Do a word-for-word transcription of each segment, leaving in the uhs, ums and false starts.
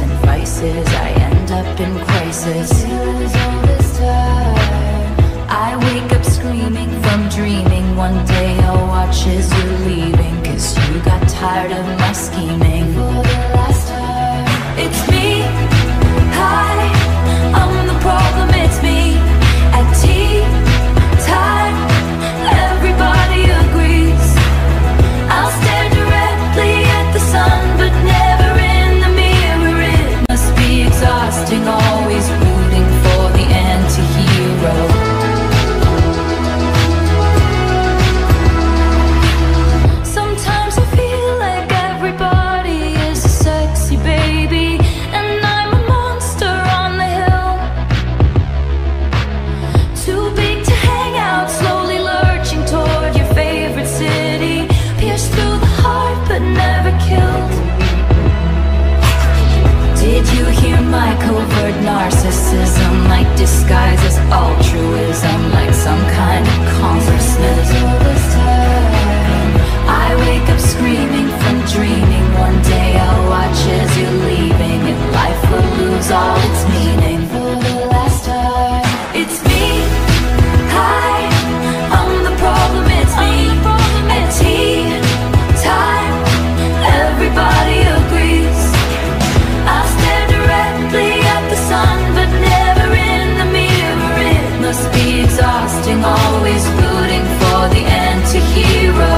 and vices, I end up in crisis. All this time I wake up screaming from dreaming. One day I'll watch as you're leaving, cause you got tired of my scheming. For the last time, it's me. Hi, I'm the problem, it's me. At tea time, everybody agrees. I'll stare directly at the sun, but never in the mirror. It must be exhausting, always rooting for the anti-hero. Sometimes I feel like everybody is a sexy baby, and I'm a monster on the hill. Too big to hang out, slowly lurching toward your favorite city. Pierced through the heart, but never killed. Did you hear my covert narcissism? Like disguise as altruism, like some kind of congressman. All this time I wake up screaming from dreaming. One day I'll watch as you're leaving, and life will lose all its meaning. For the last time, it's me. Hi, I'm the problem, it's me. At tea time, everybody agrees. I'll stare directly at the sun, but never in the mirror. It must be exhausting, always rooting for the anti-hero.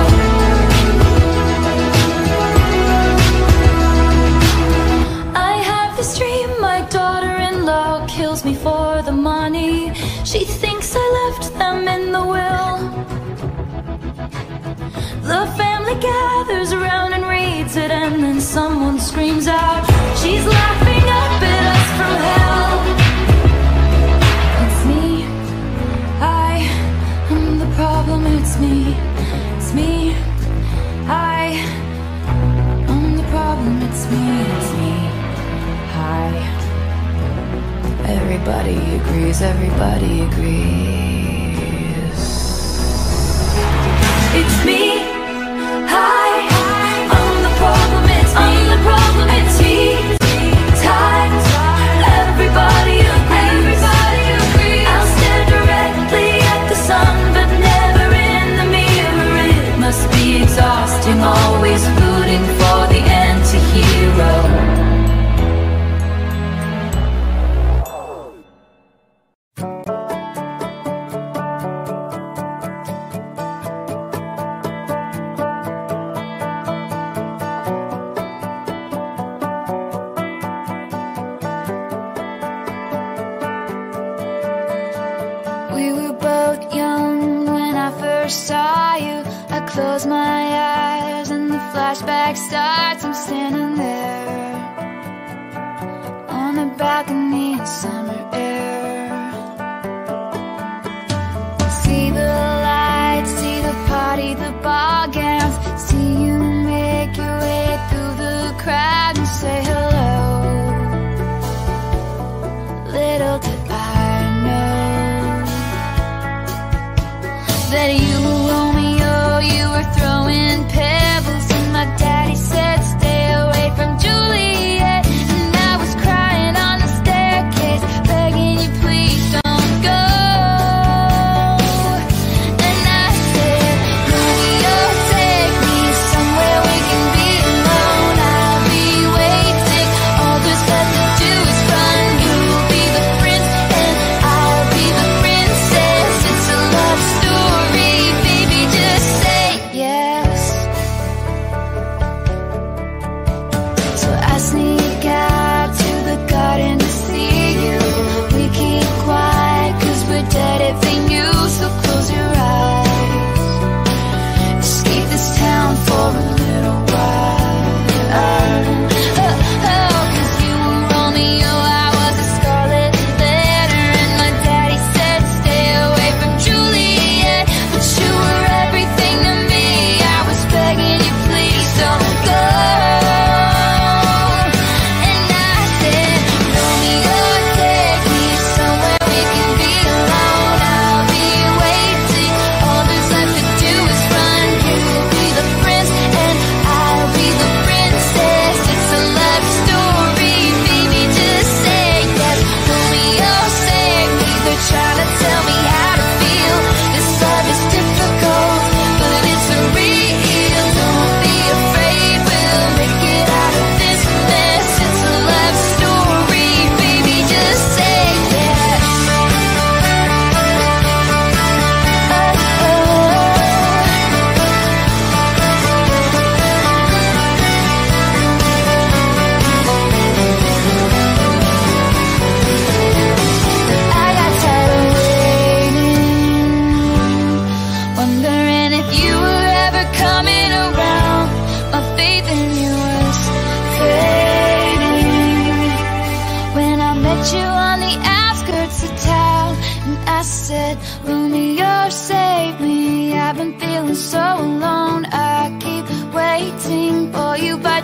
I have this dream, my daughter-in-law kills me for the money. She thinks I left them in the will. The family gathers around and reads it, and then someone screams out, she's laughing up at us from hell. It's me. I am the problem, it's me. It's me. I am the problem, it's me. It's me. Hi. Everybody agrees, everybody agrees. It's me. Hi, I'm the problem, it's me. I'm the problem, it's me. Times, everybody agrees. Everybody agrees. I'll stare directly at the sun, but never in the mirror. It must be exhausting, always rooting for the anti-hero. We were both young when I first saw you. I close my eyes and the flashback starts. I'm standing there on a balcony in summer air. See the lights, see the party, the ball gowns. See you make your way through the crowd and say hello. Little did I know that you were Romeo, you were throwing pebbles, and my daddy said stay away from Juliet. And I was crying on the staircase, begging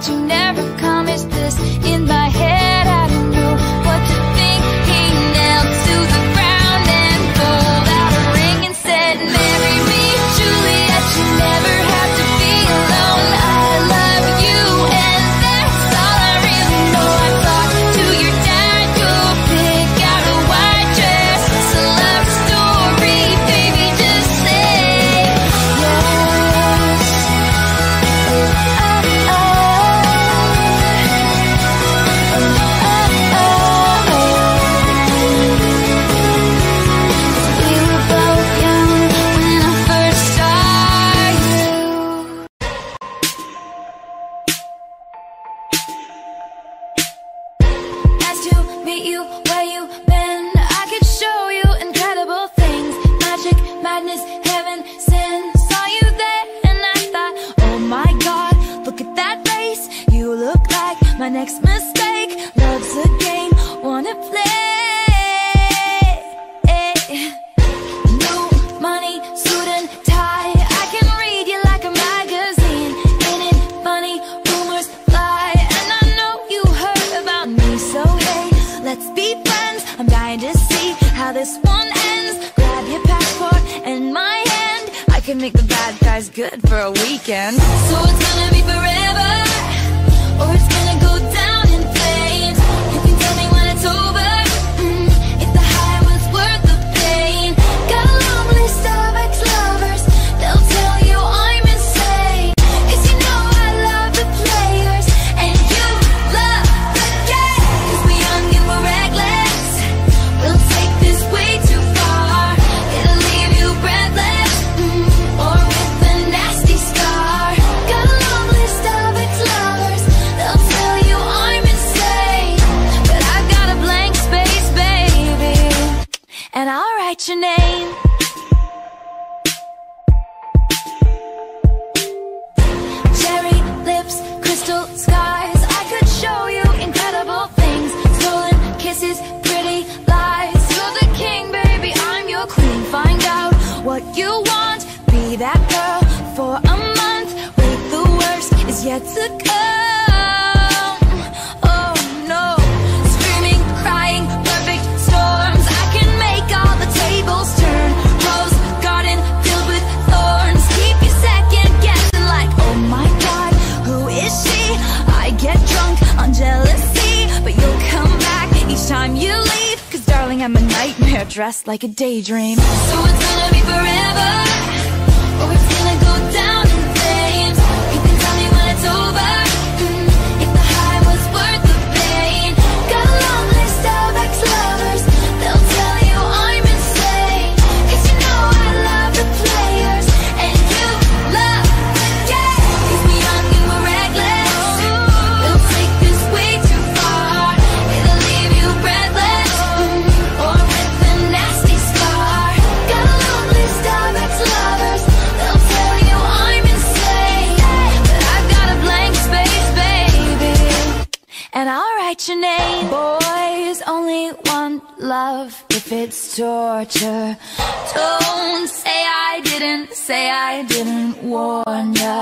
that you never come. Is this in my head? I don't know what to think. He knelt to the ground and pulled out a ring and said, marry me, Juliet, you never have to be alone. I love you and that's all I really know. I talked to your dad, you'll pick out a white dress. It's a love story, baby, just say yes. Oh, oh, oh, oh, oh. We were both young when I first saw you. Nice to meet you, where you been? I could show you incredible things. Magic, madness, heaven, sin. Saw you there and I thought, oh my God, look at that face. You look like my next mistake. Love's a game, wanna play. New money, suit and tie. I can read you like a magazine. Ain't it funny, rumors fly. And I know you heard about me, so hey, let's be friends. I'm dying to see how this one ends. Grab your passport and my hand. I can make the bad guys good for a weekend. So it's gonna be forever, or it's gonna go down in flames. You can tell me when it's over, mm, if the high was worth the pain. Got a long list of ex-lovers, they'll tell you I'm insane. 'Cause you know I love the players, and you love the game. 'Cause we're young and we're reckless, we'll take this way too far. It'll leave you breathless, mm, or with a nasty scar. Got a long list of ex-lovers, they'll tell you I'm insane. But I've got a blank space, baby, and I'll write your name. Cherry lips, crystal skies. I could show you incredible things. Stolen kisses, pretty lies. You're the king, baby, I'm your queen. Find out what you want, be that girl for a month. Wait, the worst is yet to come. Oh no, screaming, crying, perfect storms. I can make all the tables turn. Rose garden filled with thorns. Keep you second guessing like, oh my God, who is she? I get drunk on jealousy, but you'll come back each time you leave. 'Cause darling, I'm a nightmare dressed like a daydream. So it's gonna be forever, or it's gonna go down in flames. You can tell me when it's over, mm, if the high was worth the pain. Got a long list of ex-lovers, they'll tell you I'm insane. 'Cause you know I love the players, and you love the game. 'Cause we're young and we're reckless, we'll take this way too far. It'll leave you breathless, mm, or with a nasty scar. Got a long list of ex-lovers, they'll tell you I'm insane. But I've got a blank space, baby, and I'll write your name. Boys only want love if it's torture. Don't say I didn't, say I didn't warn ya.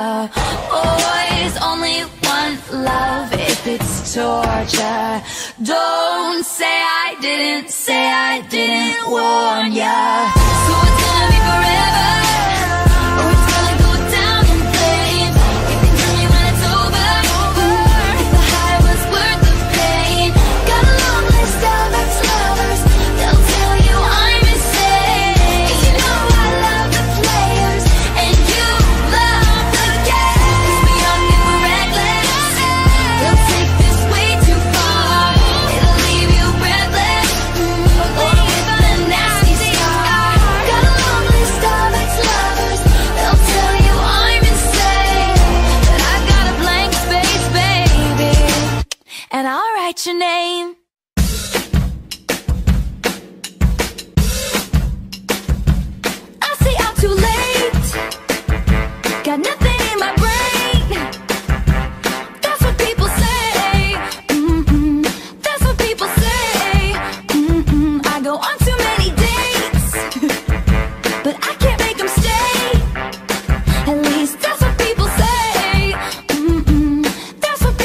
Boys only want love if it's torture. Don't say I didn't, say I didn't warn ya. So it's gonna be forever, or it's gonna go down in flames. You can tell me when it's over, mm, if the high was worth the pain. Got a long list of ex-lovers, they'll tell you I'm insane. 'Cause you know I love the players, and you love the game. 'Cause we're young and we're reckless, we'll take this way too far. It'll leave you breathless, mm, or with a nasty scar. Got a long list of ex-lovers, they'll tell you I'm insane. But I've got a blank space, baby, and I'll write your name. I say I'm too late, got nothing in my brain. That's what people say, mm-mm. That's what people say, mm-mm. I go on too many dates, but I can't make them stay. At least that's what people say, mm-mm. That's what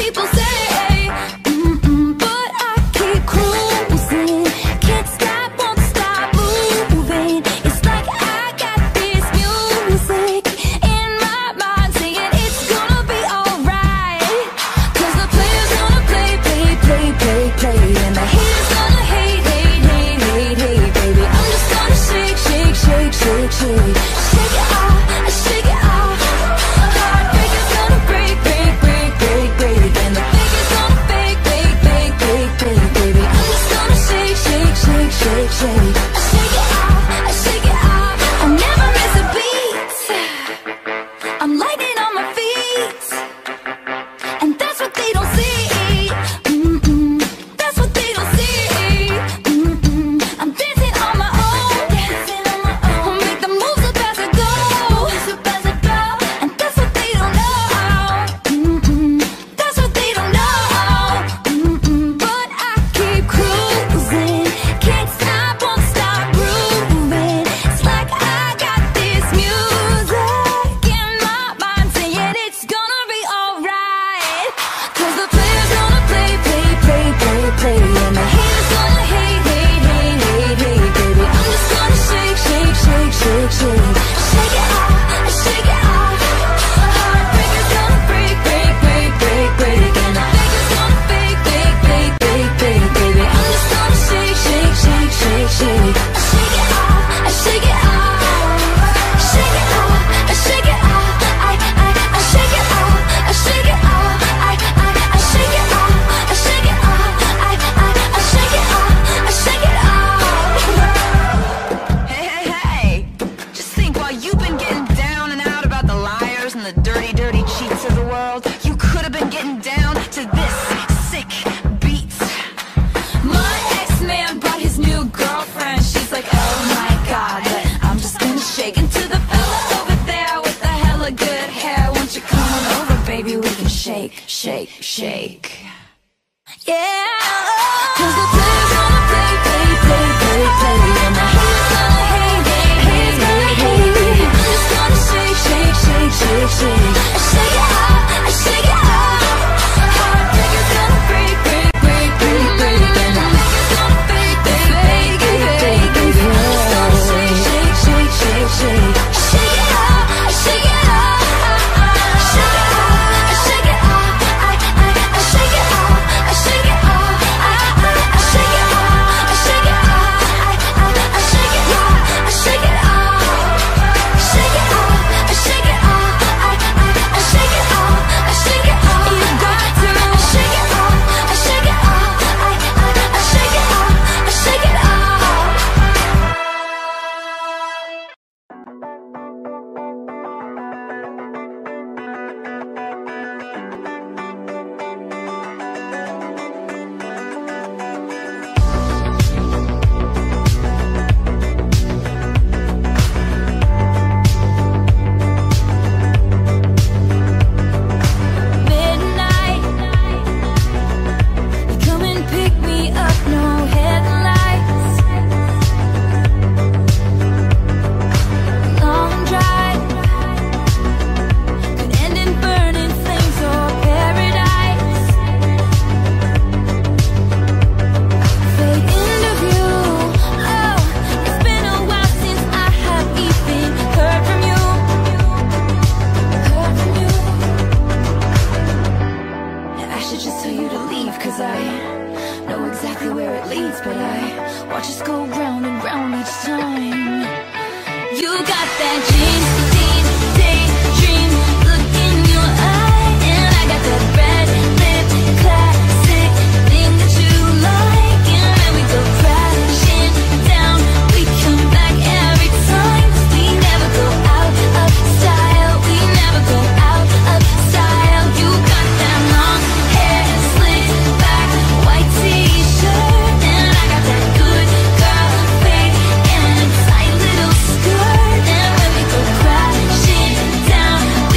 shake, shake, shake. Yeah. Cause the players gonna play, play, play, play, play. And the haters gonna hate, hate, hate, hate, hate. I'm just gonna shake, shake, shake, shake, shake. I shake it out, I shake it out. Heartbreakers gonna break, break, break, break, break. And the haters gonna fake, fake, fake, fake, fake, fake. I'm just gonna shake, shake, shake, shake, shake. I shake it out, I shake it out. I shake it out, I shake it out. I, I, I shake it out, I shake it out. I, I, I shake it out, I shake it out. I, I, I shake it out, I shake it out. Shake it out, I shake it out. I, I, I shake it out, I shake it out. You got to. I shake it out, I shake it out. I, I, I shake it out, I shake it out. Midnight, you come and pick me up, no headlights. Long drive could end in burning flames or paradise. Fade into view. Oh, it's been a while since I have even heard from you. Heard from you. I should just tell you to leave, cause I know exactly where it leads, but I watch us go round and round each time. You got that jeans, jeans, daydream look in your eye, and I got that red lip classic thing that you like, and then we go crashing down. We come back every time, 'cause we never go out of style. We never go out of style. You got that long hair slicked back, white t-shirt, and I got that good girl fade and a tight little skirt. And when we go crashing down,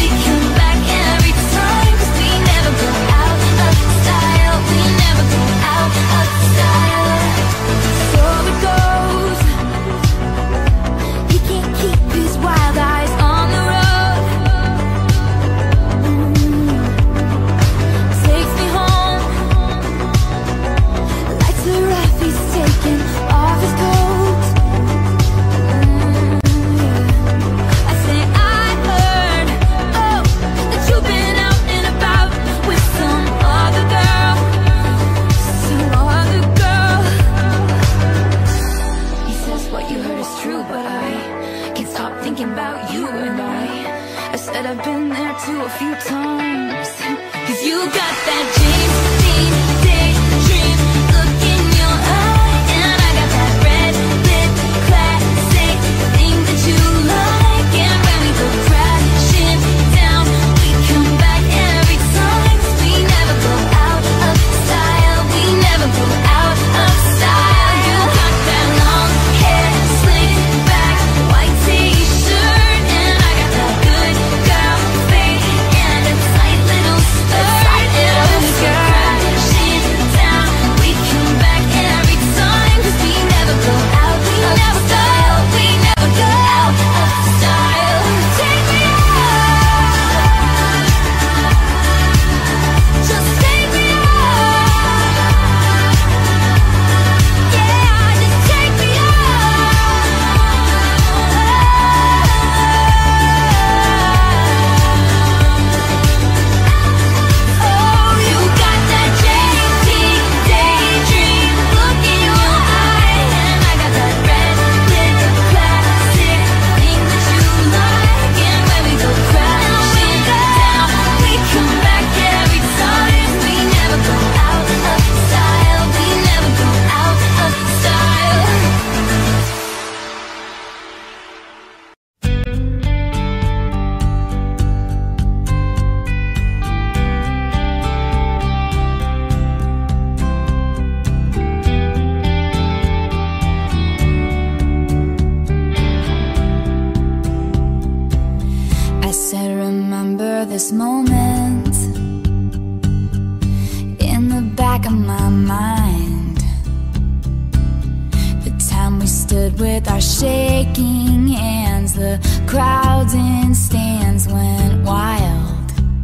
with our shaking hands. The crowds in stands went wild.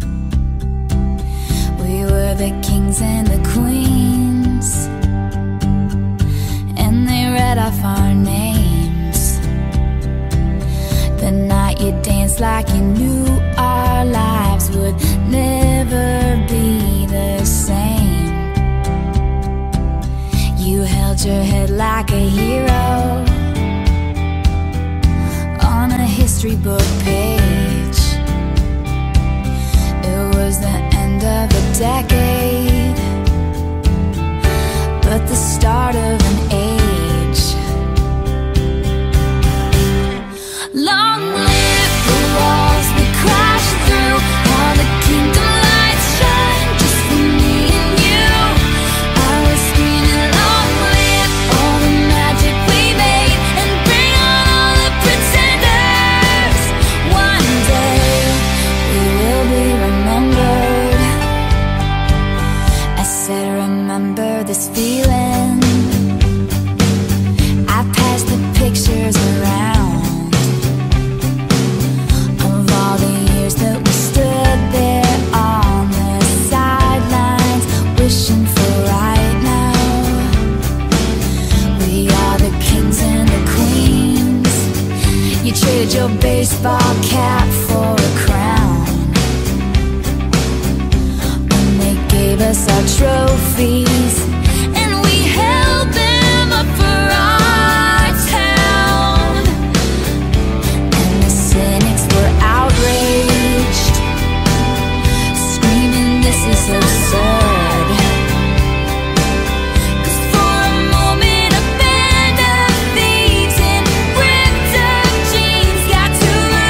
We were the kings and the queens, and they read off our names. The night you danced like you knew our lives would never be the same. You held your head like a hero on a history book page. It was the end of a decade, but the start of an age. Long live the walls we crashed through, all the kingdom lights shine just for me and you. I was screaming, long live all the magic we made, and bring on all the pretenders. One day we will be remembered. I said, remember this feeling. I passed the pictures around of all the years that we stood there on the sidelines, wishing for right now. We are the kings and the queens. You traded your baseball cap for a crown when they gave us our trophies, and we held them up for our town. And the cynics were outraged, screaming, this is absurd. 'Cause for a moment a band of thieves in ripped up jeans got to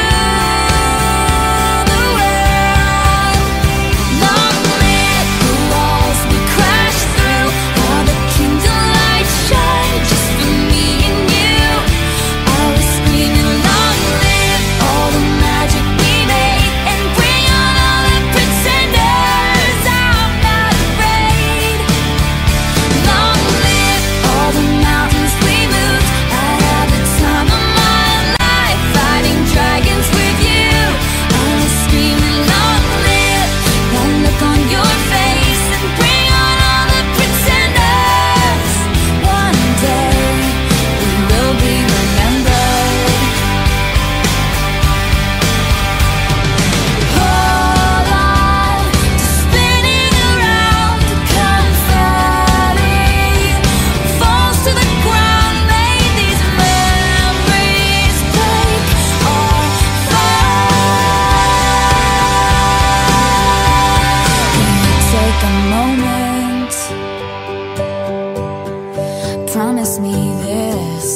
rule the world. Long live the walls we crashed through, all the kingdom lights shine just for me and you. I was screaming, long live all the magic we made, and bring on all the pretenders. I'm not afraid. Long live all the mountains we moved. I had the time of my life fighting dragons with you. I was screaming, long live that look on your face, and bring on all the pretenders. One day we will be remembered. Hold on to spinning around, confetti falls to the ground. May these memories break our fall. Can you take a moment? Promise me this,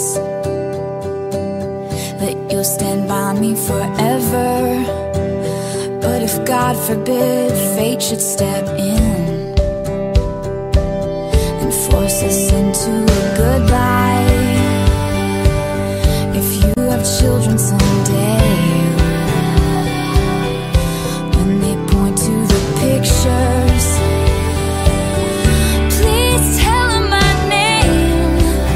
that you'll stand by me forever. But if God forbid fate should step in and force us into a goodbye, if you have children someday, when they point to the pictures, please tell them my name.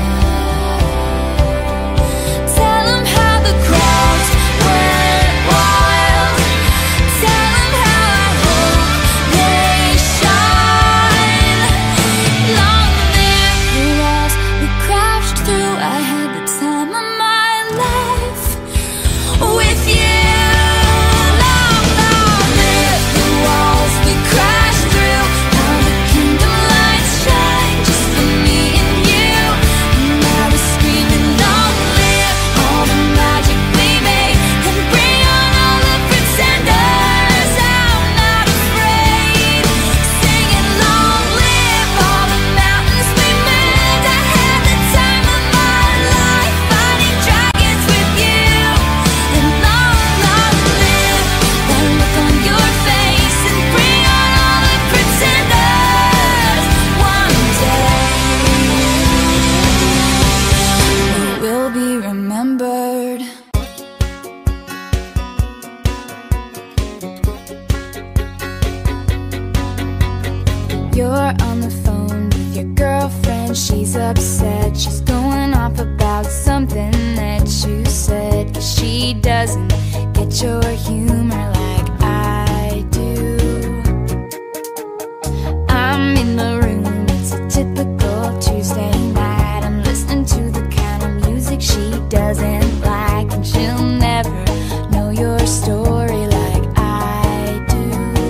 Tell them how the crowds went wild. Tell them how I hope they shine. Long live the walls we crashed through. I had the time of my life with you. Long, long live the walls we crashed through. How the kingdom lights shine just for me and you. And I was screaming, long live all the magic we made, and bring on all the pretenders. I'm not afraid. Singing, long live all the mountains we moved. I had the time of my life fighting dragons with you. And long, long live that look on your face, and bring on all the pretenders. One day we will be remembered. You're on the phone with your girlfriend. She's upset, she's going off about something face and get your humor like I do. I'm in the room, it's a typical Tuesday night. I'm listening to the kind of music she doesn't like, and she'll never know your story like I do.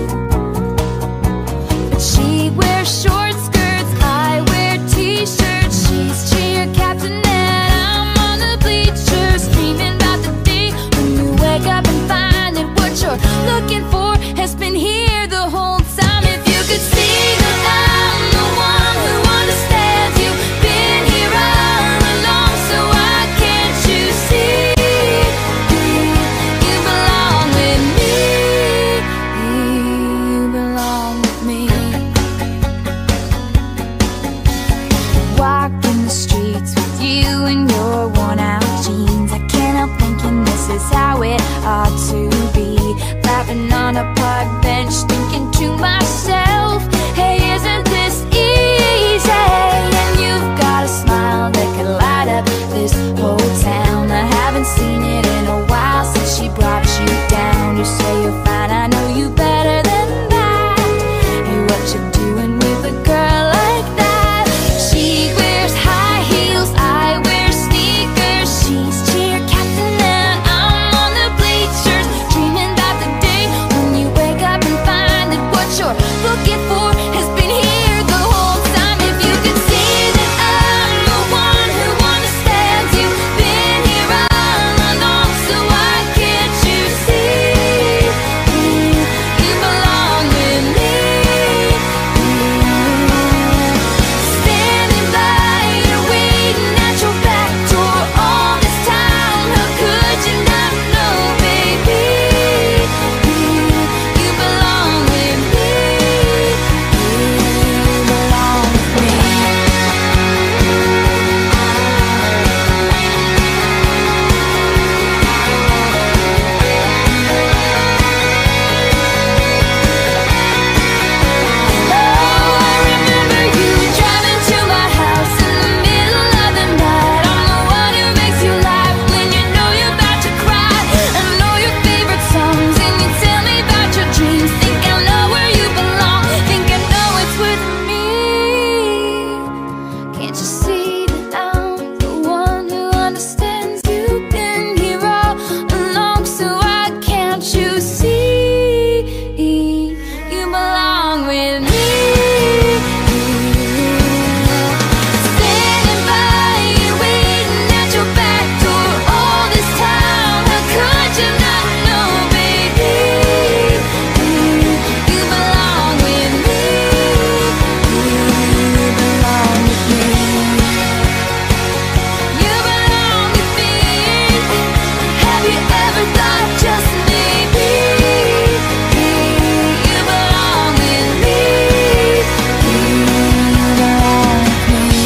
But she wears short skirts, I wear t-shirts. She's cheer captain and I'm on the bleachers, dreaming about the day when you wake up and find that what you're looking for has been here the whole time. If you could see that I'm the one who understands, you've been here all along, so why can't you see you belong with me? You belong with me. Walking the streets with you in your worn out jeans, I can't help thinking this is how it ought to be. Laughing on a park bench, thinking to myself, hey, isn't this easy? And you've got a smile that could light up this whole town. I haven't seen it in a while since she brought you down. You say you're fine, I know you better than that. Hey, what you doing with a girl like that? She wears high heels, I wear sneakers. She's cheer captain and I'm on the bleachers, dreaming about the day when you wake up and find that what you're looking for has been here the whole time. If you could see that I'm the one who understands, you've been here all along, so why can't you see you belong with me? Standing by you, waiting at your back door all this time. How could you not know, baby? You belong with me. You belong with me. Oh, I remember you driving to my house in the middle of the night. I'm the one who makes you laugh when you know you're about to cry. I know your favorite songs and you tell me about your dreams. Think I know where you belong, think I know it's with me. Can't you see that I'm the one who understands? You've been here all along, so why can't you see you belong with me? Standing by you, waiting at your back door all this time. How could you not know, baby? You belong with me. You belong with me. You belong with me. Have you ever thought just maybe you belong with me? You belong with me.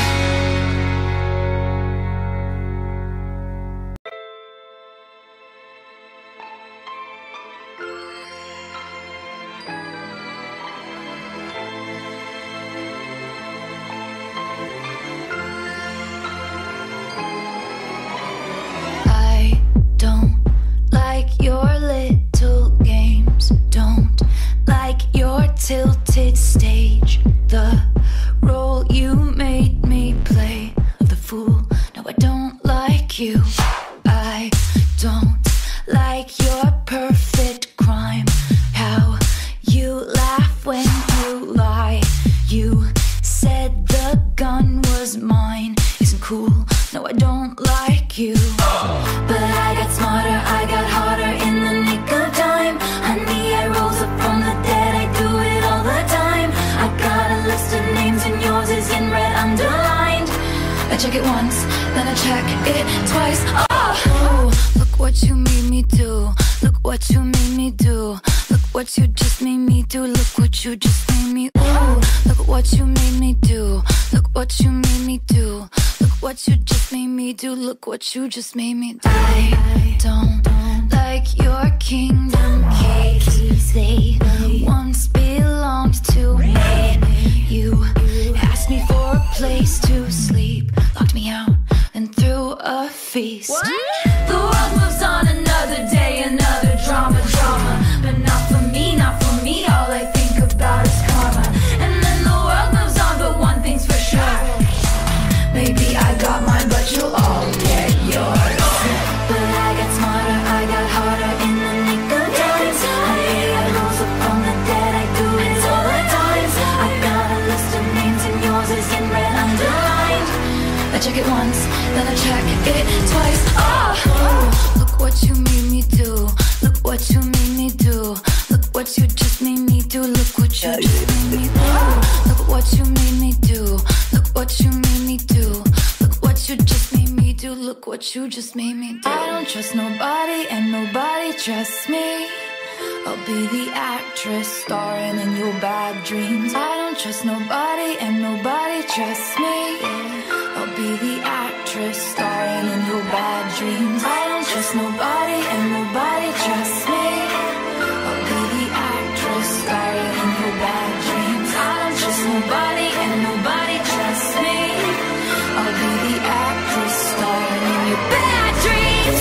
I don't like your little games, don't like your tilted stage, the role you made me play of the fool. No, I don't like you. I don't like your perfect crime, how you laugh when you lie. You said the gun was mine, isn't cool. No, I don't like you. But I got smarter, I got harder in the nick of time. Honey, I rose up from the dead, I do it all the time. I got a list of names and yours is in red underlined. I check it once, then I check it twice. Oh, look what you made me do. Look what you made me do. Look what you just made me do. Look what you just made me. Ooh, look what you made me do. Look what you made me do. Look what you just made me do. Look what you just made me do. I don't like your kingdom keys. They once belonged to me. You asked me for a place to sleep, locked me out and threw a feast. What? The world moves on another I check it once, then I check it twice. Oh, look what you made me do. Look what you made me do. Look what you just made me do. Look what you just made me do. Look what you made me do. Look what you made me do. Look what you just made me do. Look what you just made me do. I don't trust nobody and nobody trusts me. I'll be the actress starring in your bad dreams. I don't trust nobody and nobody trusts me. I'll be the actress starring in your bad dreams. I don't trust nobody and nobody trusts me. I'll be the actress starring in your bad dreams. I don't trust nobody and nobody trusts me. I'll be the actress starring in your bad dreams.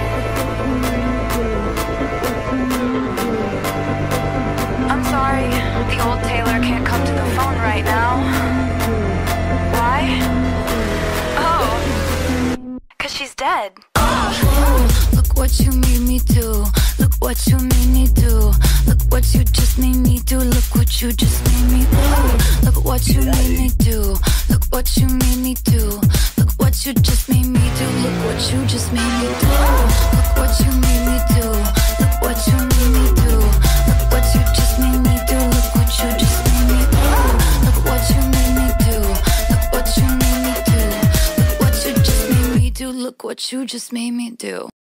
I'm sorry, the old Taylor can't come to the phone right now. Why? Oh, 'cause she's dead. Oh, look what you made me do. Look what you made me do. Look what you just made me do. Look what you just made me do. Look what you made me do. Look what you made me do. Look what you just made me do. Look what you just made me do. Look what you made me do. Look what you made me do. Look what you just made me do. Look what you just made me do. Look what you made me do. Look what you made me do. Look what you just made me do. Look what you just made me do.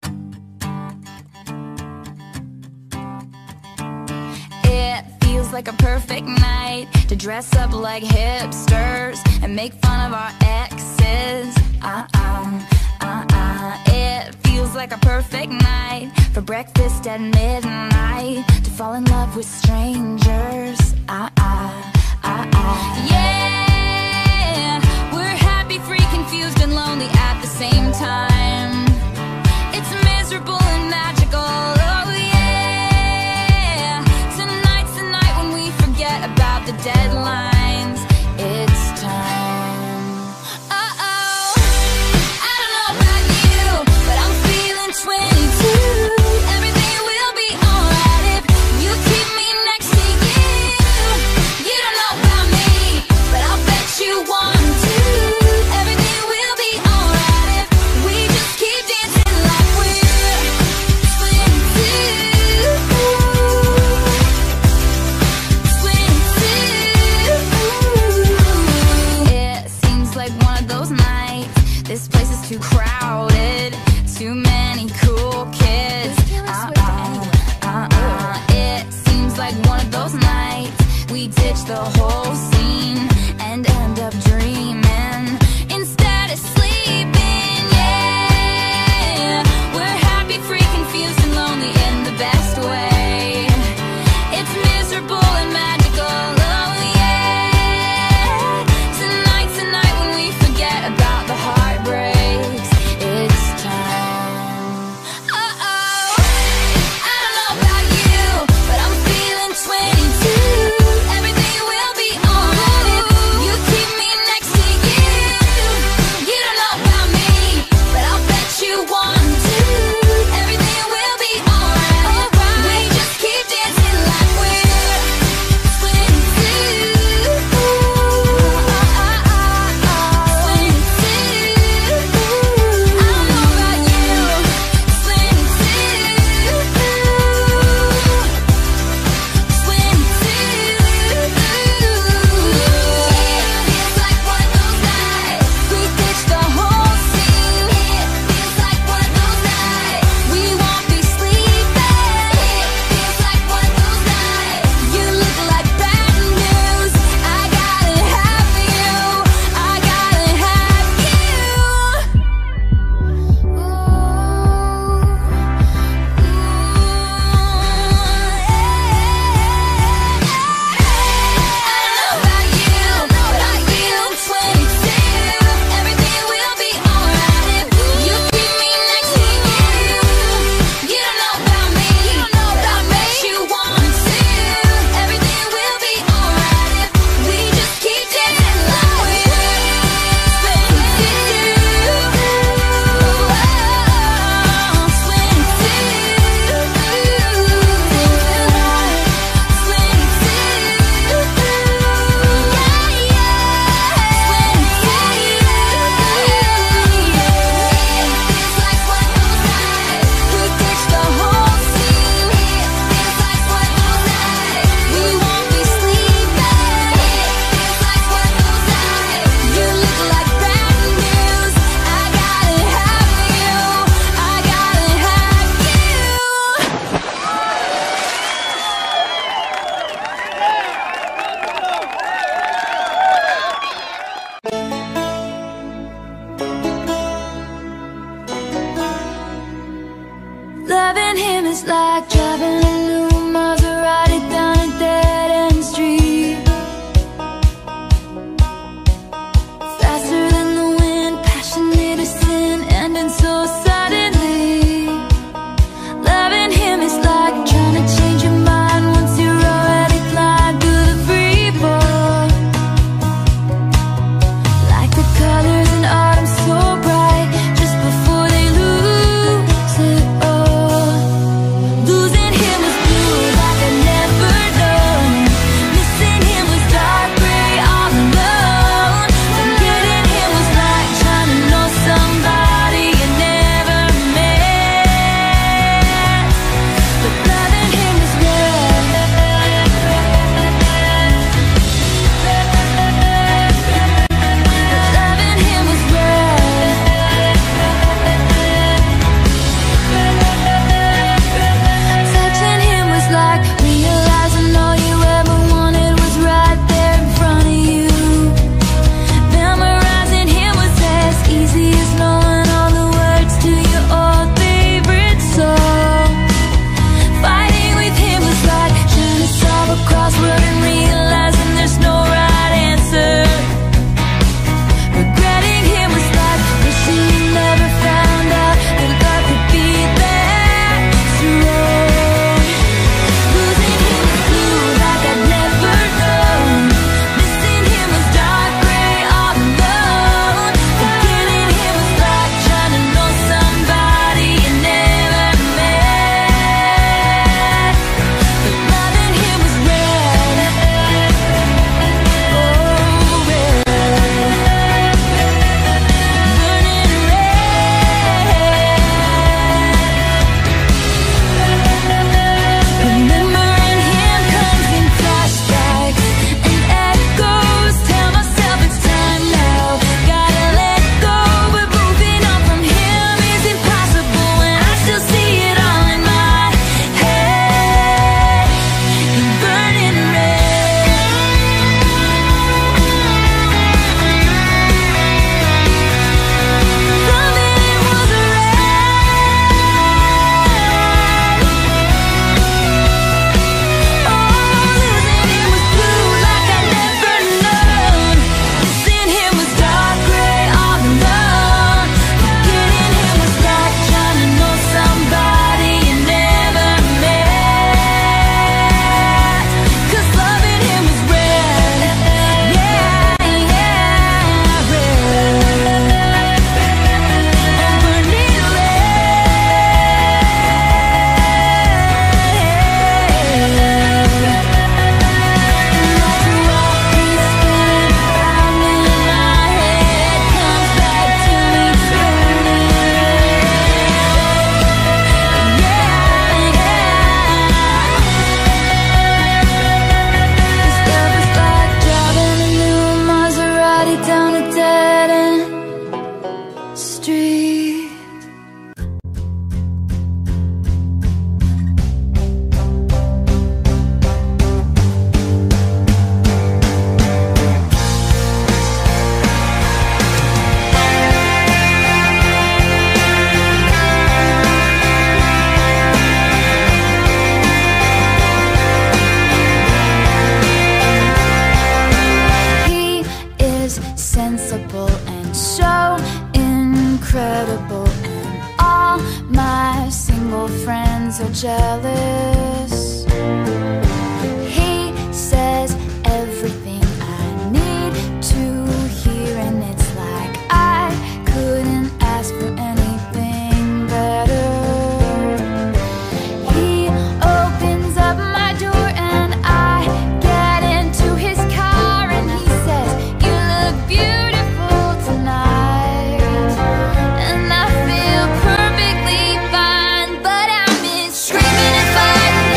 It feels like a perfect night to dress up like hipsters and make fun of our exes. Uh-uh, uh-uh. It feels like a perfect night for breakfast at midnight, to fall in love with strangers. Uh-uh, uh-uh. Yeah, we're happy, free, confused, and lonely at the same time. It's miserable and magical. Oh yeah, tonight's the night when we forget about the deadlines. It's time. Uh-oh, I don't know about you, but I'm feeling twenty-two. Everything will be alright if you keep me next to you. You don't know about me, but I'll bet you want to. Everything will be alright if we just keep dancing like we're twenty-two. twenty-two. It seems like one of those nights. This place is too crowded, too many cool kids. Uh-uh, uh-uh. It seems like one of those nights we ditch the whole scene and end up dreaming instead of sleeping. Yeah, we're happy, free, confused, and lonely in the best way. It's miserable and magical. Oh yeah, tonight's the night when we forget about the heartbreaks. It's time. Uh-oh, I don't know about you, but I'm feeling twenty-two. Everything will be alright if you keep me is like driving a new Maserati down a dead-end street. Faster than the wind, passionate as sin, ending so suddenly. Loving him is like trying to change your mind once you're already flying through the free fall. Like the colors in autumn so bright, just before they lose it all. Losing him was blue like I'd never known. Missing him was dark gray all alone. Forgetting him was like trying to know somebody you never met. But loving him is red. Loving him was red. Touching him was like realizing all you ever wanted was right there in front of you. Memorizing him was as easy as knowing all the words to your old favorite song. Fighting with him was like trying to solve a crossword and realizing there's no right answer. Regretting him was like wishing you never found out that love could be that strong. Losing him was blue like I'd never known. Missing him was dark gray all alone. Forgetting him was like trying to know somebody you never met. But loving him was red. Oh, red. Burning red. Remembering him comes in flashbacks and echoes. Tell myself it's time now. Gotta let go, but moving on from him is impossible when I still see it all in my head. Burning red. Loving him was red. Oh, losing him was blue like I'd never known. Missing him was dark gray all alone. Forgetting him was like trying to know somebody you never met. 'Cause loving him was red. Yeah, yeah, red. Oh, burning down a dead-end street. He is sensible and so incredible, and all my single friends are jealous. He says everything I need to hear, and it's like I couldn't ask for anything better. He opens up my door and I get into his car, and he says, "You look beautiful tonight." And I feel perfectly fine, but I'm screaming and fighting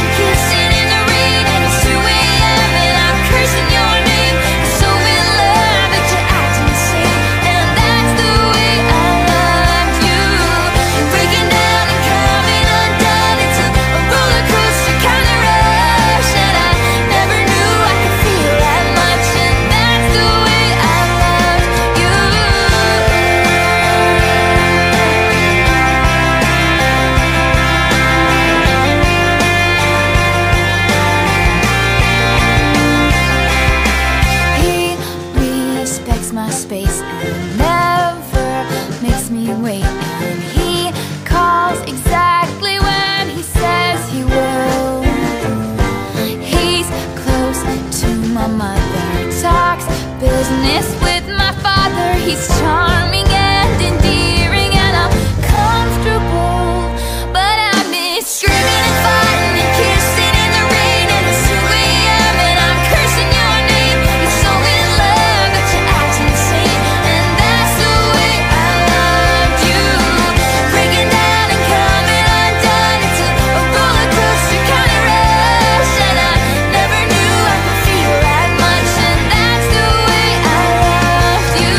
He's charming and endearing, and I'm comfortable, but I miss screaming and fighting and kissing in the rain. And it's two A M and I'm cursing your name. You're so in love that you act insane, and that's the way I loved you. Breaking down and coming undone, it's a, a roller coaster kind of rush, and I never knew I could feel that much, and that's the way I loved you.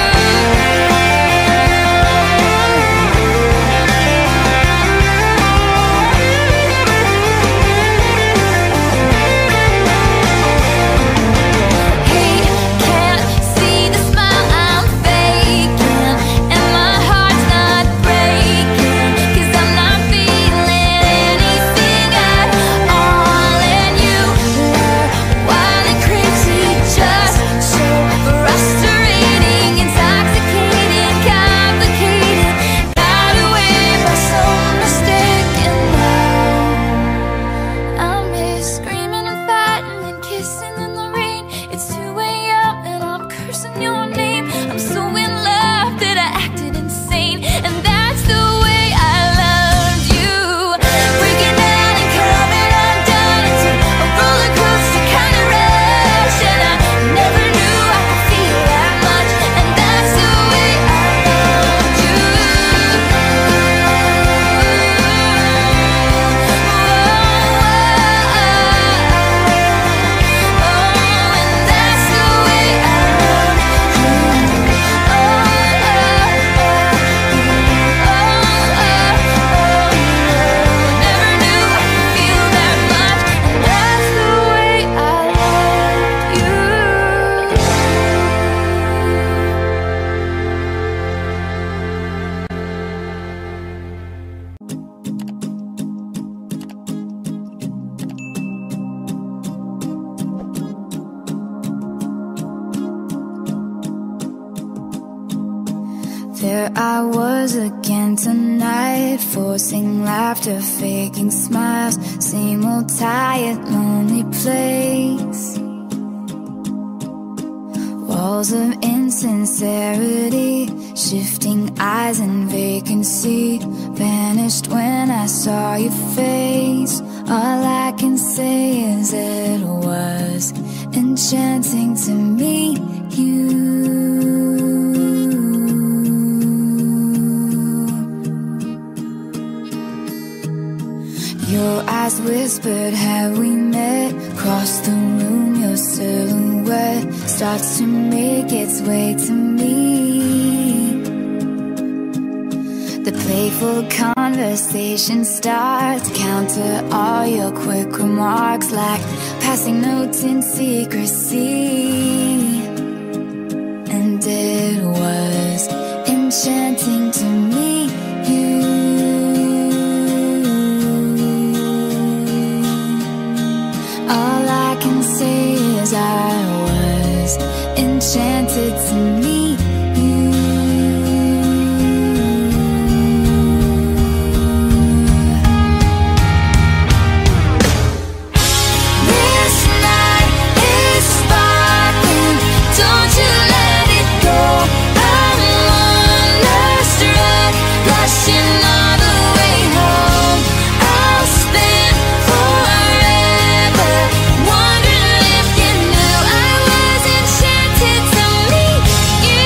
Hey, can't see the smile I'm faking, and my heart's not breaking, 'cause I'm not feeling anything at all. And you were wild and crazy, just so frustrating, intoxicating, complicated, got away by some mistake. And now I miss screaming and fighting and kissing in the rain. It's two A M and I'm cursing your name. I'm so in love that I acted insane, and that's the way I loved you. Breaking down and coming undone, it's a, a roller coaster kind of rush, and I never knew I could feel that much, and that's the way I loved you. There I was again tonight, forcing laughter, faking smiles, same old tired, lonely place. Walls of insincerity, shifting eyes and vacancy, vanished when I saw your face. All I can say is it was enchanting to meet you. Your eyes whispered, have we met? Across the room, your silhouette starts to make its way to me. The playful conversation starts, counter all your quick remarks like passing notes in secrecy. And it was enchanting to meet you. All I can say is I was enchanted to meet you. This night is sparkling, don't you let it go. I'm wonderstruck, blushing all the way home. I'll spend forever wondering if you knew I was enchanted to meet you.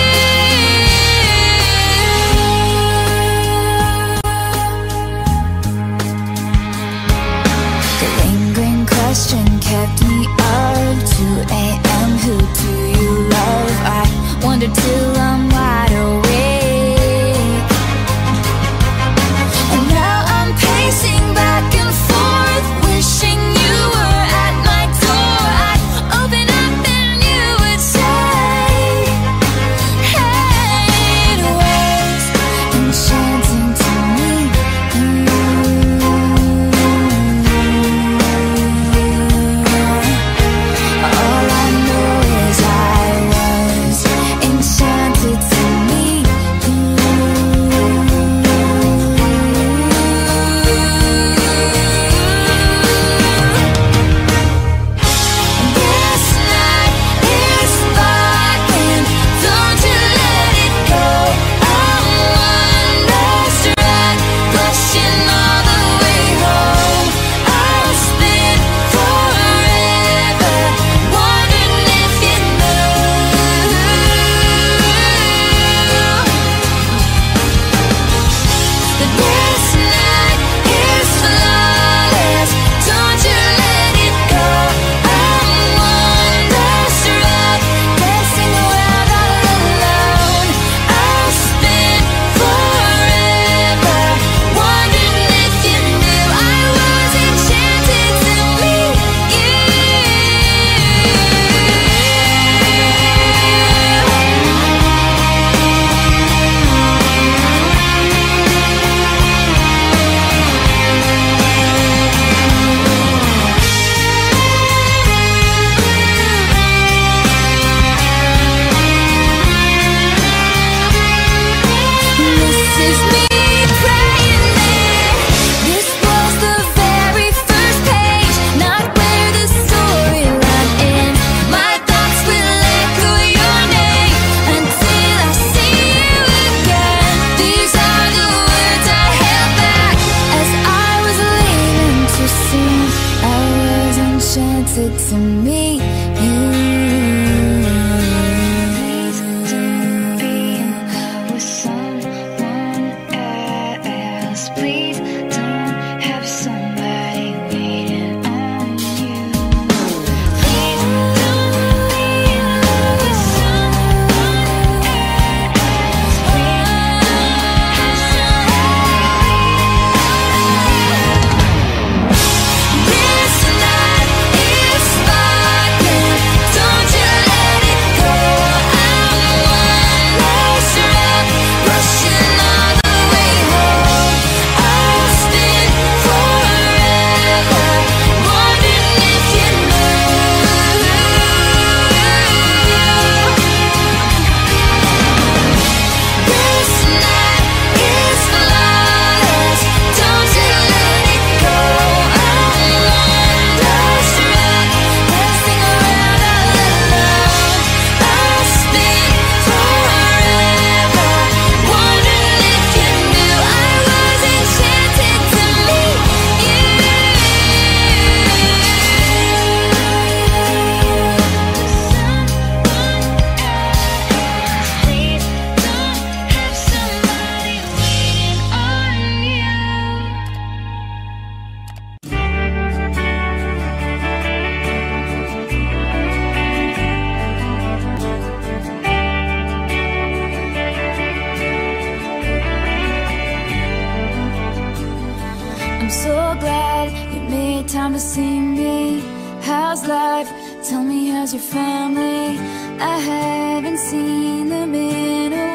see me? How's life? Tell me, how's your family? I haven't seen them in a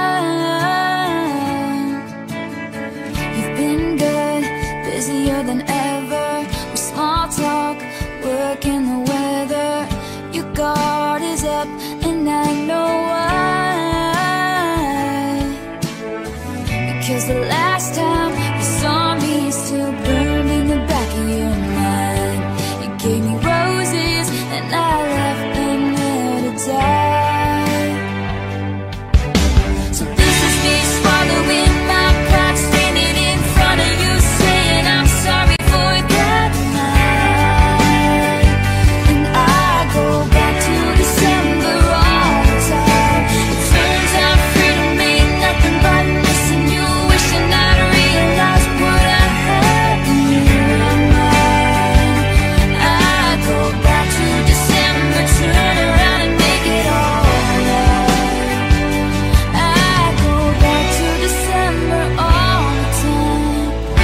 while. You've been good, busier than ever, with small talk, work and the weather. Your guard is up and I know why. Because the last time you saw me, still burned in the back of your mind. You gave me roses and I left them there to die. So this is me swallowing my pride, standing in front of you, saying I'm sorry for that night. And I go back to December all the time. It turns out freedom ain't nothing but missing you, wishing I'd realized what I had in your mind. I go back to December, turn around and make it all right. I go back to December all the time.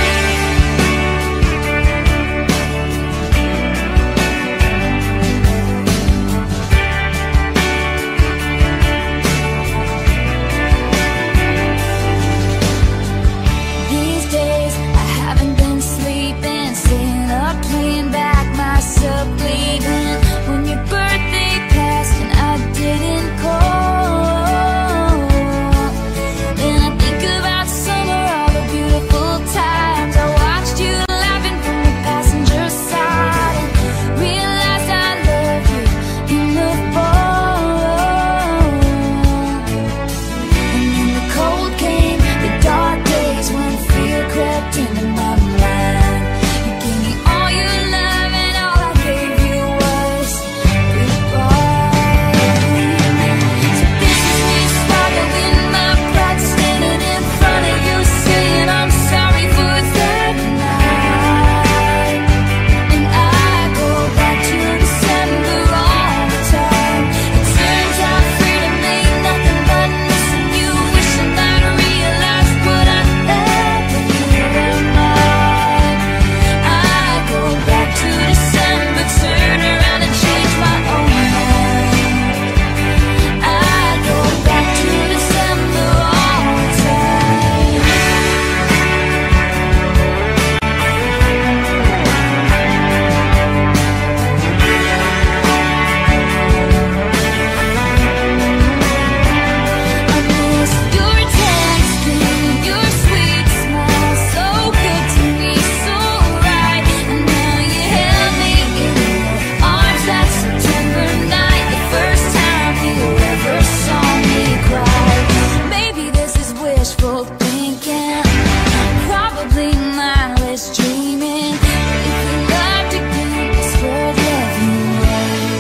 These days I haven't been sleeping, staying up playing back myself bleeding. When your birthday passed and I didn't call, and I think about summer, all the beautiful times I watched you laughing from the passenger side, and realized I loved you in the fall. And then the cold came, the dark days when fear crept into my mind. You gave me all your love and all I gave you was goodbye. So this is me swallowing my pride, standing in front of you, saying I'm sorry for that night. And I go back to December all the time. It turns out freedom ain't nothing but missing you, wishing I'd realized what I had with you in mind. I go back to December, turn around and change my own mind. I go back to December all the time. I miss your texting, your sweet smile, so good to me, so right. And now you held me in your arms that September night, the first time you ever saw me cry. Maybe this is wishful thinking, probably mindless dreaming. But if you loved again, it's worth loving right.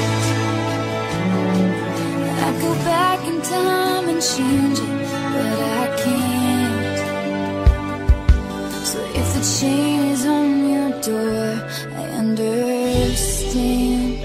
I'd go back in time and change it, but I can't. So if the chain is on your door, I understand.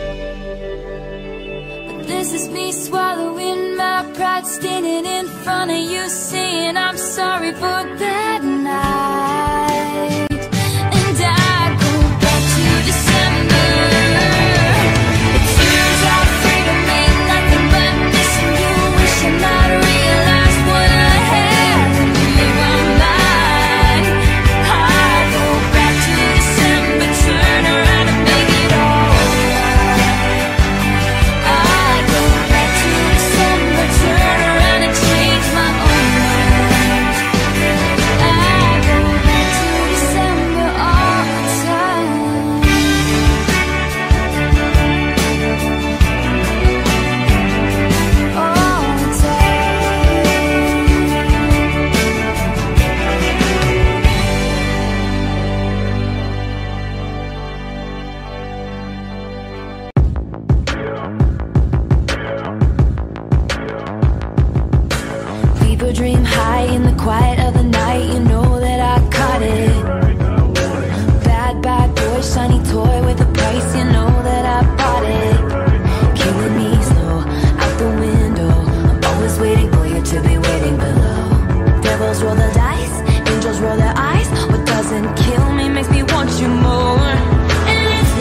But this is me swallowing my pride, standing in front of you, saying I'm sorry for that night. And I go back to December. It turns out freedom ain't nothing but missing you, wishing I'd realized what I had in your mind. I go back to December, turn around and make it all right. I go back to December, turn around and change my own mind. I go back to December all the time. All the People dream high in the quiet of the night, you know that I caught it. Bad, bad boy, shiny toy with a price, you know that I bought it. Killing me slow, out the window, I'm always waiting for you to be waiting below. Devils roll the dice, angels roll their eyes. What doesn't kill me makes me want you more. And it's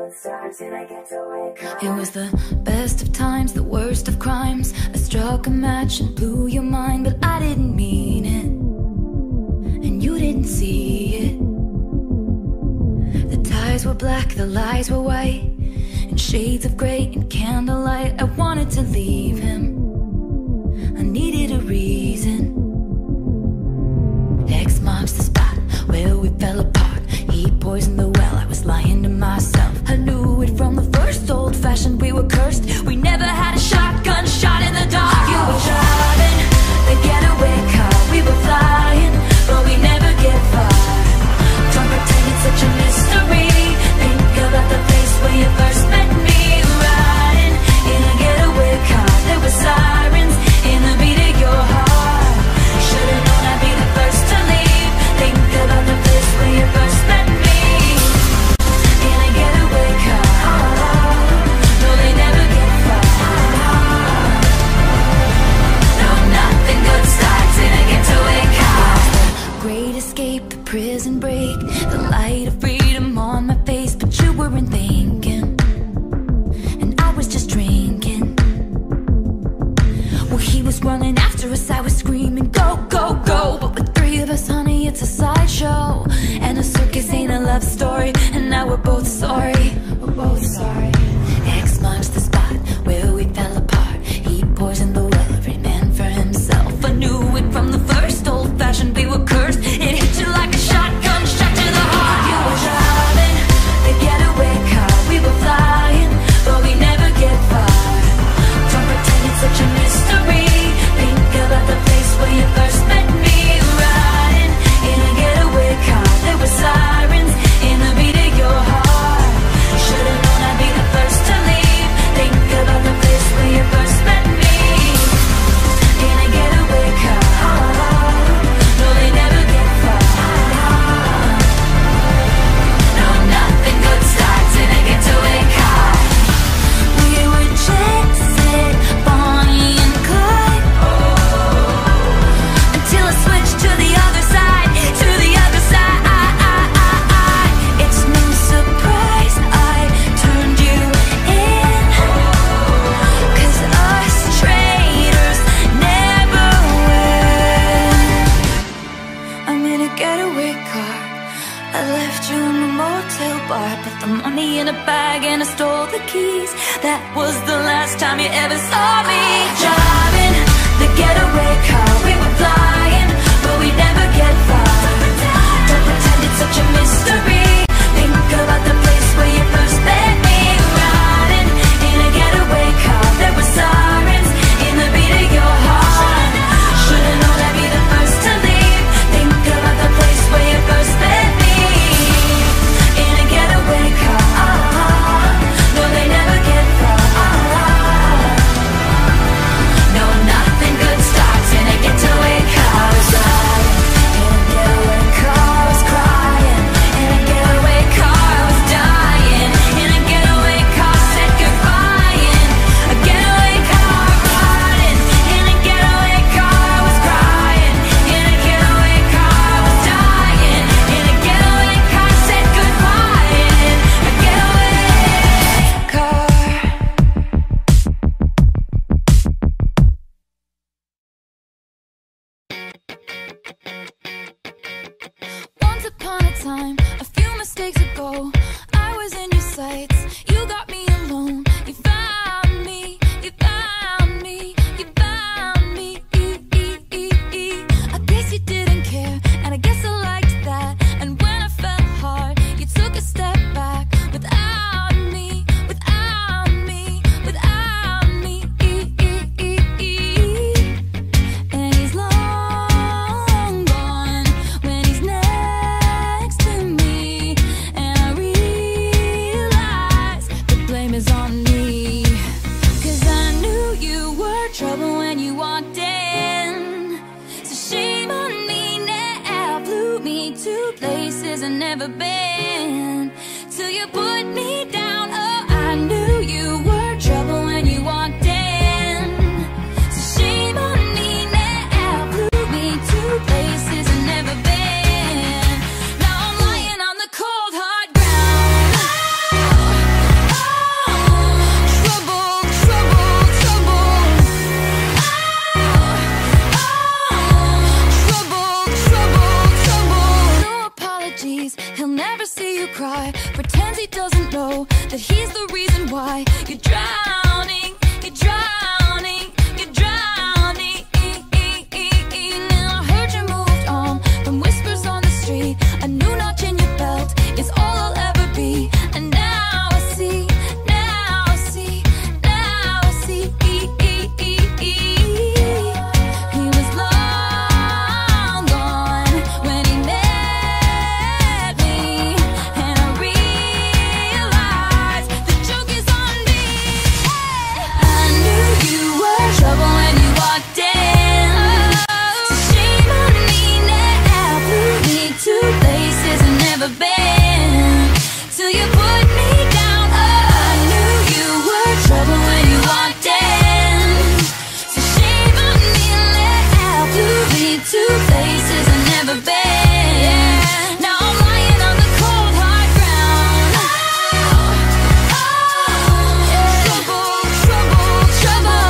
It was the best of times, the worst of crimes. I struck a match and blew your mind, but I didn't mean it, and you didn't see it. The ties were black, the lies were white, in shades of grey and candlelight. I wanted to leave him, I needed a reason. X marks the spot where we fell apart. He poisoned the well, I was lying to myself. I knew it from the first, old-fashioned, we were cursed. We never had a shotgun shot in the dark. You were driving the getaway car, we were flying, but we never get far. Don't pretend it's such a mystery. Think about the place where you first met me. Riding in a getaway car, there were sirens in the beat of your heart. Should've known I'd be the first to leave. Think about the place where you first met me. In a getaway car, no, they never get far. No, nothing good starts in a getaway car. The great escape, the prison break, the light of freedom on my face, but you weren't thinking, and I was just drinking. Well, he was running after us, I was screaming, go, go, go. But with three of us, honey, it's a sideshow, and a circus ain't a love story. And now we're both sorry, we're both sorry. X marks the spot where we fell apart. He poisoned the well, every man for himself. I knew it from the first, old-fashioned, we were cursed. It hit you like a shotgun shot to the heart. You were driving the getaway car, we were flying, but we never get far. Don't pretend it's such a mystery. Think about the place where you first met me. Riding in a getaway car, there were sirens in the beat of your heart. Should've known I'd be the first to leave. Think about the place where you first met me. In a getaway car, no, they never get far. No, nothing good starts in a getaway car. We were chasing Bonnie and Clyde, until I switched to the other side, to the other side. It's no surprise I turned you in, 'cause us traitors never win. I'm in a getaway car, I left you in the motel bar. Put the money in a bag and I stole the keys. That was the last time you ever saw me. Driving the getaway car, we were flying, but we never get far. Don't pretend it's such a mystery. Think about the place where you first met me. Riding in a getaway car, there were sirens in the beat of your heart. Should've known I'd be the first to leave. Think about the place where you first met me. In a getaway car, no, they never get far. No, nothing good starts in a getaway car. I was riding in a getaway car, I was crying. In a getaway car, I was dying. In a getaway car, said goodbye. In a getaway car, riding. In a getaway car, I was crying. In a getaway car, I was dying. In a getaway car, said goodbye. In a getaway car. Once upon a time, a few mistakes ago, I was in your sights. You got me alone. You found me. You found me. You found me. I guess you didn't care, and I guess I liked that. And when I fell hard, you took a step back. Without me, without me, without me. And he's long gone when he's next to me. And I realize the blame is on me. 'Cause I knew you were trouble when you walked in. So shame on me now, flew me to places I've never been. Till you put me down, oh, I knew you were trouble when you walked in. So shame on me now, flew me to places I've never been. Now I'm lying on the cold hard ground. never see you cry. Pretends he doesn't know that he's the reason why you're drowning, you're drowning, you're drowning. And I heard you moved on from whispers on the street. A new notch in your belt is all I'll ever be. And now I see, now I see, now I see. He was long gone when he met me, and I realized the joke is on me. I knew you were trouble when you walked in, so shame on me now. Flew me to places I've never been, till you put me down. I knew you were trouble when you walked in, so shame on me now. Flew me to places I've never been. Now I'm lying on the cold hard ground. Trouble, trouble, trouble.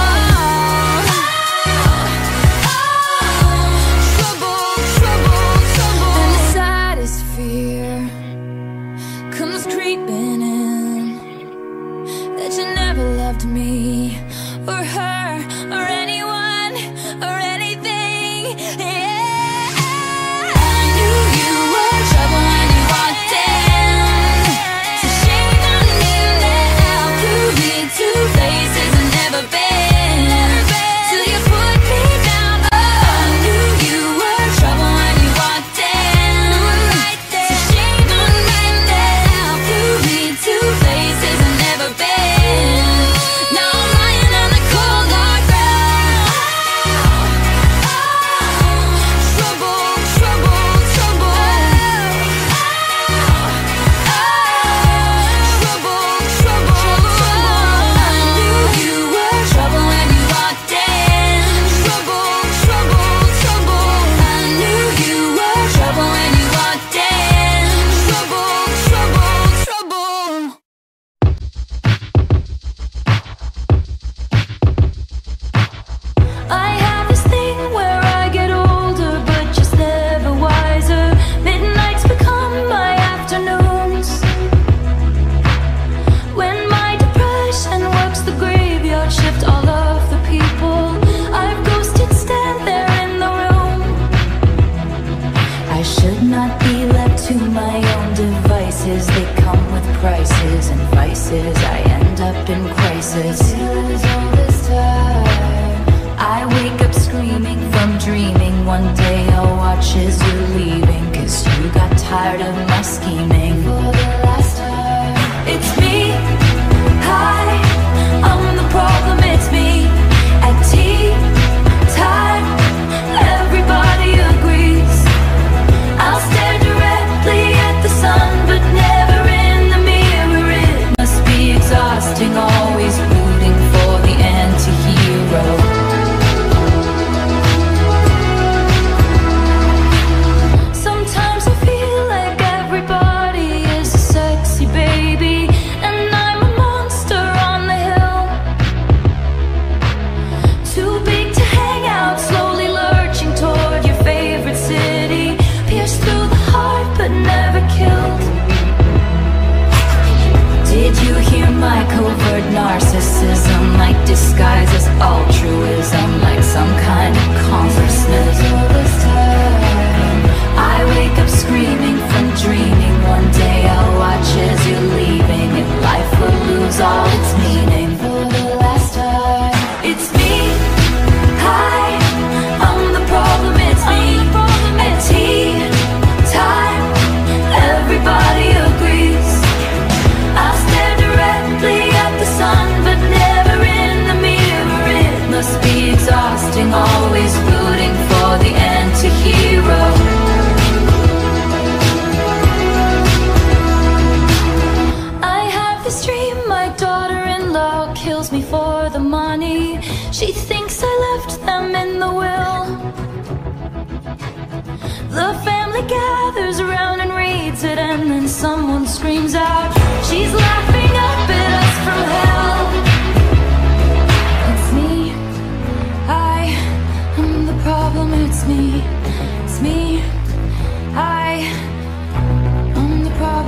Trouble, trouble, trouble. And the saddest fear comes creeping in, that you never loved me or her or anyone or anything. Yeah. I knew you were trouble when you walked in, so shame on me now. Flew me to places I've never been, till you put me down. I knew you were trouble when you walked in, so shame on me now. Flew me to places I've never been. Now I'm lying on the cold hard ground. Trouble, trouble, trouble. Trouble, trouble, trouble. I knew you were trouble when you walked in. Trouble, trouble, trouble. I knew you were trouble when you walked in. Trouble, trouble, trouble. I have this thing where I get older, but just never wiser. Midnights become my afternoons, when my depression works the graveyard shift. All of the people I've ghosted stand there in the room. I should not be left to my own devices. They come with prices and vices. I end up in crisis. All this time I wake up screaming from dreaming. One day I'll watch as you're leaving, 'cause you got tired of my scheming. For the last time, it's me. Hi, I'm the problem, it's me. At tea time, everybody agrees. I'll stare directly at the sun, but never in the mirror. It must be exhausting, always rooting for the anti-hero. Sometimes I feel like everybody is a sexy baby, and I'm a monster on the hill. Too big to hang out, slowly lurching toward your favorite city. Pierced through the heart, but never killed. Did you hear my covert narcissism? Like disguise as altruism, like some kind of consciousness. All this time I wake up screaming from dreaming. One day I'll watch as you're leaving, and life will lose all its meaning. For the last time, it's me. Hi, I'm the problem, it's me. At tea time, everybody agrees. I'll stare directly at the sun, but never in the mirror. It must be exhausting, always rooting for the anti-hero. I have this dream, my daughter-in-law kills me for the money. She thinks I left them in the will. The family gathers around and reads it, and then someone screams out, she's laughing up at us from hell. It's me. I am the problem, it's me. It's me. I am the problem.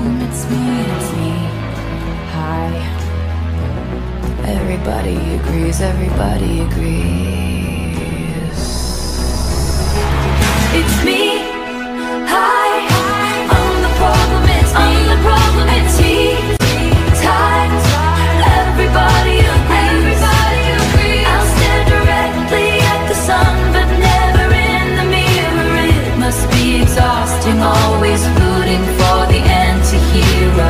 everybody agrees, everybody agrees. It's me, hi, I'm the problem, it's me, I'm the problem, it's me, tight, everybody agrees, everybody agrees. I'll stare directly at the sun, but never in the mirror. It must be exhausting, always rooting for the anti-hero.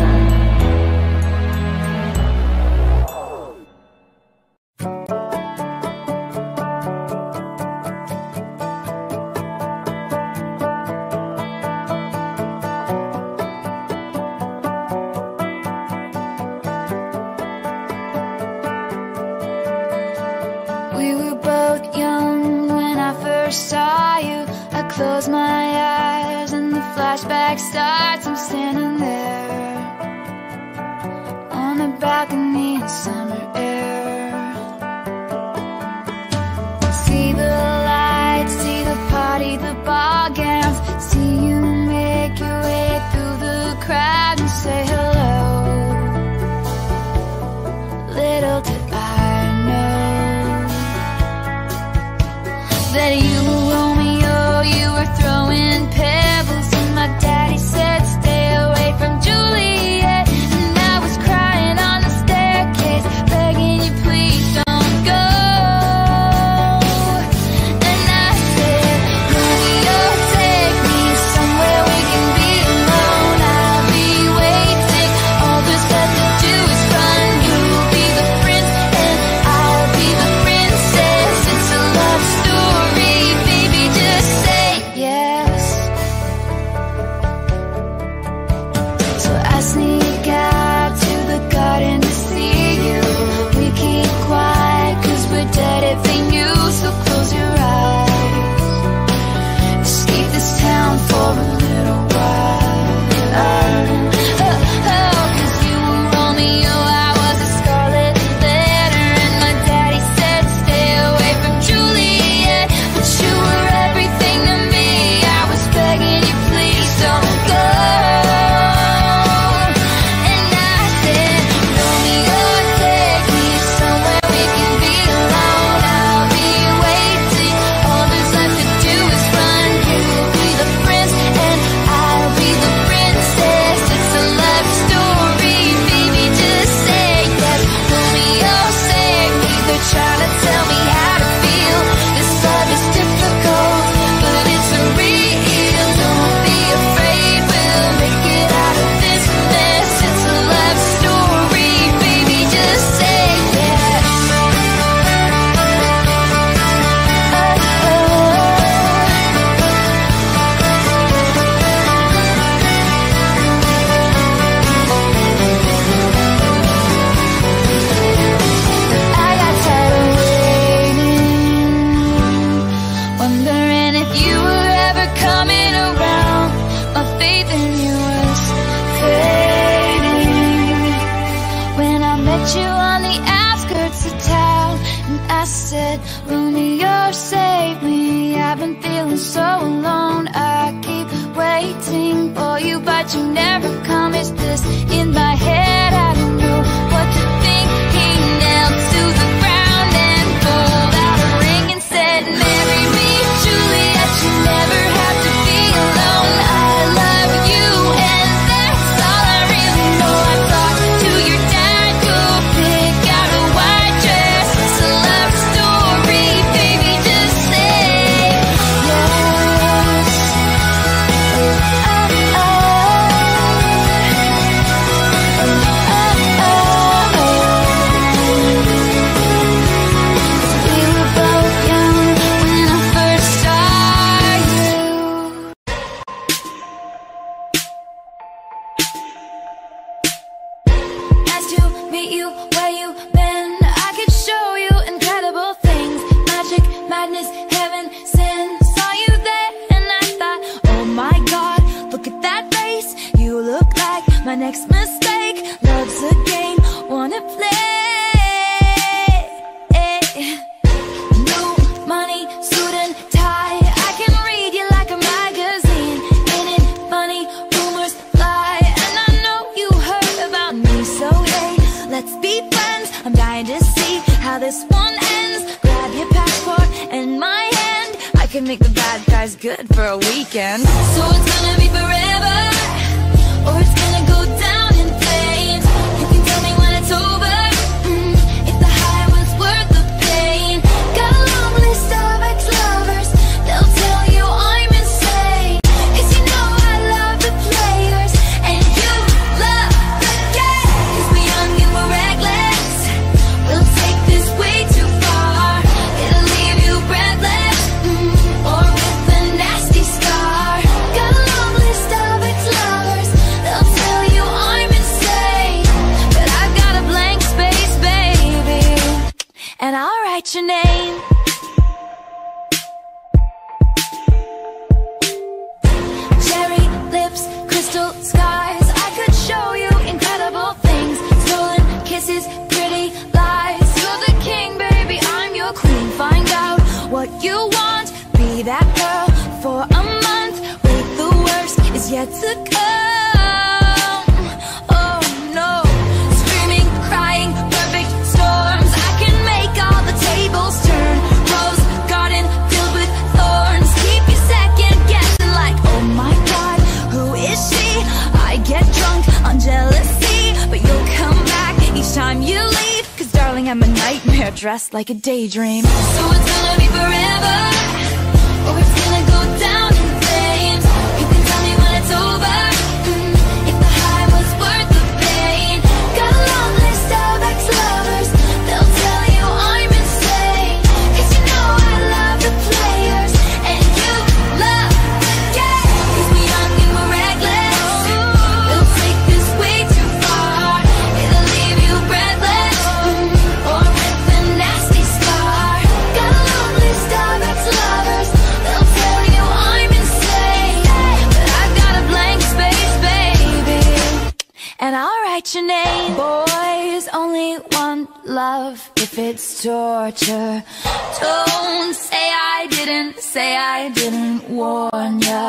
We were both young when I first saw you. I close my eyes and the flashback starts. I'm standing there on a balcony in summer air. See the lights, see the party, the ball gowns. See you make your way through the crowd and say hello. Little did I know that you were Romeo, you were throwing pebbles, and my daddy said stay away from Juliet. And I was crying on the staircase, begging you please don't go. And I said, Romeo, take me somewhere we can be alone. I'll be waiting, all there's left to do is run. You'll be the prince and I'll be the princess. It's a love story, baby, just say yes. So I sneak out to the garden to see you. We keep quiet cause we're dead if they knew. So close your eyes, escape this town for a little while. Oh, oh, cause you were Romeo, I was a scarlet letter, and my daddy said stay away from Juliet. But you were everything to me, I was begging you please don't go. And I said, Romeo, take me somewhere we can be alone. I'll be waiting, all there's left to do is run. You'll be the prince and I'll be the princess. It's a love story, baby, just say yes. Romeo, save me, they're trying to tell me how to feel. This love is difficult, but it's real. Don't be afraid, we'll make it out of this mess. It's a love story, baby, just say yes. I got tired of waiting, wondering if you were ever coming around. My faith in you was fading when I met you on the outskirts of town. And I said, Romeo, save me, I've been feeling so alone. I keep waiting for you, but you never come. Is this in my head? I don't know what to think. He knelt to the ground and pulled out a ring and said, marry me, Juliet, you never have to be alone. I love you and that's all I really know. I talked to your dad, go pick out a white dress. It's a love story, baby, just say yes. Oh, oh, oh, oh, oh. We were both young when I first saw you. Nice to meet you, where you been? I could show you incredible things. Magic, madness, heaven, sin. Saw you there and I thought, oh my god, look at that face. You look like my next mistake. Love's a game, wanna play. New money, suit and tie. I can read you like a magazine. Ain't it funny, rumors fly. And I know you heard about me, so hey, let's be friends. I'm dying to good for a weekend. So it's gonna be forever, or it's gonna go down in flames. You can tell me when it's over, mm, if the high was worth the pain. Got a long list of ex-lovers, they'll tell you I'm insane. Cause you know I love the players, and you love the game. Cause we're young and we're reckless, we'll take this way too far. It'll leave you breathless, mm, or with a nasty scar. Got a long list of ex-lovers, they'll tell you I'm insane. But I've got a blank space, baby, and I'll write your name. Cherry lips, crystal skies, I could show you incredible things. Stolen kisses, pretty lies. You're the king, baby, I'm your queen. Find out what you want, be that girl for a month. Wait, the worst is yet to come. Oh no, screaming, crying, perfect storms. I can make all the tables turn. Rose garden filled with thorns. Keep you second guessing like, oh my god, who is she? I get drunk on jealousy, but you'll come back each time you leave. Cause darling, I'm a nightmare dressed like a daydream. So it's gonna be forever, or it's gonna go down in flames. You can tell me when it's over, mm, if the high was worth the pain. Got a long list of ex-lovers, they'll tell you I'm insane. Cause you know I love the players, and you love the game. Cause we're young and we're reckless, we'll take this way too far. It'll leave you breathless, mm, or with a nasty scar. Got a long list of ex-lovers, they'll tell you I'm insane. But I've got a blank space, baby, and I'll write your name. Boys only want love if it's torture. Don't say I didn't, say I didn't warn ya.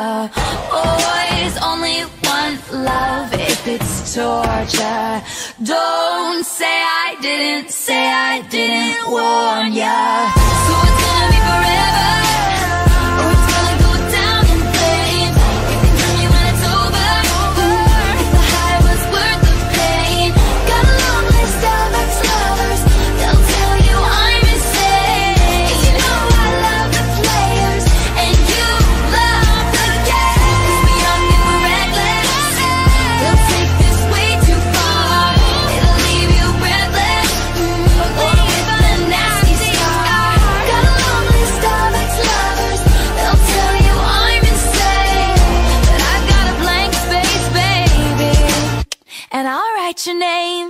Boys only want love if it's torture. Don't say I didn't, say I didn't warn ya. So it's gonna be forever, or it's gonna go down in flames. You can tell me when it's over, mm, if the high was worth the pain. Got a long list of ex-lovers, they'll tell you I'm insane. Cause you know I love the players, and you love the game. Cause we're young and we're reckless, we'll take this way too far. It'll leave you breathless, mm, or with a nasty scar. Got a long list of ex-lovers, they'll tell you I'm insane. But I've got a blank space, baby, and I'll write your name.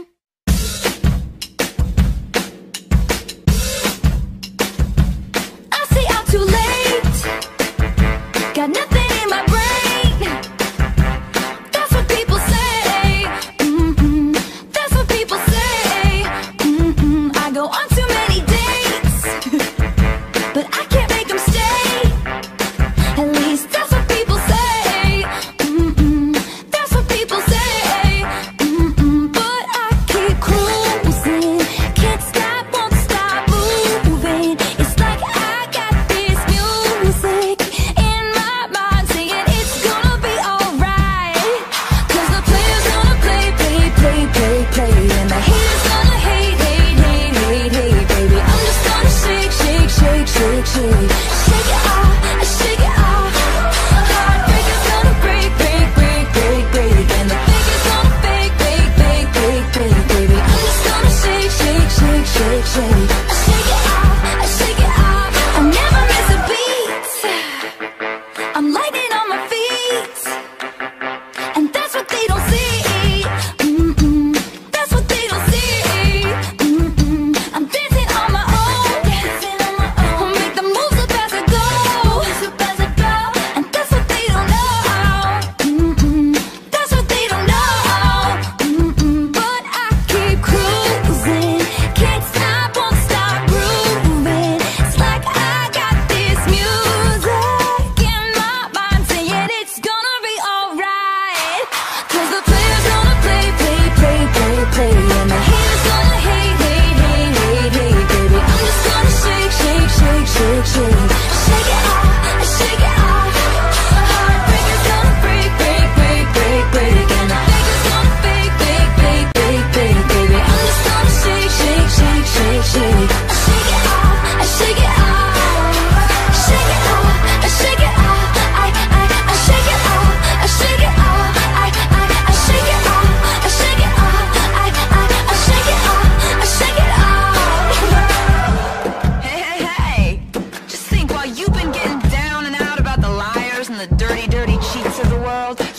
I say I'm too late, got nothing in my brain. That's what people say, mm-mm. That's what people say, mm-mm. I go on too many dates, but I can't make them stay. At least that's what people say, mm-mm. That's what people say, mm-mm. But I keep cruising, can't stop, won't stop moving. It's like I got this music in my mind saying it's gonna be alright. Cause the player's gonna play, play, play, play, play, and the haters gonna hate, hate, hate, hate, hate, baby. I'm just gonna shake, shake, shake, shake, shake. Shake it off, shake it off. Heartbreaker's gonna break, break, break, break, break, and the faker's gonna fake, fake, fake, fake, fake, baby. I'm just gonna shake, shake, shake, shake, shake. Shake it off, shake it off. I never miss a beat, I'm lightning on my feet, and that's what they don't see, mm-mm. That's what they don't see, mm-mm. I'm dancing on my own, dancing on my own. Make the moves up as I go, up as I go. And that's what they don't know, mm-mm. That's what they don't know, mm-mm. But I keep cruising, can't stop, won't stop grooving. It's like I got this music in my mind saying it's gonna be alright. Cause the player's gonna play, play, play, play, play, and the haters gonna hate, hate, hate, hate, hate, baby. I'm just gonna shake, shake, shake, shake, shake. Shake it off, shake it off.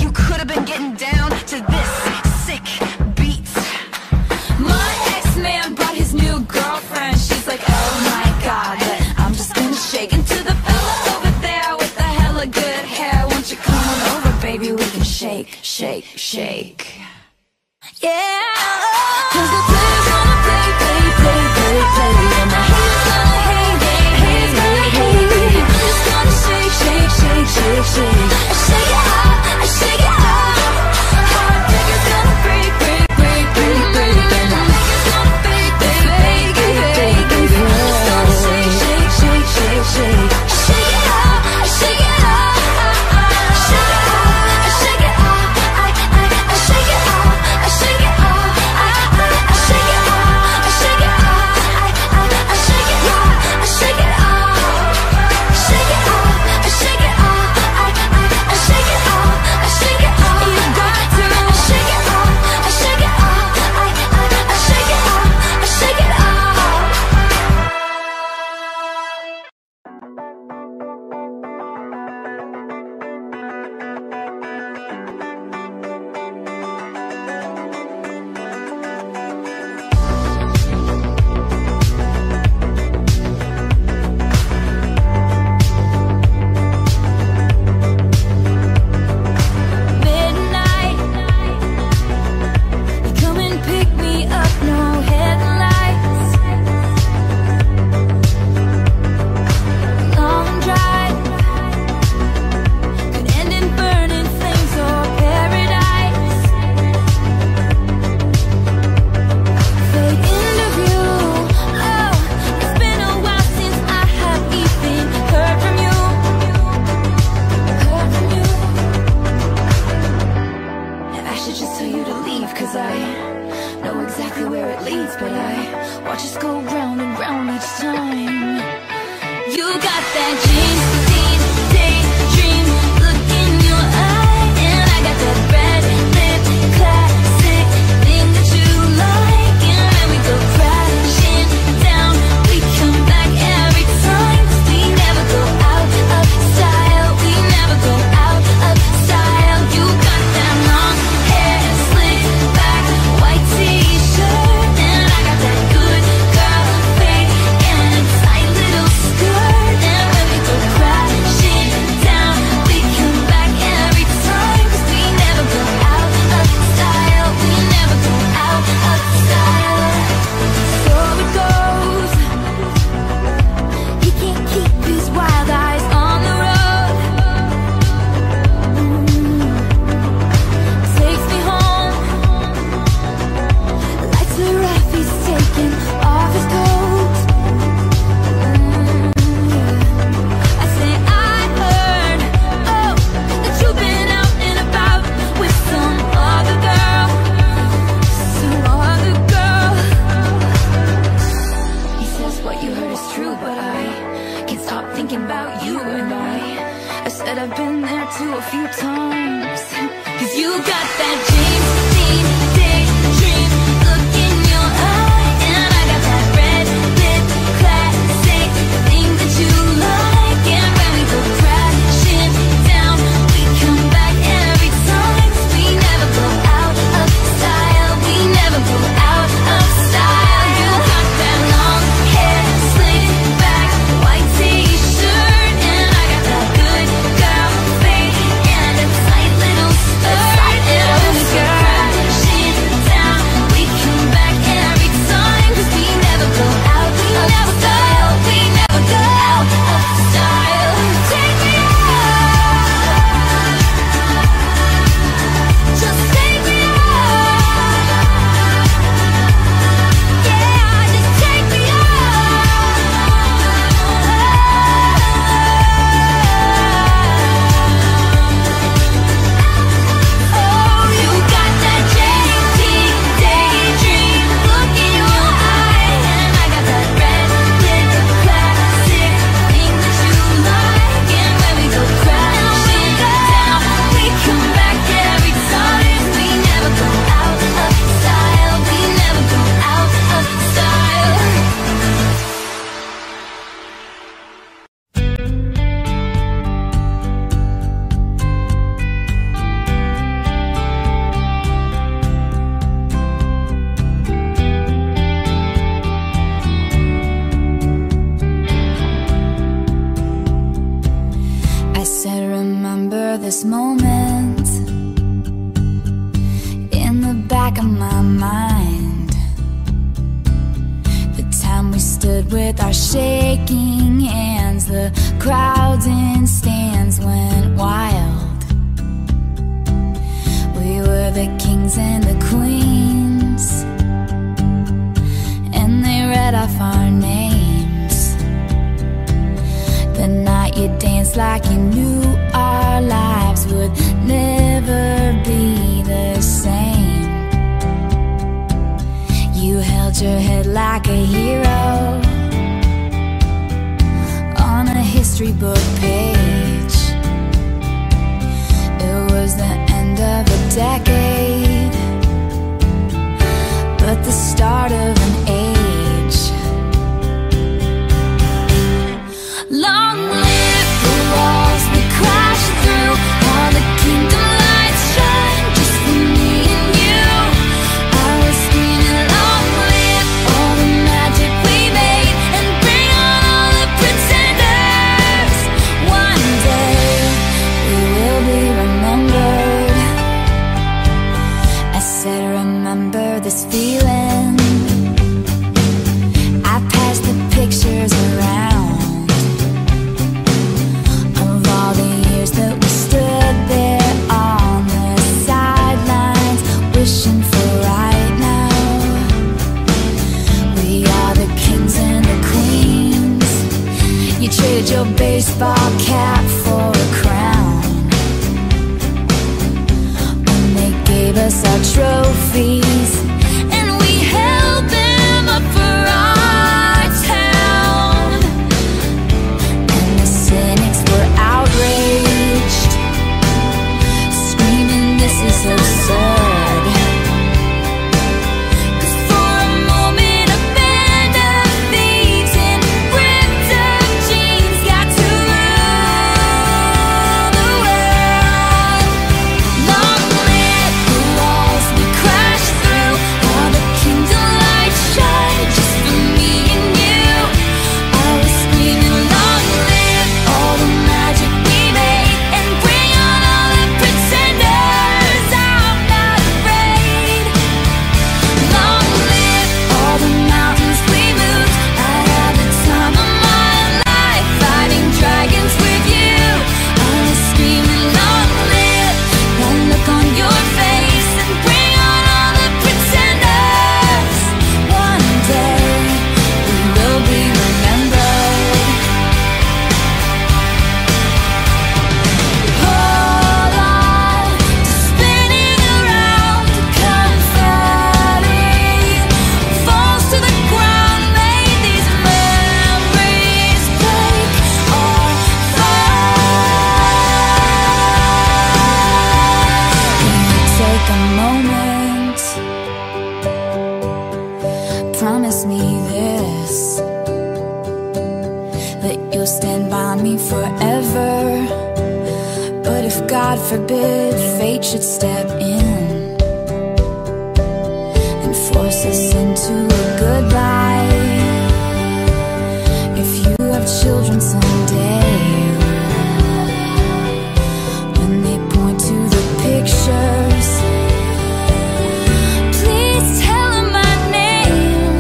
you could have been getting down to this sick beat. My ex-man brought his new girlfriend. She's like, oh my god, but I'm just gonna shake into the fella over there with the hella good hair. Won't you come on over, baby, we can shake, shake, shake. Yeah, cause the players gonna play, play, play, play, play, and the haters gonna hate, hate, hate, hate, hate. I'm just gonna shake, shake, shake, shake, shake. I shake it out, I shake it out. Heartbreakers gonna break, break, break, break, break, and the haters gonna fake, fake, fake, fake, fake, fake. I'm just gonna shake, shake, shake, shake, shake. I shake it out, I shake it out. Shake it out, I shake it out. I, I, I shake it out. I shake it out, I, I, I shake it out, I shake it out, I, I, I shake it out, I shake it out, shake it out, I shake it out, I, I, I shake it out, I shake it out, you got to, I shake it out, I shake it out, I, I, I shake it out, I shake it out. Midnight, you come and pick me up, no headlights. Long drive could end in burning flames or paradise. Fade into view. Oh, it's been a while since I have even heard from you. Heard from you. I should just tell you to leave, cause I know exactly where it leads, but I watch us go round and round each time. You got that jeans, jeans, daydream look in your eye, and I got that red lip classic thing that you like, and then we go crashing down. We come back every time, 'cause we never go out of style. We never go out of style. You got that long hair slicked back, white t-shirt, and I got that good girl fade and a tight little skirt, and when we go crash with our shaking hands. The crowds in stands went wild. We were the kings and the queens, and they read off our names. The night you danced like you knew our lives would never be the same. You held your head like a hero on a history book page. It was the end of a decade, but the start of an age. Long live the walls we crashed through, all the kingdom lights shine just for me and you. I was screaming, long live all the magic we made, and bring on all the pretenders. One day we will be remembered. I said, remember this feeling. I passed the pictures around of all the years that we stood there on the sidelines, wishing for right now. We are the kings and the queens. You traded your baseball cap for a crown when they gave us our trophies, and we held them up for our town. And the cynics were outraged, screaming, this is absurd. 'Cause for a moment a band of thieves in ripped-up jeans got to rule the world. Long live the walls we crashed through, all the kingdom lights shine just for me and you. I was screaming, long live all the magic we made, and bring on all the pretenders. I'm not afraid. Long live all the mountains we moved. I had the time of my life fighting dragons with you. I was screaming, long live that look on your face, and bring on all the pretenders. One day we will be remembered. Hold on to spinning around, the confetti falls to the ground. May these memories break our fall. Can you take a moment? Promise me this, that you'll stand by me forever. But if God forbid fate should step in and force us into a goodbye, if you have children someday, when they point to the pictures, please tell them my name.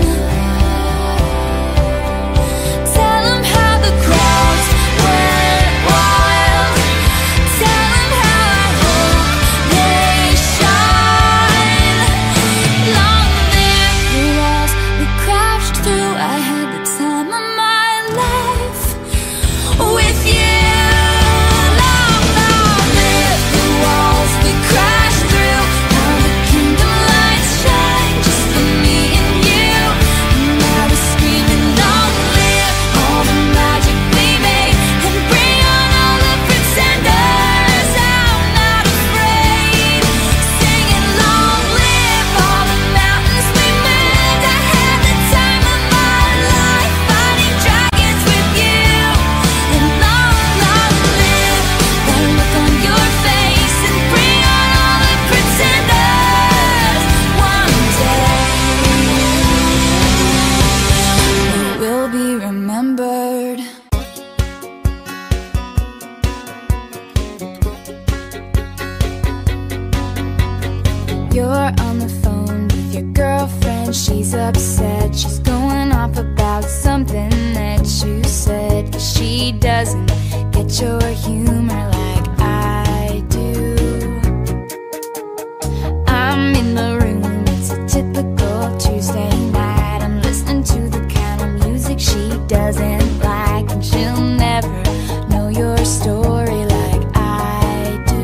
Tell them how the crowds went wild. Tell them how I hope they shine. Long live the walls we crashed through. I had the time of my life with you. Long, long live the walls we crashed through. How the kingdom lights shine just for me and you. And I was screaming, long live all the magic we made, and bring on all the pretenders. I'm not afraid. Singing, long live all the mountains we moved. I had the time of my life fighting dragons with you. And long, long live that look on your face, and bring on all the pretenders. One day we will be remembered. You're on the phone with your girlfriend and she's upset. She's going off about something that you said. She doesn't get your humor like I do. I'm in the room, it's a typical Tuesday night. I'm listening to the kind of music she doesn't like, and she'll never know your story like I do.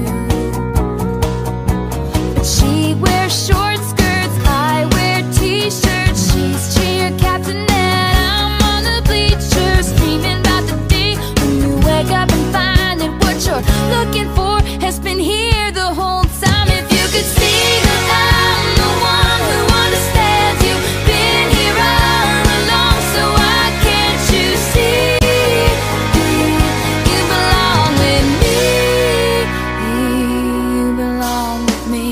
But she wears short skirts, I wear t-shirts. She's cheer captain and I'm on the bleachers, dreaming about the day when you wake up and find that what you're looking for has been here the whole time. If you could see that I'm the one who understands you, been here all along, so why can't you see you belong with me? You belong with me.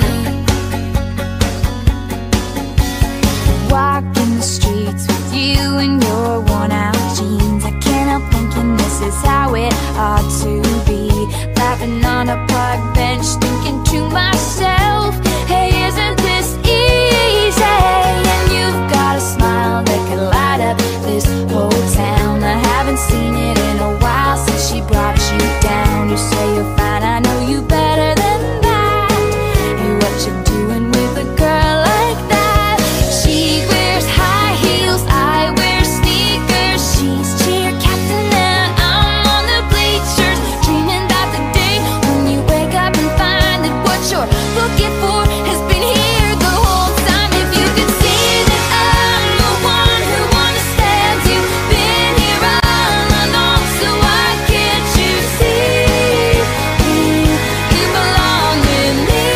Walking the streets with you in your worn out jeans, I can't help thinking this is how it ought to be. Laughing on a park bench, thinking to myself, hey, isn't this easy? And you've got a smile that could light up this whole town. I haven't seen it in a while since she brought you down. You say you're fine, I know you better than that. Hey, what you doing with a girl like that? She wears high heels, I wear sneakers. She's cheer captain and I'm on the bleachers, dreaming about the day when you wake up and find that what you're looking for has been here the whole time. If you could see that I'm the one who understands you, been here all along, so why can't you see you belong with me?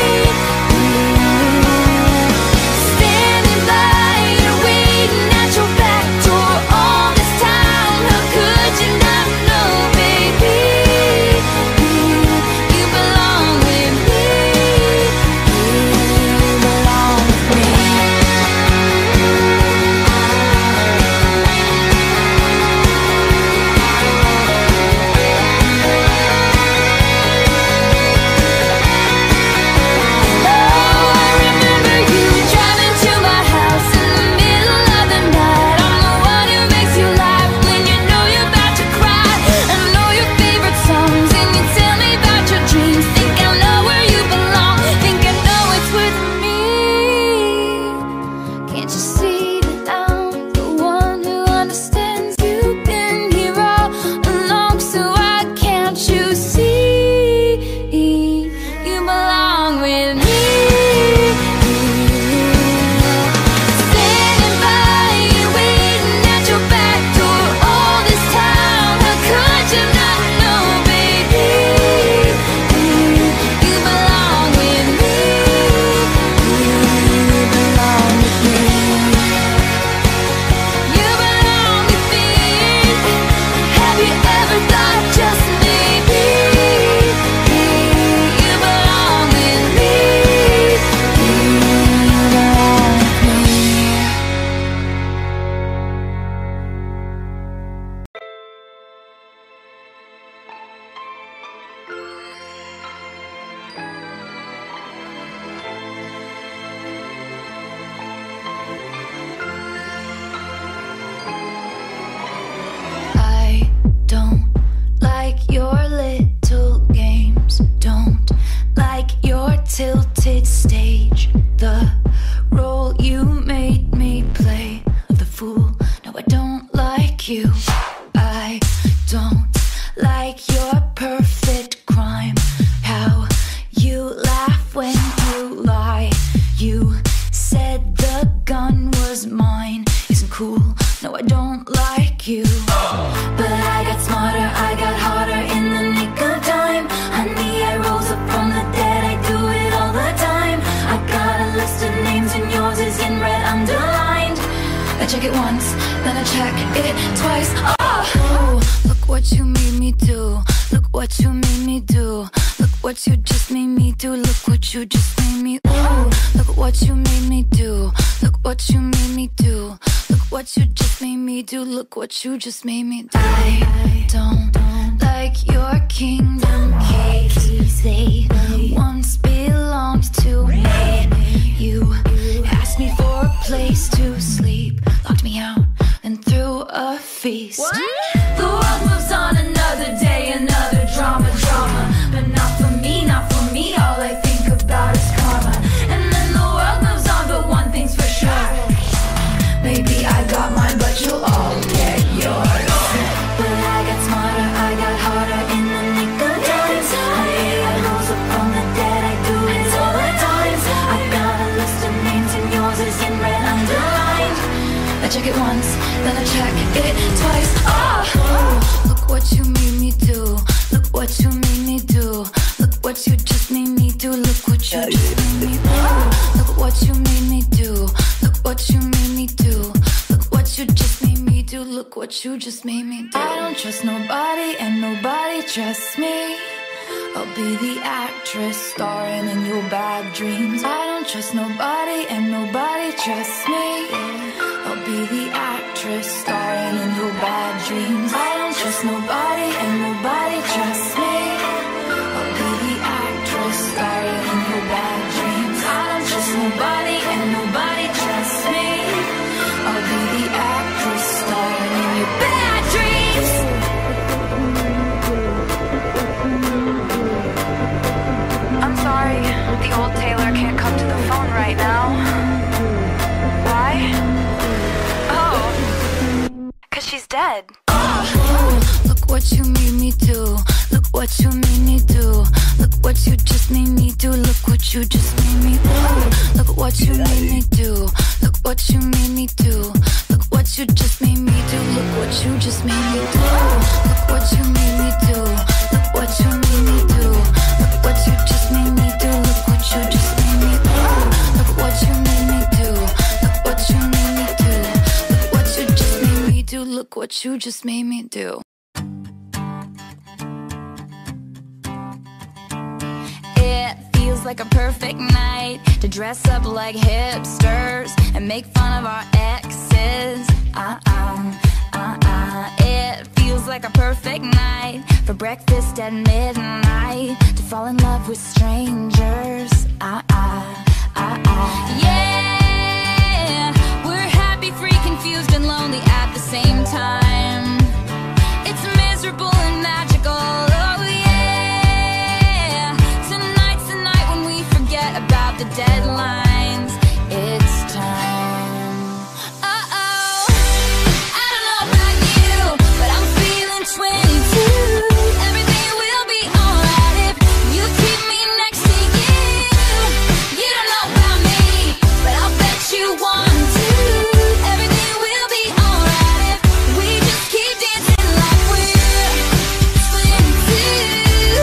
Standing by you, waiting at your back door all this time. How could you not know, baby? You belong with me. You belong with me. Oh, I remember you driving to my house in the middle of the night. I'm the one who makes you laugh when you know you're about to cry. I know your favorite songs and you tell me about your dreams. Think I know where you belong, think I know it's with me. Can't you see that I'm the one who understands you, been here all along, so why can't you see you belong with me? Standing by you, waiting at your back door all this time. How could you not know, baby? You belong with me. You belong with me. You belong with me. Have you ever thought just maybe you belong with me? You belong with me. I don't like your little games, don't like your tilted stage, the role you made me play of the fool. No, I don't like you. I don't like your perfect crime, how you laugh when you lie. You said the gun was mine, isn't cool. No, I don't like you. But I got smarter, I got harder in the nick of time. Honey, I rose up from the dead, I do it all the time. I got a list of names and yours is in red underlined. I check it once, then I check it twice. Oh, look what you made me do. Look what you made me do. Look what you just made me do. Look what you just made me. Ooh, look what you made me do. Look what you made me do. Look what you just made me do. Look what you just made me do. I don't like your kingdom keys. They once belonged to me. You asked me for a place feast. What? The world moves on, another day, another drama, drama. But not for me, not for me, all I think about is karma. And then the world moves on, but one thing's for sure, maybe I got mine, but you'll all get yours. But I got smarter, I got harder in the nick of time. I rose up from the dead, I do it all the times. I got a list of names and yours is in red underlined. I check it once, then I check it twice. Oh, oh, look what you made me do. Look what you made me do. Look what you just made me do. Look what you just made me do. Look what you made me do. Look what you made me do. Look what you just made me do. Look what you just made me do. I don't trust nobody and nobody trusts me. I'll be the actress starring in your bad dreams. I don't trust nobody and nobody trusts me. I'll be the actress starring in your bad dreams. I don't trust nobody and nobody trusts me. I'll be the actress starring in your bad dreams. I don't trust nobody and nobody trusts me. I'll be the actress starring in your bad dreams. I'm sorry, the old Taylor can't come to the phone right now. Why? Oh, 'cause she's dead. Oh, look what you made me do. Look what you made me do. Look what you just made me do. Look what you just made me do. Look what you made me do. Look what you made me do. Look what you just made me do. Look what you just made me do. Look what you made me do. Look what you made me do. Look what you just made me do. Look what you just made me do. Look what you made me do. Look what you made me do. Look what you just made me do. Look what you just made me do. It feels like a perfect night to dress up like hipsters and make fun of our exes. Uh-uh, uh-uh. It feels like a perfect night for breakfast at midnight, to fall in love with strangers. Uh-uh, uh-uh. Yeah, we're happy, free, confused, and lonely at the same time. It's miserable and magical. Oh yeah, tonight's the night when we forget about the deadlines. It's time. Uh-oh, I don't know about you, but I'm feeling twenty-two. Everything will be alright if you keep me next to you. You don't know about me, but I'll bet you want to. Everything will be alright if we just keep dancing like we're twenty-two.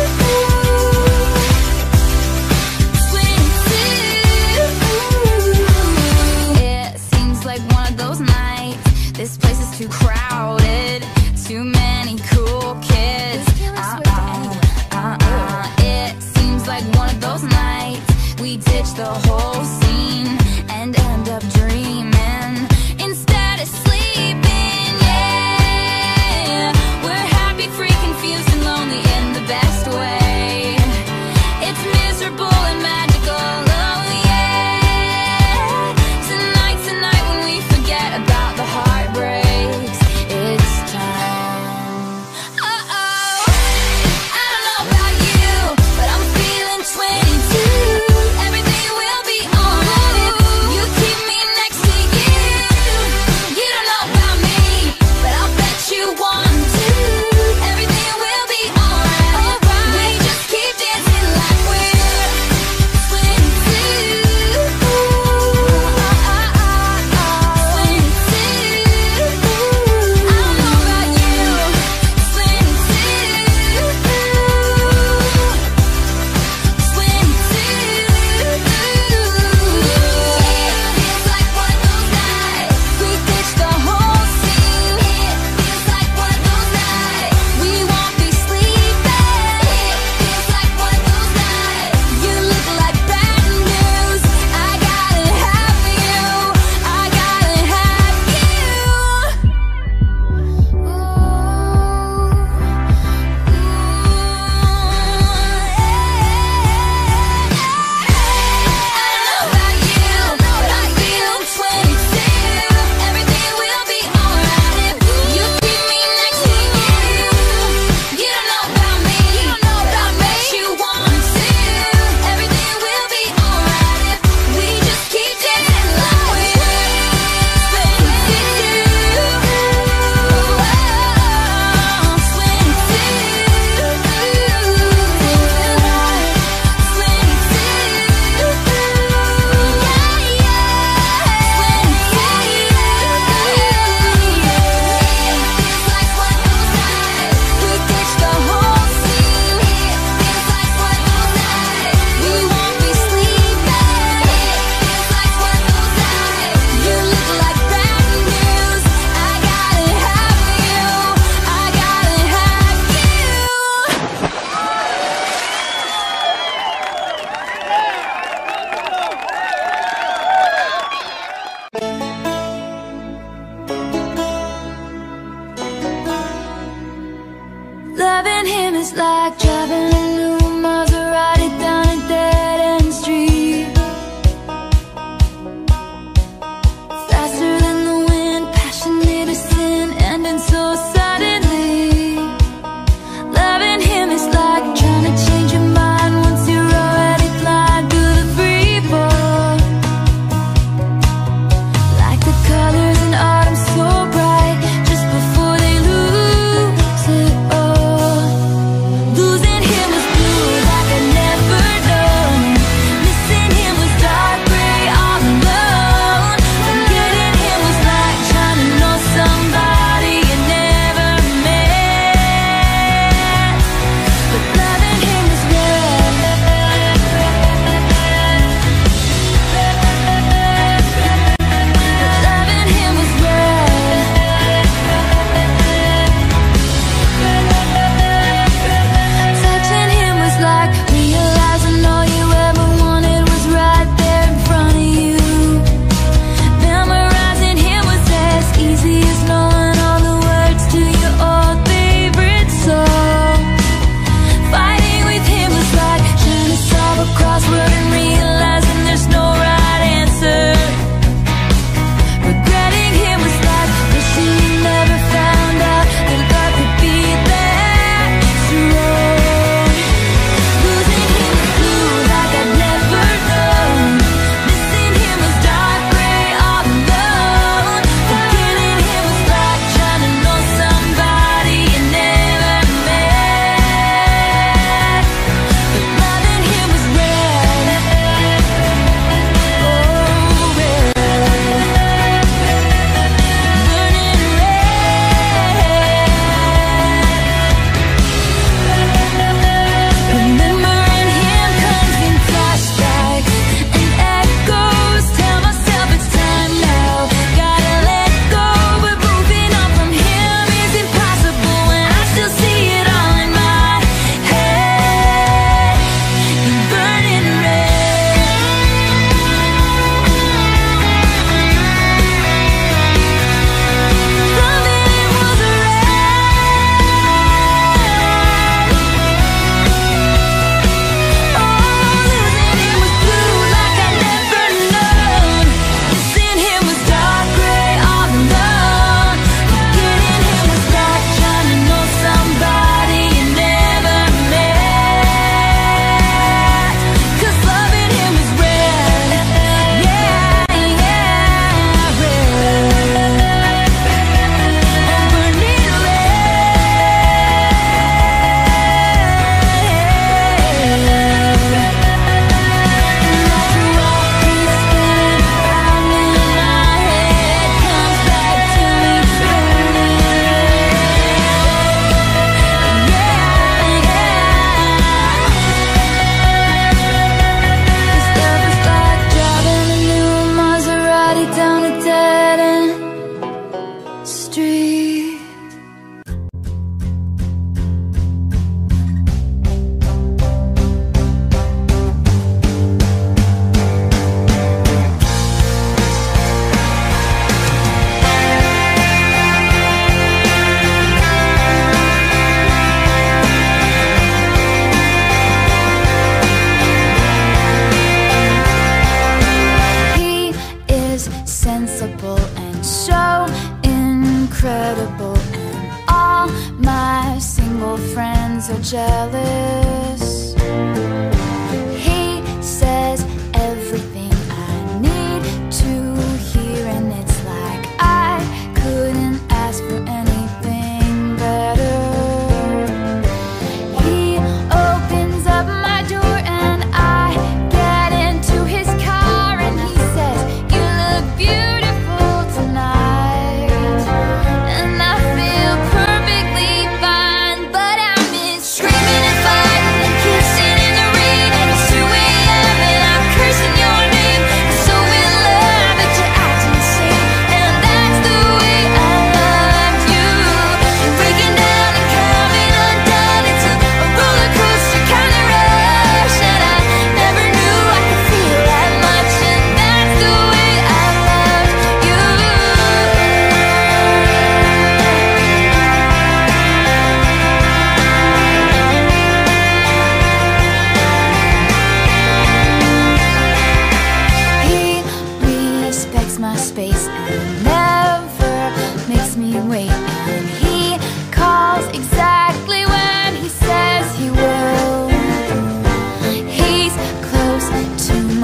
twenty-two. It seems like one of those nights. This place is too crowded, too many cool kids. Uh-uh, uh-uh. It seems like one of those nights we ditch the whole scene and end up dreaming instead of sleeping. Yeah, we're happy, free, confused, and lonely in the best way. It's miserable and magical. Oh yeah, tonight's the night when we forget about the heartbreaks. It's time. Uh-oh, I don't know about you, but I'm feeling twenty-two. Everything will be alright if you keep me next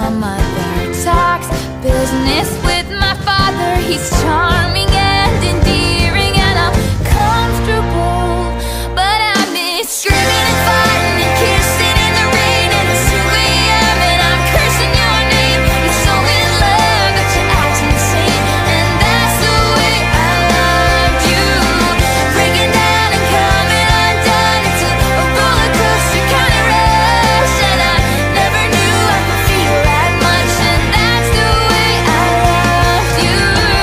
my mother talks business with my father. He's charming and endearing, and I'm comfortable, but I miss screaming and fighting and kissing in the rain. And it's two a m and I'm cursing your name. You're so in love that you act insane, and that's the way I loved you. Breaking down and coming undone. It's a, a roller coaster kind of rush, and I never knew I could feel that much, and that's the way I loved you.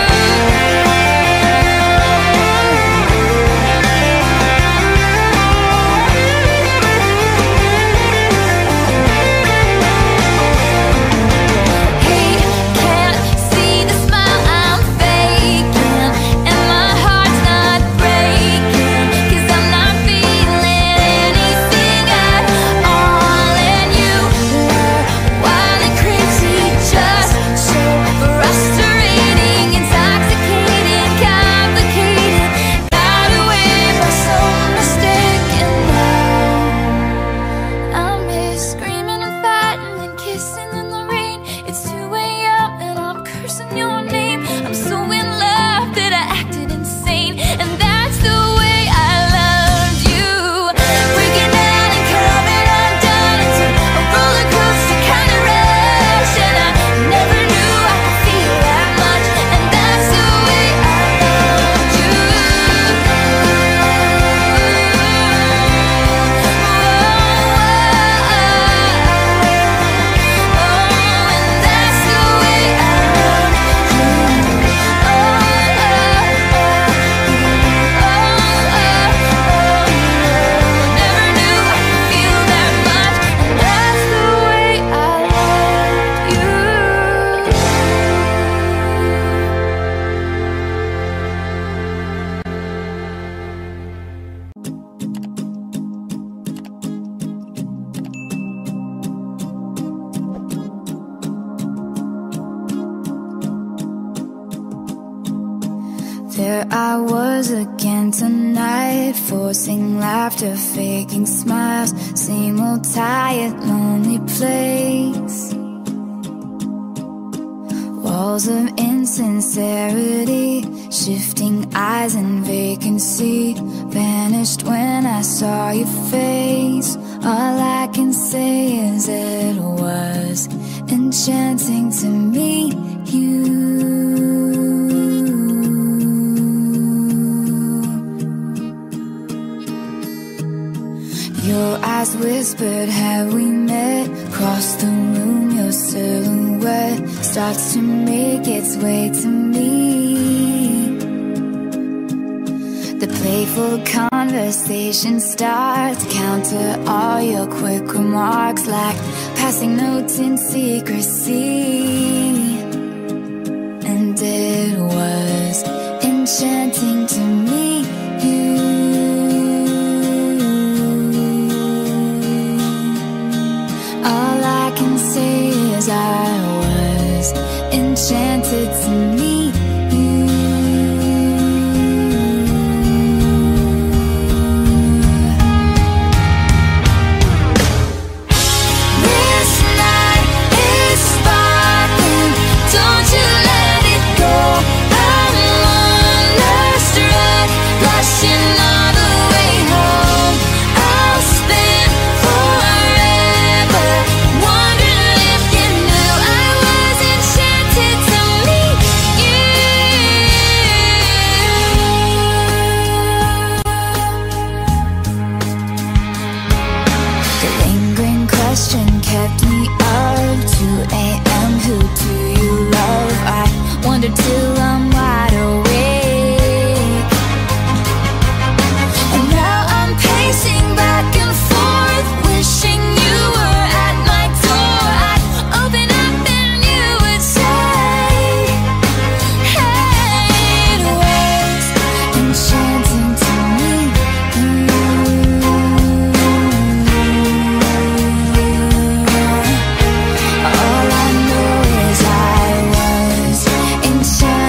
Hey, can't see the smile I'm faking, and my heart's not breaking, 'cause I'm not feeling anything at all. And you were wild and crazy, just so frustrating, intoxicating, complicated, got away by some mistake. And now I miss screaming and fighting and kissing in the rain. It's two a m and I'm cursing your name. I'm so in love that I acted insane, and that's the way I loved you. Breaking down and coming undone. It's a, a roller coaster kind of rush, and I never knew I could feel that much, and that's the way I loved you. There I was again tonight, forcing laughter, faking smiles. Same old tired, lonely place. Walls of insincerity, shifting eyes and vacancy. Vanished when I saw your face. All I can say is it was enchanting to meet you. Your eyes whispered, have we met? Across the room, your silhouette starts to make its way to me. The playful conversation starts, counter all your quick remarks like passing notes in secrecy. And it was enchanting to meet you. All I can say is I was enchanted to meet you. This night is sparkling, don't you let it go. I'm wonderstruck, blushing all the way home. I'll spend forever wondering if you knew I was enchanted to meet you. The lingering question kept me up. two a m Who do you love? I wonder till I'm wide awake. And now I'm pacing back and forth, wishing you were at my door. I'd open up and you would say, hey, it was enchanting to meet you. All I know is I was enchanted.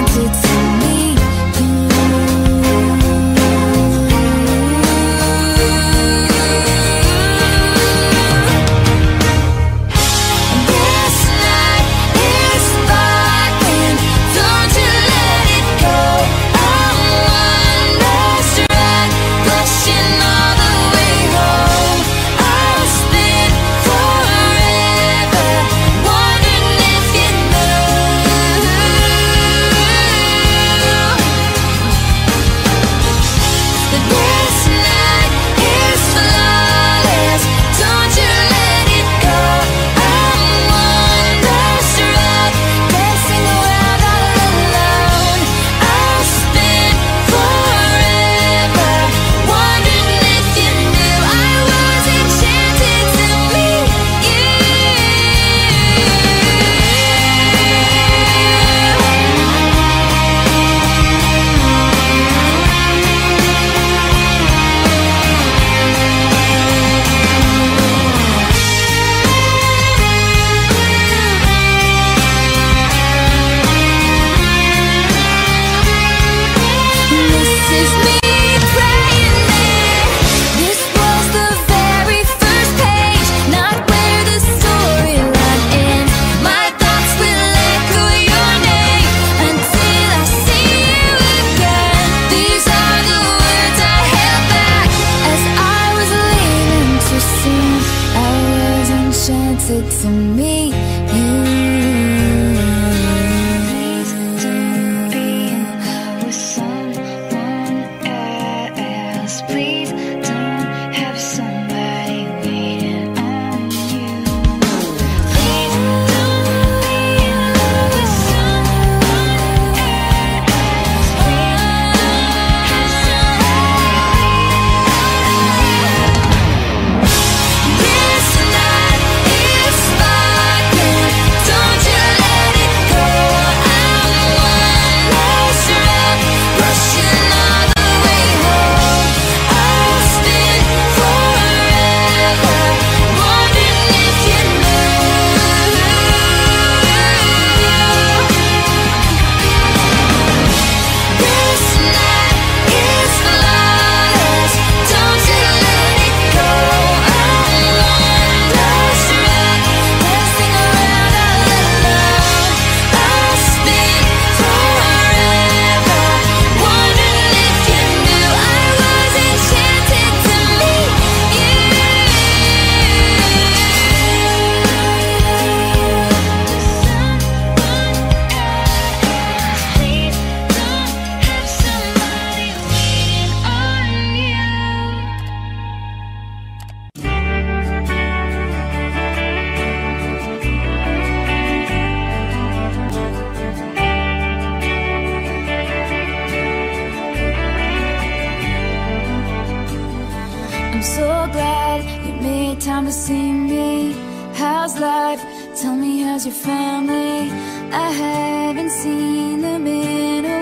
your family? I haven't seen them in a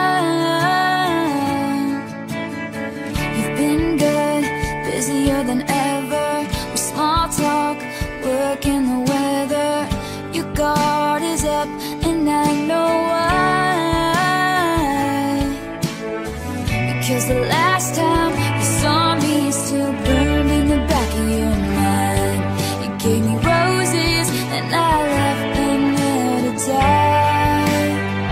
while. You've been good, busier than ever, with small talk, work and the weather. Your guard is up and I know why. Because the last time you saw me still burned in the back of your mind. You gave me roses and I left them there to die.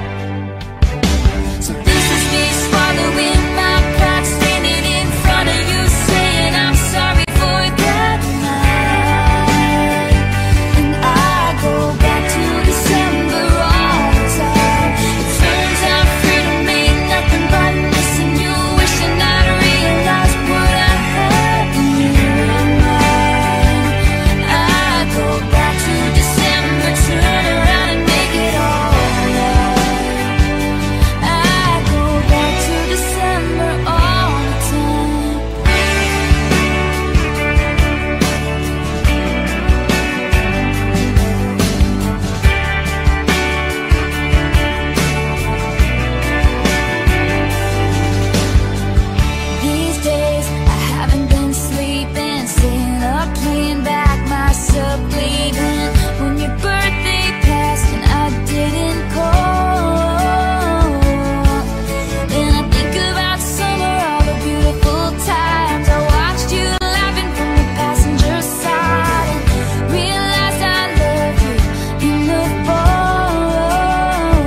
So this is me swallowing my pride, standing in front of you saying I'm sorry for that night. And I go back to December all the time. It turns out freedom ain't nothing but missing you, wishing I'd realized what I had in your mind. I go back to December, turn around and make it all right. I go back to December all the time. These days I haven't been sleeping, staying up playing back myself bleeding. When your birthday passed and I didn't call, and I think about summer, all the beautiful times I watched you laughing from the passenger side, and realized I loved you in the fall.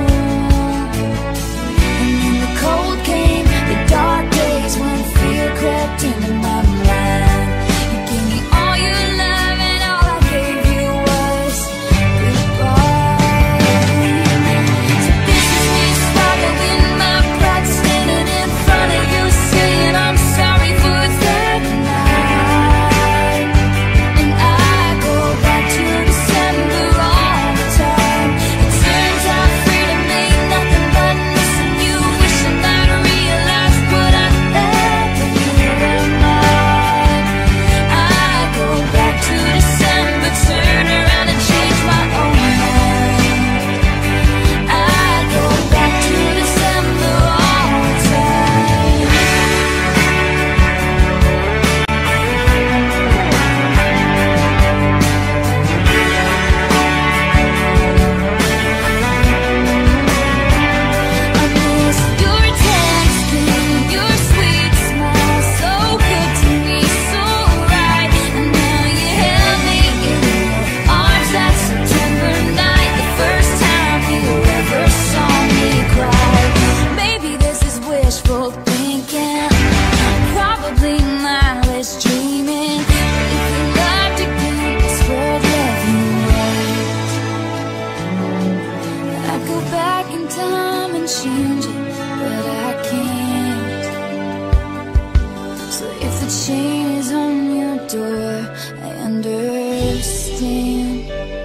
And then the cold came, the dark days when fear crept into my mind. You gave me all your love and all I gave you was goodbye. So this is me swallowing my pride, standing in front of you saying I'm sorry for that night. And I go back to December all the time. It turns out freedom ain't nothing but missing you, wishing I'd realized what I had when you were mine. I go back to December, turn around and change my own mind. I go back to December all the time. I miss your texting, your sweet smile, so good to me, so right. And now you held me in your arms that September night, the first time you ever saw me cry. Maybe this is wishful thinking, probably mindless dreaming. But if you loved again, it's worth loving right. I'd go back in time and change it, but I can't. So if the chain is on your door, I understand.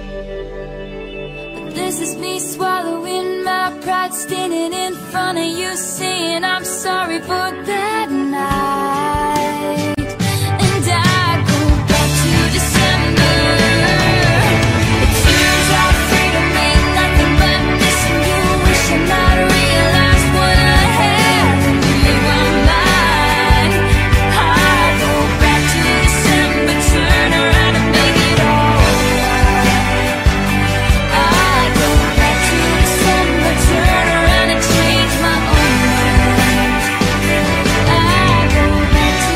But this is me swallowing my pride, standing in front of you saying I'm sorry for that night. And I go back to December. It turns out freedom ain't nothing but missing you, wishing I'd realized what I had when you were mine. I go back to December, turn around and make it all right. I go back to December, turn around and change my own mind. I go back to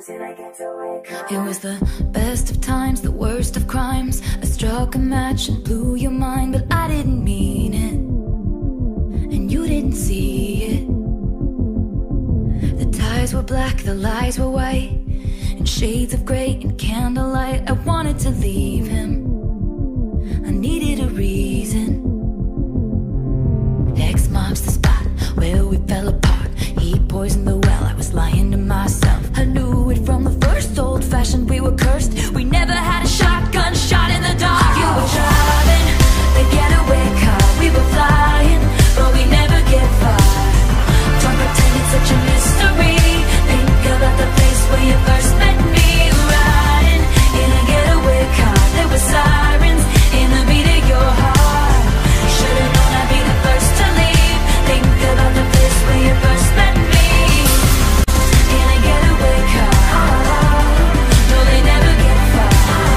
It was the best of times, the worst of crimes. I struck a match and blew your mind, but I didn't mean it, and you didn't see it. The ties were black, the lies were white, in shades of grey and candlelight. I wanted to leave him, I needed a reason. X marks the spot where we fell apart. He poisoned the well, I was lying to myself. I knew it from the first, old-fashioned, we were cursed. We never had a shotgun shot in the dark. You were driving the getaway car, we were flying, but we never get far. Don't pretend it's such a mystery. Think about the place where you first met me. Riding in a getaway car, there were sirens in the beat of your heart. Should've known I'd be the first to leave. Think about the place where you first met me. In a getaway car, no, they never get far.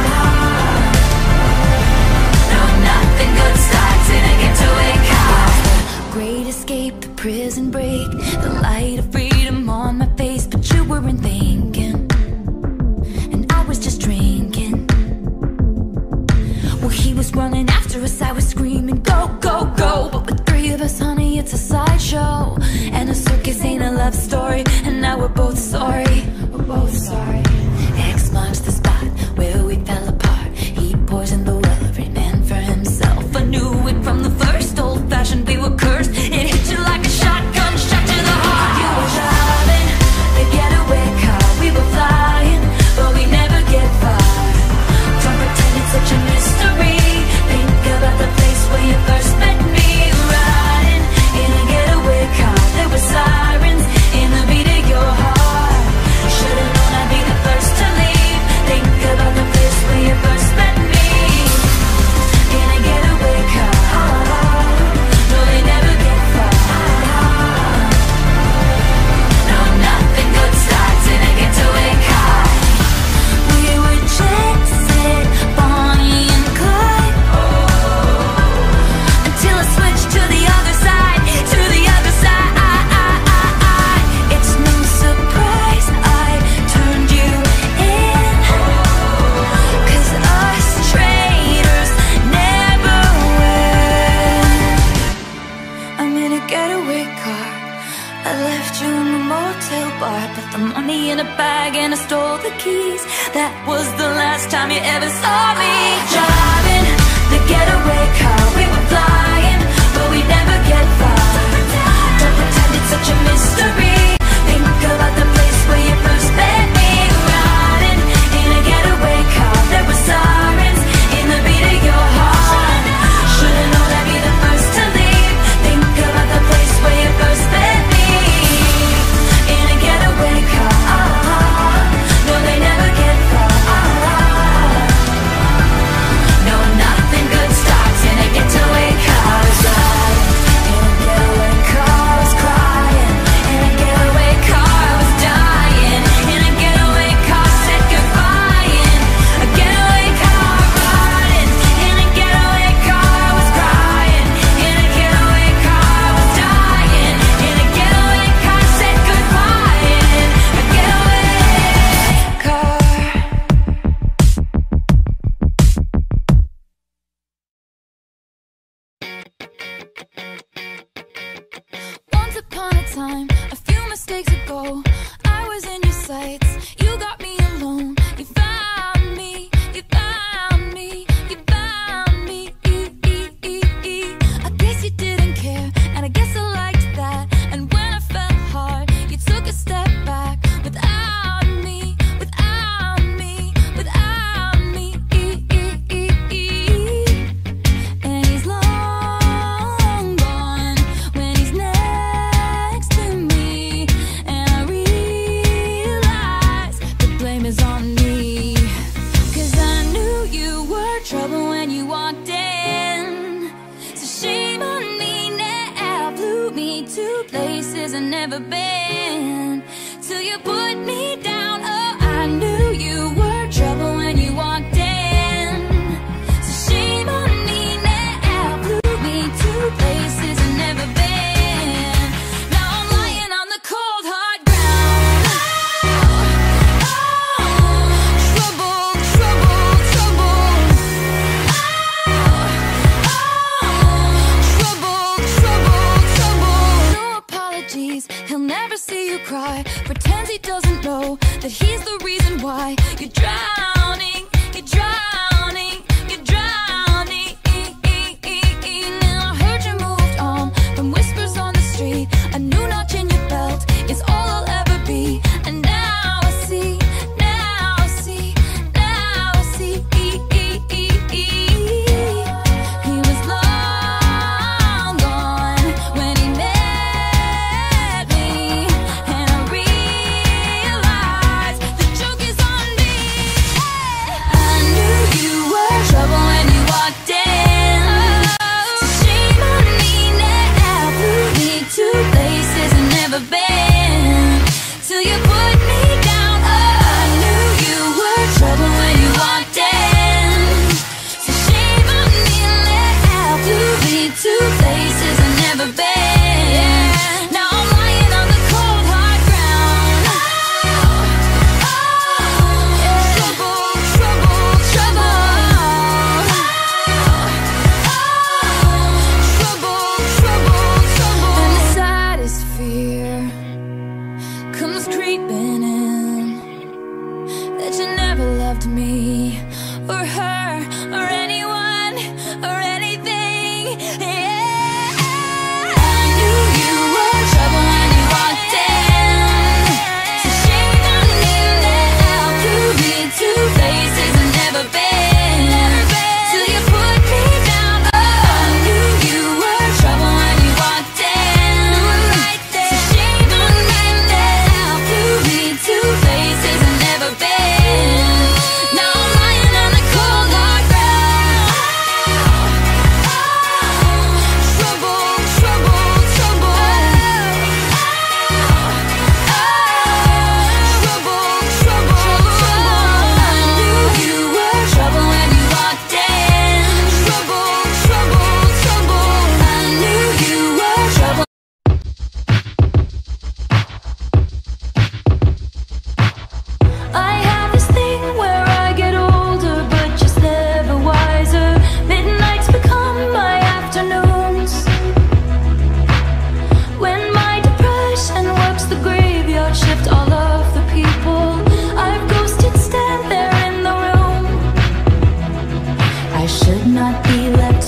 No, nothing good starts in a getaway car. Great escape, the prison break, the light of freedom on my face, but you weren't thinking, and I was just drinking. Well, he was running after us, I was screaming, go, go, go. But with three of us, honey, it's a sideshow, and a circus ain't a love story. And now we're both sorry, we're both sorry. X marks the spot where we fell apart. He poisoned the well, every man for himself. I knew it from the first, old-fashioned, we were cursed. It hit you like a shotgun shot to the heart. You were driving the getaway car, we were flying, but we never get far. Don't pretend it's such a mystery. Think about the place where you first met me. Riding in a getaway car, there were sirens in the beat of your heart. Should've known I'd be the first to leave. Think about the place where you first met me. In a getaway car, no, they never get far. No, nothing good starts in a getaway car. We were jet set, Bonnie and Clyde, until I switched to the other side, to the other side. It's no surprise I turned you in, 'cause us traitors never win. I'm in a getaway car, I left you in the motel bar. Put the money in a bag and I stole the keys. That was the last time you ever saw me. Driving the getaway car, we were flying, but we never get far. Don't pretend it's such a mystery. Think about the place where you first met me. Riding in a getaway car, there were sirens in the beat of your heart. Should've known I'd be the first to leave. Think about the place where you first met me. In a getaway car, no, they never get far. No, nothing good starts in a getaway car. In a getaway car, I was crying. In a getaway car, I was dying. In a getaway car, said goodbye. In a getaway car, riding. In a getaway car, I was crying. In a getaway car, I was dying. In a getaway car, said goodbye. In a getaway car. Once upon a time, a few mistakes ago, I was in your sights. You got me alone. You found me. You found me. You found me. I guess you didn't care, and I guess I liked that. And when I fell hard, you took a step back. Without me, without me, without me. And he's long gone when he's next to me. And I realize the blame is on me. 'Cause I knew you were trouble when you walked in. So shame on me now, flew me to places I've never been. Till you put me down, oh, I knew you were trouble when you walked in. So shame on me now, flew me to places I've never been. Now I'm lying on the cold hard ground. Oh, oh,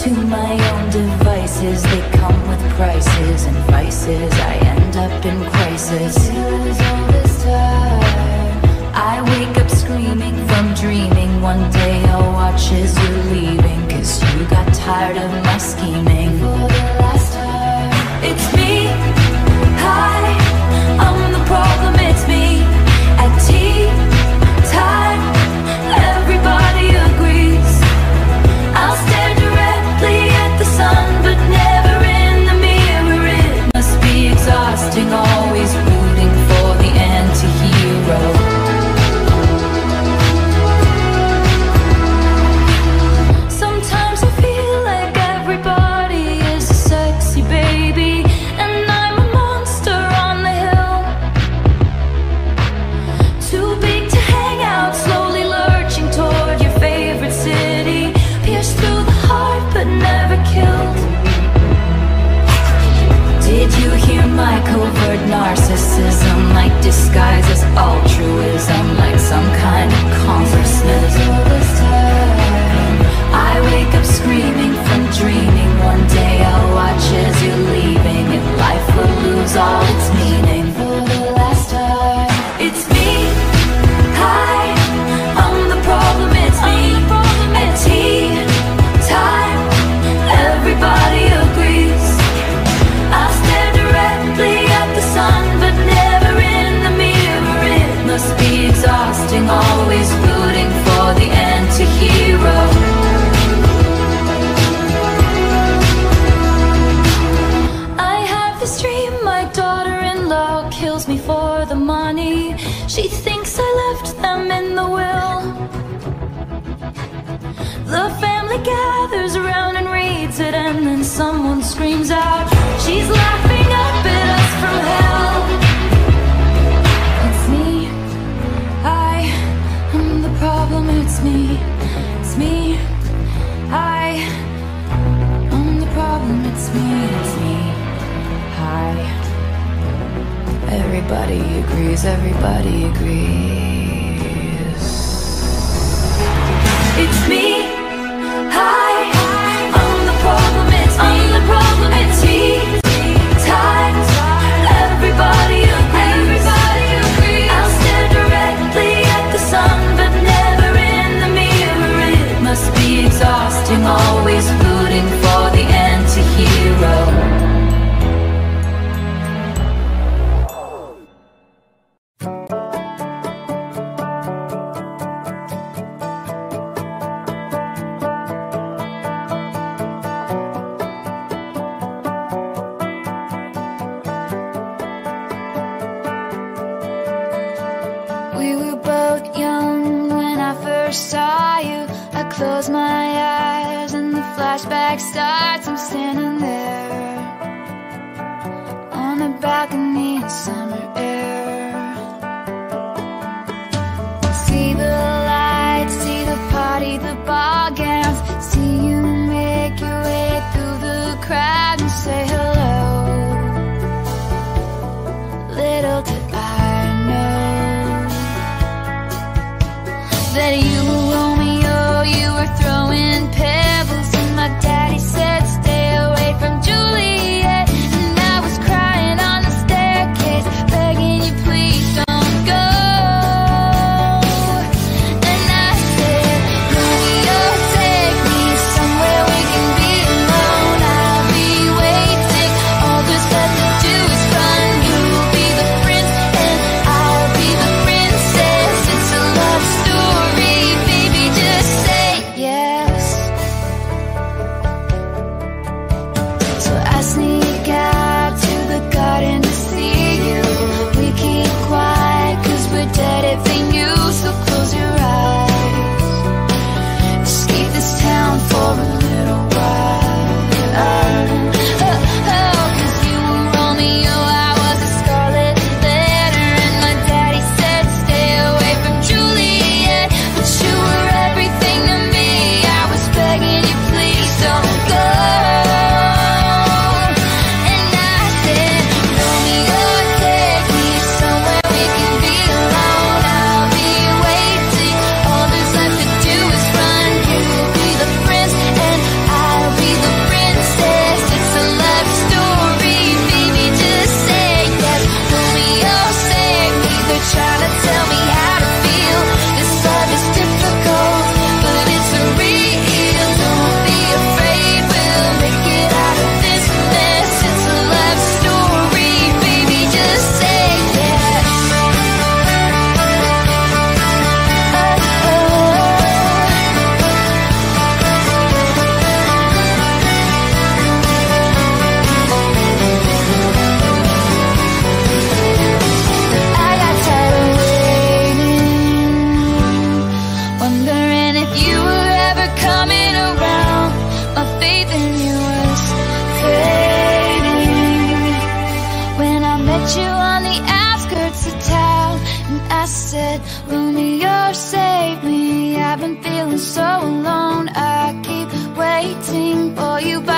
to my own devices. They come with prices and vices. I end up in crisis. All this time I wake up screaming from dreaming. One day I'll watch as you're leaving, 'cause you got tired of my scheming. For the last time, it's me. Hi, I'm the problem, it's me. At tea time, everybody agrees. I'll stare directly at the sun, but never in the mirror. It must be exhausting, always rooting for the anti-hero. Sometimes I feel like everybody is a sexy baby, and I'm a monster on the hill. Too big to hang out, slowly lurching toward your favorite city. Pierced through the heart, but never killed. Did you hear my covert narcissism? Like disguise as altruism, like some kind of consciousness. All this time I wake up screaming from dreaming. One day I'll watch as you're leaving, and life will lose all its meaning. For the last time, it's me. Hi, I'm the problem, it's me. At tea time, everybody agrees. I'll stare directly at the sun, but never in the mirror. It must be exhausting, always rooting for the anti-hero. I have this dream, my daughter-in-law kills me for the money. She thinks I left them in the will. The family gathers around and reads it, and then someone screams out, she's laughing up at us from hell. It's me. I am the problem, it's me. It's me. I am the problem, it's me. It's me. Hi. Everybody agrees, everybody agrees. It's me. Hi, I'm the problem, it's me. I'm the problem, it's me. Times, everybody agrees. Everybody agrees. I'll stare directly at the sun, but never in the mirror. It must be exhausting, always rooting for the anti-hero. We were both young when I first saw you. I close my eyes and the flashback starts. I'm standing there on a balcony in summer air. See the lights, see the party, the ball gowns. See you make your way through the crowd and say hello. Little did I know that you were Romeo, you were throwing pebbles, and my daddy said stay away from Juliet. And I was crying on the staircase, begging you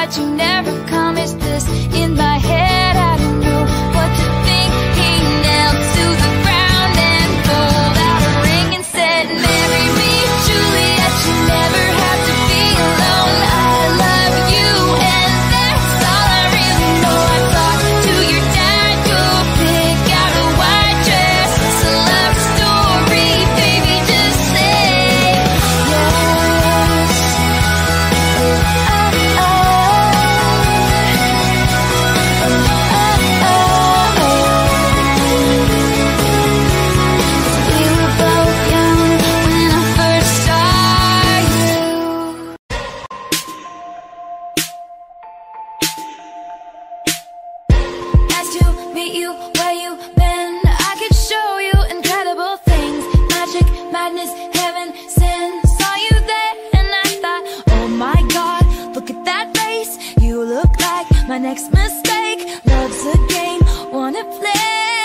that you never come. Is this in my head? I don't know what to think. He knelt to the ground and pulled out a ring and said, marry me, Juliet, you never have to be alone. I love you and that's all I really know. I talked to your dad, you'll pick out a white dress. It's a love story, baby, just say yes. Oh, oh, oh, oh, oh. We were both young when I first saw you. Nice to meet you, where you been? I could show you incredible things. Magic, madness, heaven, sin. Saw you there and I thought, oh my god, look at that face. You look like my next mistake. Love's a game, wanna play.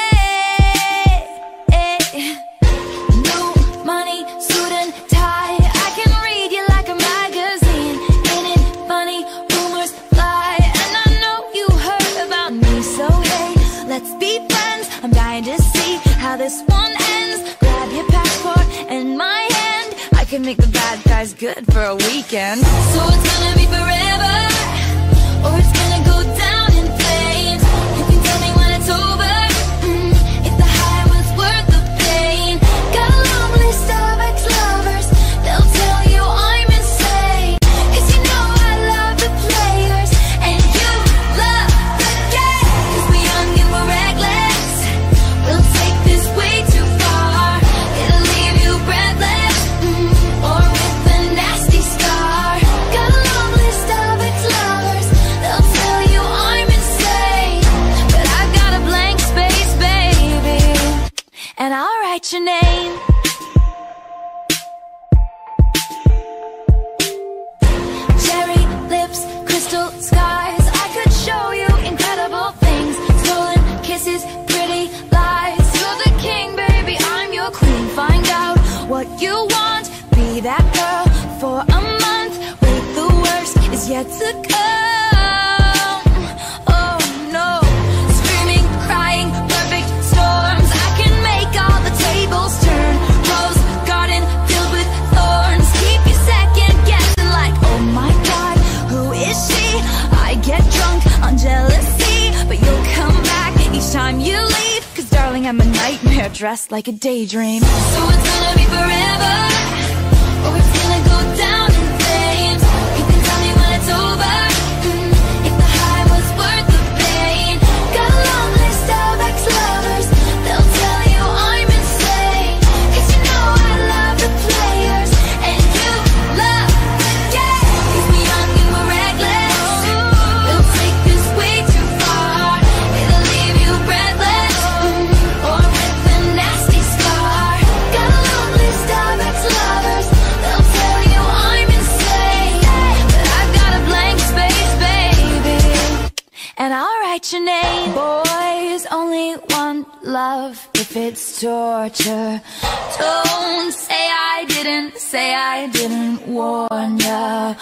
New money, suit and tie. I can read you like a magazine. Ain't it funny, rumors fly. And I know you heard about me, so hey, let's be friends. I'm dying to see how this one ends. Grab your passport and my hand. I can make the bad guys good for a weekend. So it's gonna be forever, or it's gonna go down in flames. You can tell me when it's over, mm, if the high was worth the pain. Got a long list of ex-lovers, they'll tell you I'm insane. 'Cause you know I love the players, and you love the game. 'Cause we're young and we're reckless, we'll take this way too far. It'll leave you breathless, mm, or with a nasty scar. Got a long list of ex-lovers, they'll tell you I'm insane. But I've got a blank space, baby, and I'll write your name. Cherry lips, crystal skies. I could show you incredible things. Stolen kisses, pretty lies. You're the king, baby, I'm your queen. Find out what you want, be that girl for a month. Wait, the worst is yet to come. Oh no, screaming, crying, perfect storms. I can make all the tables turn. Rose garden filled with thorns. Keep you second guessing like, oh my god, who is she? I get drunk on jealousy, but you'll come back each time you leave. 'Cause darling, I'm a nightmare dressed like a daydream. So it's gonna be forever, or it's gonna go down in flames. You can tell me when it's over, mm, if the high was worth the pain. Got a long list of ex-lovers, they'll tell you I'm insane. 'Cause you know I love the players, and you love the game. 'Cause we're young and we're reckless, we'll take this way too far. It'll leave you breathless, mm, or with a nasty scar. Got a long list of ex-lovers, they'll tell you I'm insane. But I've got a blank space, baby, and I'll write your name. Boys only want love if it's torture. Don't say I didn't, say I didn't warn ya.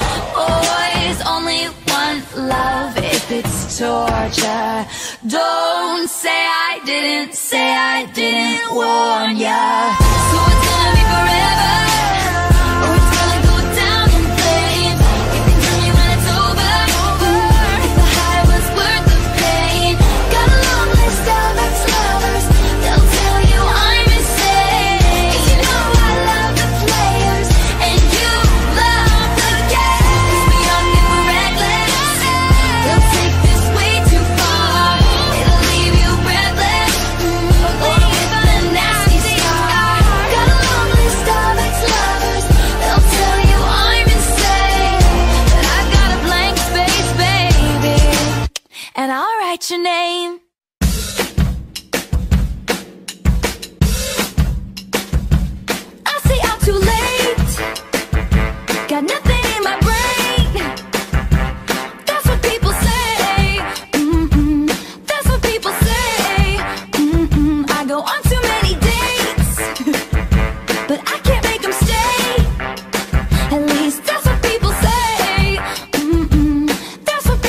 Boys only want love if it's torture. Don't say I didn't, say I didn't warn ya. So it's gonna be forever, or it's gonna go down in flames. You can tell me when it's over, if the high was worth the pain. Got a long list of ex-lovers, they'll tell you I'm insane. 'Cause you know I love the players, and you love the game. 'Cause we're young and we're reckless, they'll take this way too far. It'll leave you breathless, mm, or with a nasty scar. Got a long list of ex-lovers, they'll tell you I'm insane. But I've got a blank space, baby, and I'll write your name. I say I'm too late, got nothing in my brain. That's what people say, mm-mm. That's what people say, mm-mm. I go on too many dates, but I can't make them stay. At least that's what people say, mm-mm. That's what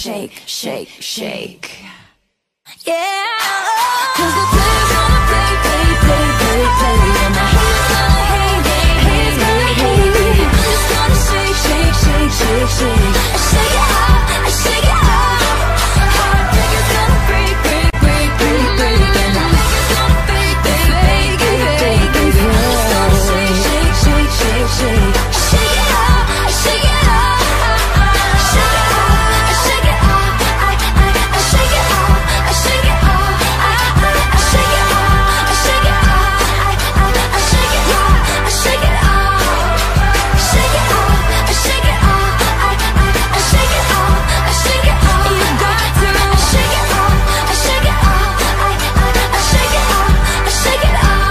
shake, shake, shake. Yeah, cause the players gonna play, play, play, play, play, and the haters gonna hate, hate, hate, hate, hate. I'm just gonna shake, shake, shake, shake, shake. I shake it out, I shake it out. Heartbreakers gonna break, break, break, break, break, and the haters gonna fake, fake, fake, fake, fake, fake. I'm just gonna shake, shake, shake, shake, shake. I shake it out, I shake it out. Shake it out, I shake it out. I, I, I shake it out, I shake it out. I, I, I shake it out, I shake it out. I, I, I shake it out, I shake it out. Shake it out, I shake it out. I, I, I shake it out, I shake it out. You got to shake it out, I shake it out. I, I, I shake it out, I shake it out.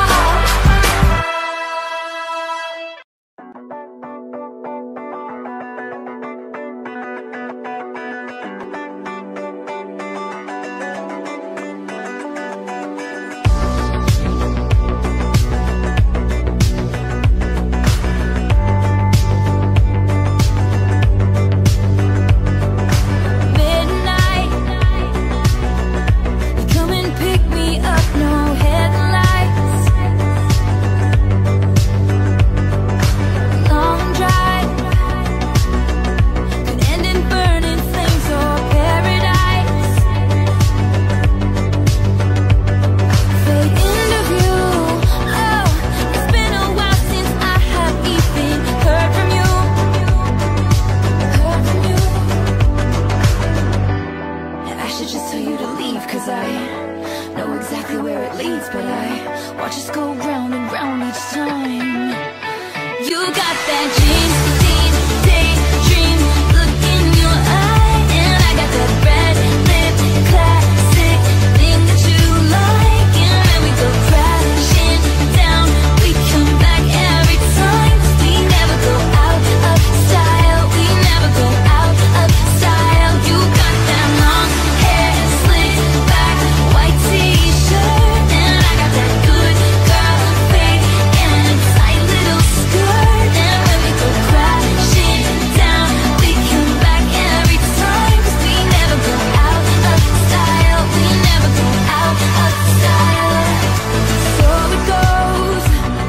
Midnight, you come and pick me up, no headlights. Long drive could end in burning flames or paradise. Fade into view. Oh, it's been a while since I have even heard from you. Heard from you. I should just tell you to leave, cause I know exactly where it leads, but I watch us go round and round each time. You got that dream, dream, daydream look in your eye, and I got that red lip classic thing that you like, and when we go crashing down, we come back every time. 'Cause we never go out of style, we never go out of style. You got that long hair slicked back, white t-shirt, and I got that good girl fade and a tight little skirt. And when we go crashing down, we come back every time. 'Cause we never go out of style, we never go out of style. So it goes.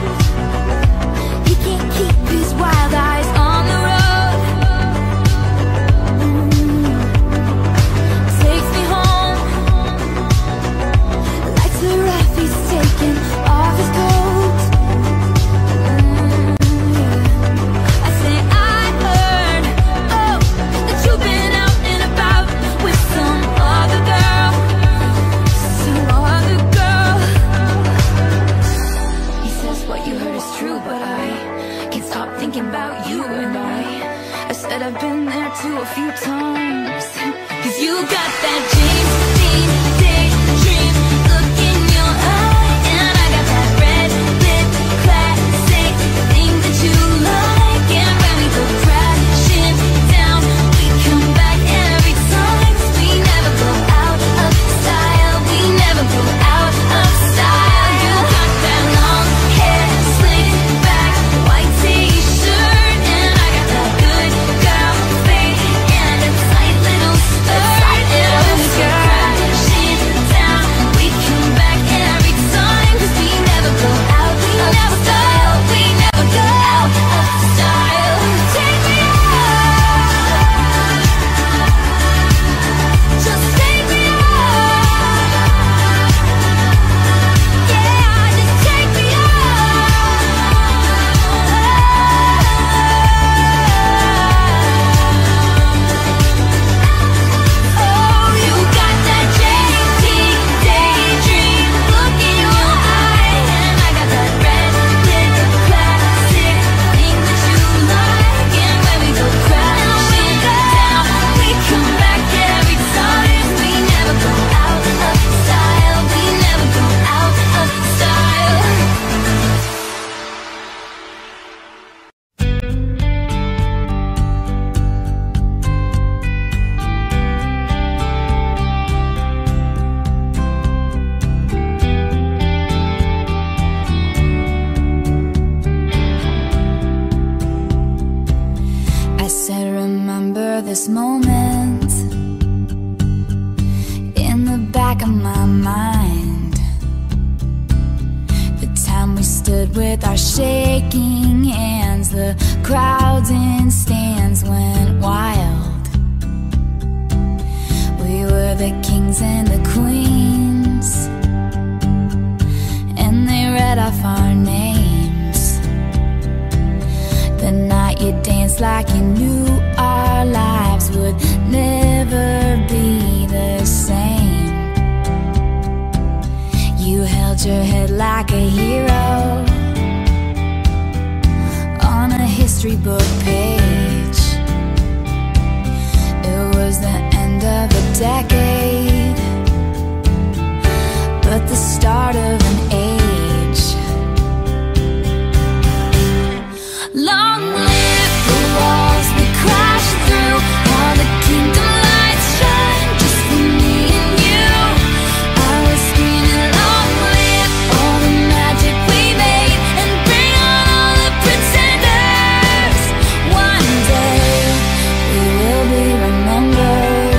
He can't keep his wild eyes on the road. Mm. Takes me home. Lights are off, he's taking off his coat. Mm, yeah. I say I heard, oh, that you've been out and about with some other girl, some other girl. He says what you heard is true, but I can't stop thinking about you. And I, I said I've been there too a few times. 'Cause you got that dream, dream, daydream look in your eye, and I got that red lip classic thing that you like. And when we go crashing down, we come back every time. 'Cause we never go out of style, we never go out of style. You got that long hair slicked back, white t-shirt, and I got that good girl fade and a tight little skirt. And when we go of my mind, the time we stood with our shaking hands, the crowds in stands went wild. We were the kings and the queens, and they read off our names. The night you danced like you knew our lives would never be the same. You held your head like a hero on a history book page. It was the end of a decade, but the start of an age. Long live the walls we crashed through, all the kingdom lights shine just for me and you. I was screaming, long live all the magic we made, and bring on all the pretenders. One day we will be remembered.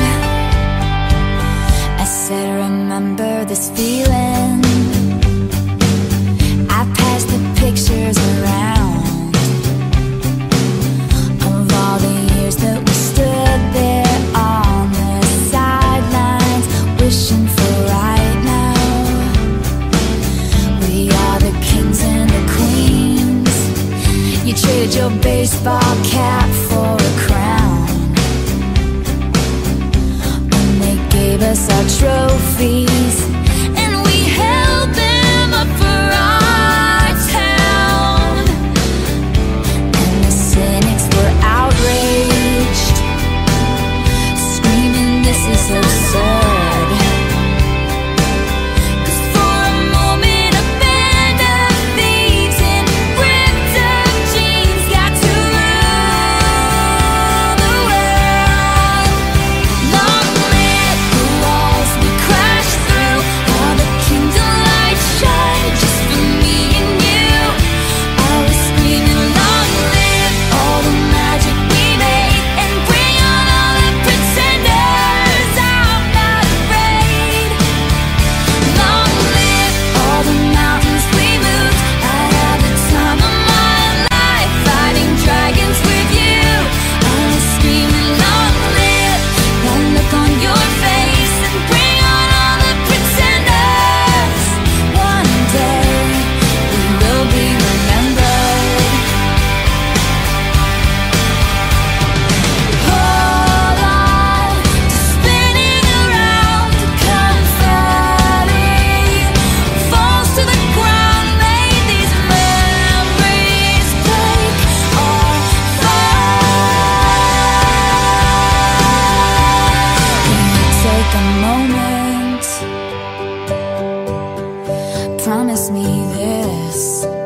I said, remember this feeling. I passed the pictures around of all the years that we stood there on the sidelines, wishing for right now. We are the kings and the queens. You traded your baseball cap for a crown when they gave us our trophies, and we held them up for our town. And the cynics were outraged, screaming, this is absurd. 'Cause for a moment a band of thieves in ripped up jeans got to rule the world. Long live the walls we crashed through, all the kingdom lights shine just for me and you. I was screaming, long live all the magic we made, and bring on all the pretenders. I'm not afraid. Long live all the mountains we moved. I had the time of my life fighting dragons with you. I was screaming, long live that look on your face, and bring on all the pretenders. One day we will be remembered. Hold on to spinning around, confetti falls to the ground. May these memories break our fall. Can you take a moment? Promise me this,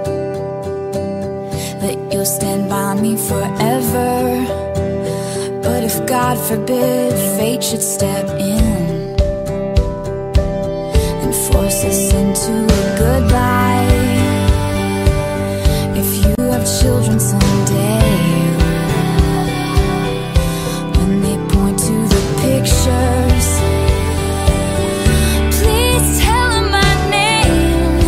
that you'll stand by me forever. But if God forbid fate should step in and force us into a goodbye, if you have children someday, when they point to the pictures, please tell them my name.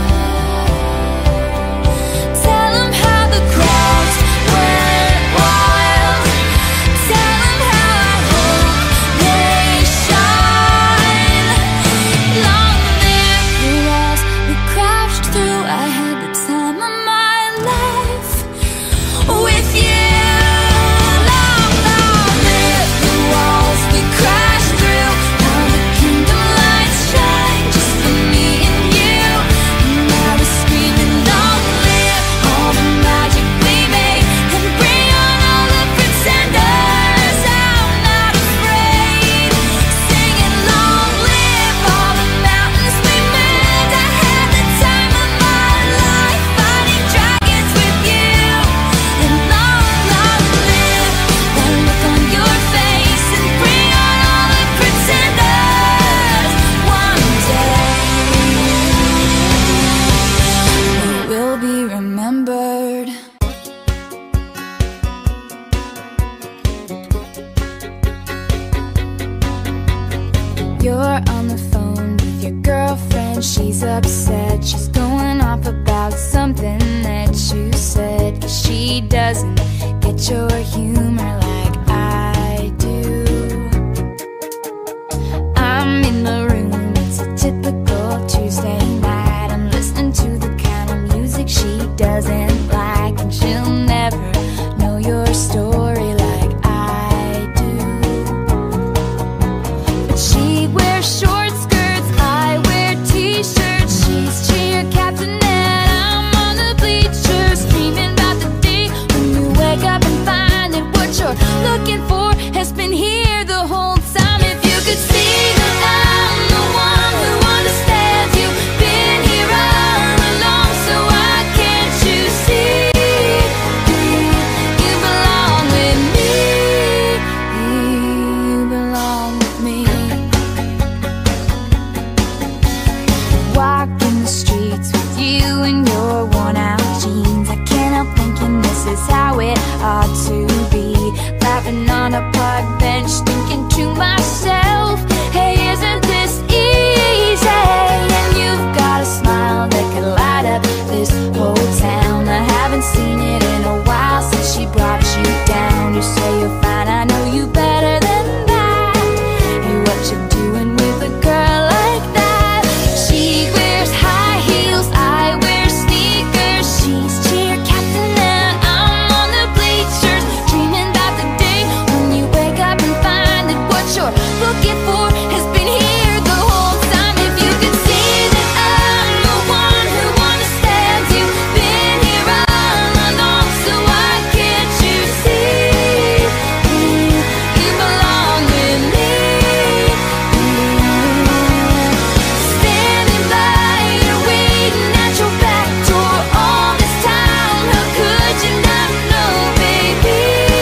Tell them how the crowds went wild. Tell them how I hope they shine. Long live the walls we crashed through. I had the time of my life with you. Long, long live the walls we crashed through. Now the kingdom lights shine just for me and you. And I was screaming, long live all the magic we made, and bring on all the pretenders. I'm not afraid. Singing, long live all the mountains we moved. I had the time of my life fighting dragons with you. And long, long live that look on your face, and bring on all the pretenders. One day we will be remembered. You're on the phone your girlfriend, she's upset. She's going off about something that you said. 'Cause she doesn't get your humor like I do. I'm in the room, it's a typical Tuesday night. I'm listening to the kind of music she doesn't like, and she'll never know your story like I do. But she wears short skirts, I wear t-shirts. She's cheer captain and I'm on the bleachers, dreaming about the day when you wake up and find that what you're looking for has been here the whole time. If you could see that I'm the one who understands, you've been here all along, so why can't you see you belong with me? You belong with me. Walking the streets with you in your worn out jeans, I can't help thinking this is how it ought to be. Laughing on a park bench, thinking to myself, hey, isn't this easy? And you've got a smile that could light up this whole town. I haven't seen it in a while since she brought you down. You say you're fine, I know you better than that. Hey, what you doing with a girl like that? She wears high heels, I wear sneakers. She's cheer captain and I'm on the bleachers, dreaming about the day when you wake up and find that what you're looking for has been here the whole time. If you could see that I'm the one who understands, you've been here all along, so why can't you see you belong with me? Standing by you, waiting at your back door all this time. How could you not know, baby?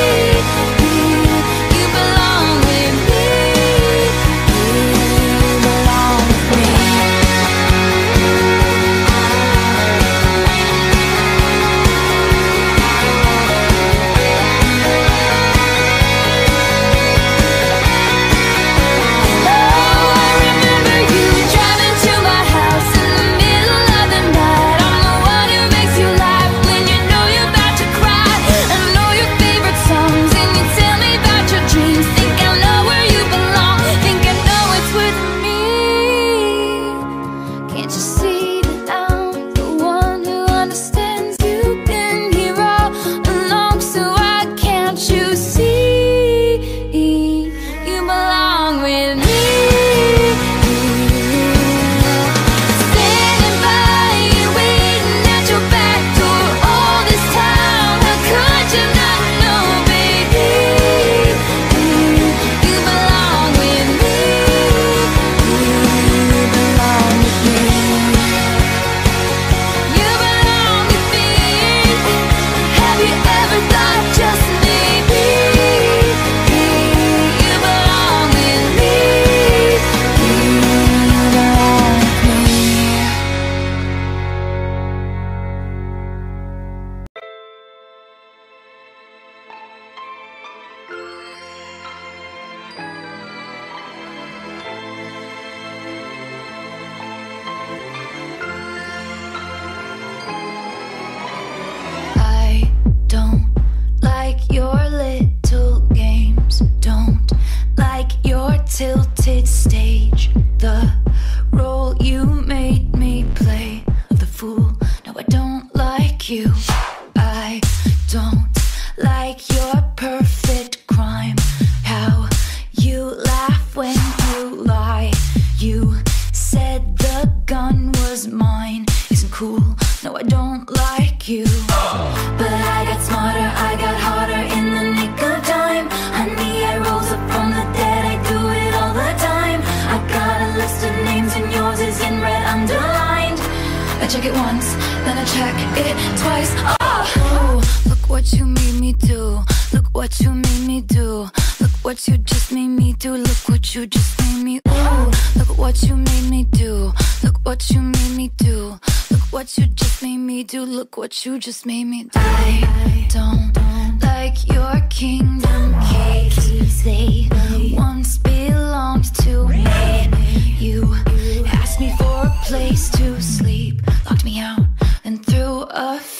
You belong with me. You belong with me. Oh, I remember you driving to my house in the middle of the night. I'm the one who makes you laugh when you know you're about to cry. I know your favorite songs and you tell me about your dreams. Think I know where you belong, think I know it's with me. Can't you see that I'm the one who understands? You've been here all along, so why can't you see you belong with me? Standing by you, waiting at your back door all this time. How could you not know, baby? You belong with me. You belong with me. You belong with me. Have you ever thought just maybe you belong with me? You belong with me. I don't like your little games, don't like your tilted stage, the role you made me play of the fool. No, I don't like you. I don't like your perfect crime, how you laugh when you lie. You said the gun was mine, isn't cool. No, I don't like you. But I got smarter, I got harder in the nick of time. Honey, I rose up from the dead, I do it all the time. I got a list of names and yours is in red underlined. I check it once, then I check it twice. Oh, look what you made me do. Look what you made me do. Look what you just made me do. Look what you just made me. Ooh, look what you made me do. Look what you made me do. Look what you just made me do. Look what you just made me do. I don't like your kingdom keys. They once belonged to me. You asked me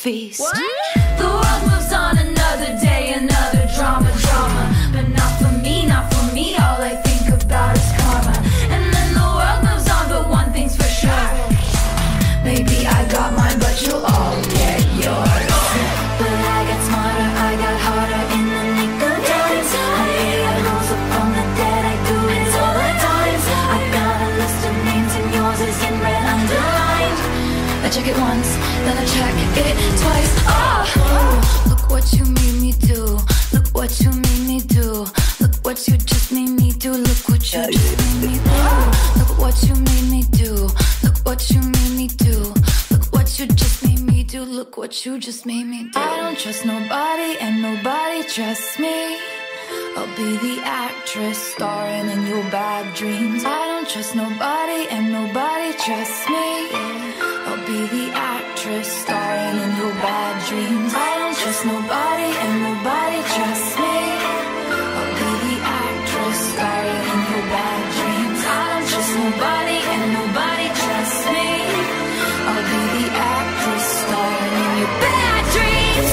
feast. What? The world moves on, another day, another drama, drama. But not for me, not for me, all I think about is karma. And then the world moves on, but one thing's for sure, maybe I got mine, but you'll all get yours. But I got smarter, I got harder in the nick of time. I rose up from the dead, I do it all the time. I got a list of names and yours is in red underlined. I check it once, then I check it twice. Oh, oh, look what you made me do. Look what you made me do. Look what you just made me do. Look what you just made me do. Look what you made me do. Look what you made me do. Look what you just made me do. Look what you just made me do. I don't trust nobody and nobody trusts me. I'll be the actress starring in your bad dreams. I don't trust nobody and nobody trusts me. I'll be the actress starring in your bad dreams. I don't trust nobody and nobody trusts me. I'll be the actress starring in your bad dreams. I don't trust nobody and nobody trusts me. I'll be the actress starring in your bad dreams.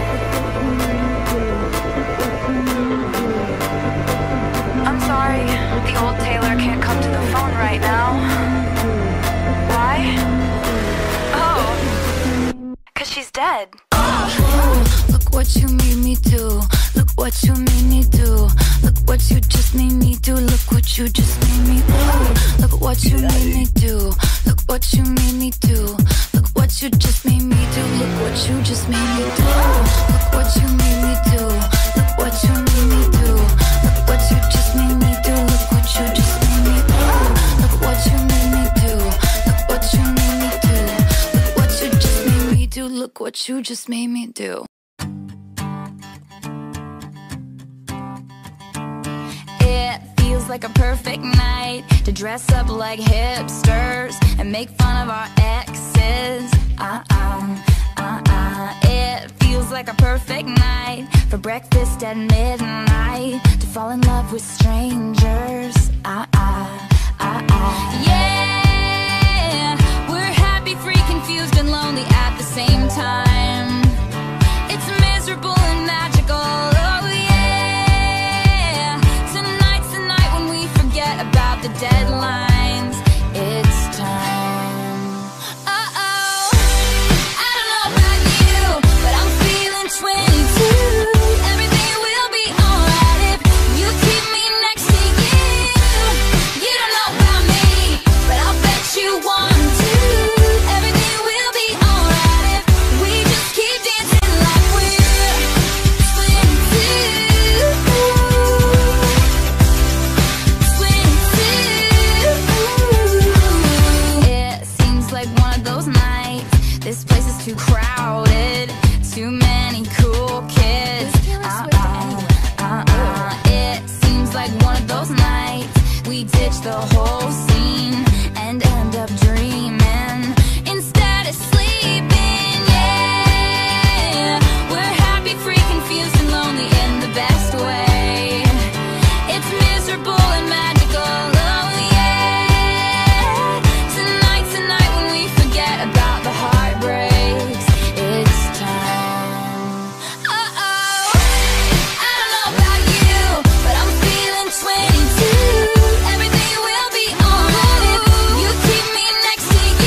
I'm sorry, the old Taylor can't come to the phone right now. Why? Oh, 'cause she's dead. Oh, look what you made me do. Look what you made me do. Look what you just made me do. Look what you just made me do. Look what you made me do. Look what you made me do. Look what you just made me do. Look what you just made me do. Look what you made me do. Look what you made me do. Look what you just made me do. Look what you just made me do. Look what you made me do. Look what you made me do. Look what you just made me do. Look what you just made me do. It feels like a perfect night to dress up like hipsters and make fun of our exes. Uh-uh, uh-uh. It feels like a perfect night for breakfast at midnight, to fall in love with strangers. Uh-uh, uh-uh. Yeah, we're happy, free, confused, and lonely at the same time. It's miserable and magical. Oh yeah, tonight's the night when we forget about the deadlines. It's time. Uh-oh, I don't know about you, but I'm feeling twenty-two. Everything will be alright if you keep me next to you. You don't know about me, but I'll bet you want to. Everything will be alright if we just keep dancing like we're twenty-two. twenty-two. It seems like one of those nights. This place is too crowded, too many cool kids. Uh-uh, uh-uh. It seems like one of those nights we ditch the whole scene and end up dreaming instead of sleeping. Yeah, we're happy, free, confused, and lonely in the best way. It's miserable and magical. Oh yeah, tonight's the night when we forget about the heartbreaks. It's time. Uh-oh, I don't know about you, but I'm feeling twenty-two. Everything will be alright if you keep me next to you.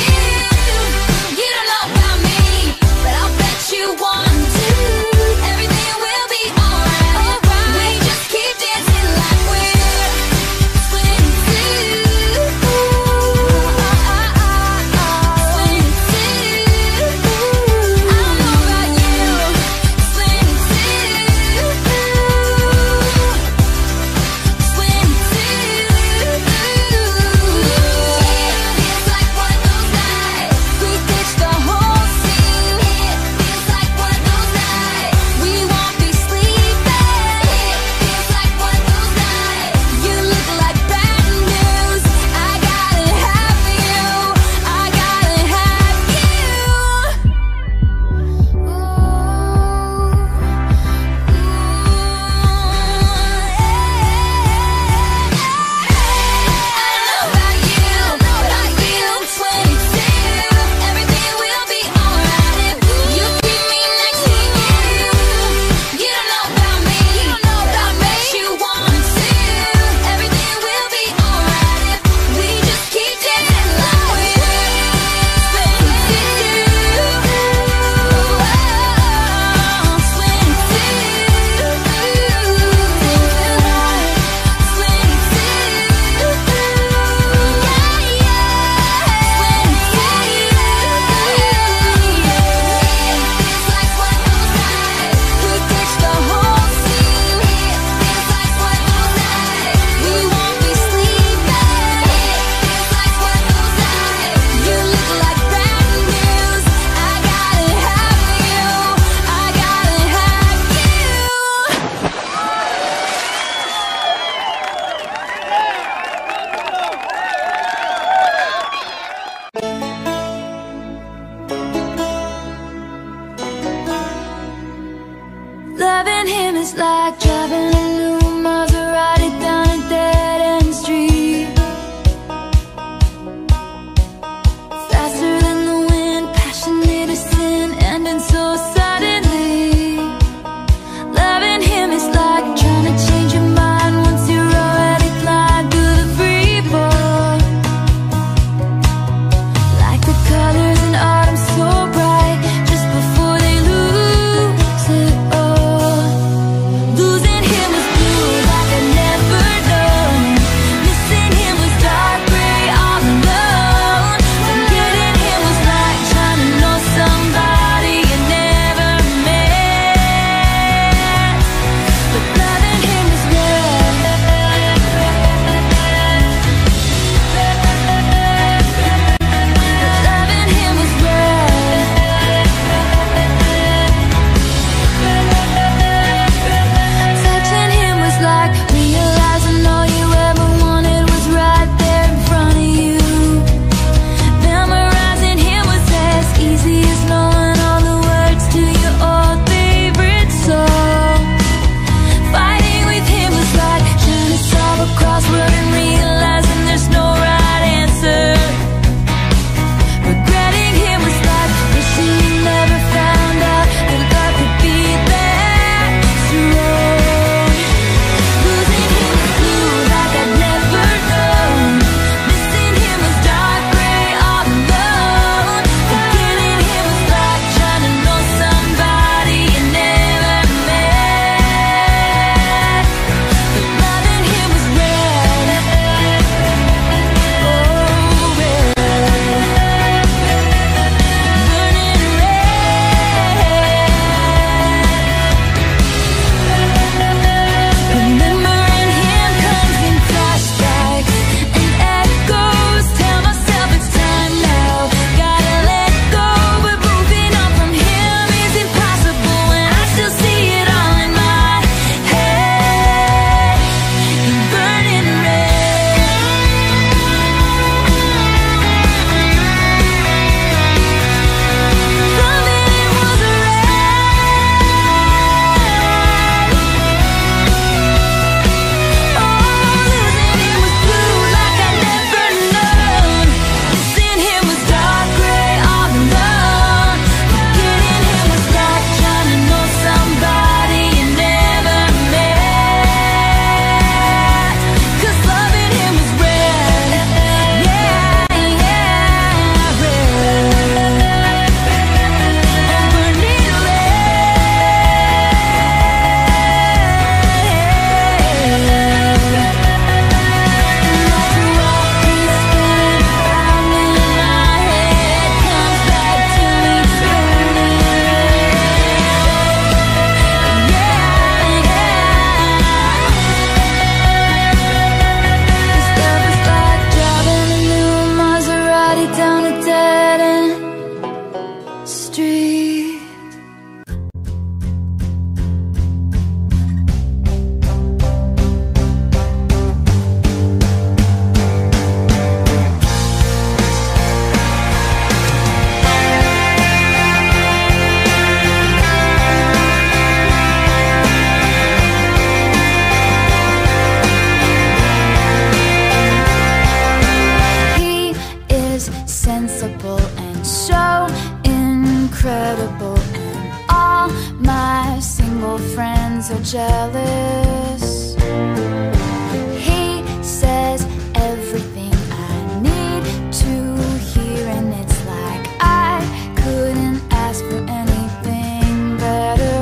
jealous. He says everything I need to hear, and it's like I couldn't ask for anything better.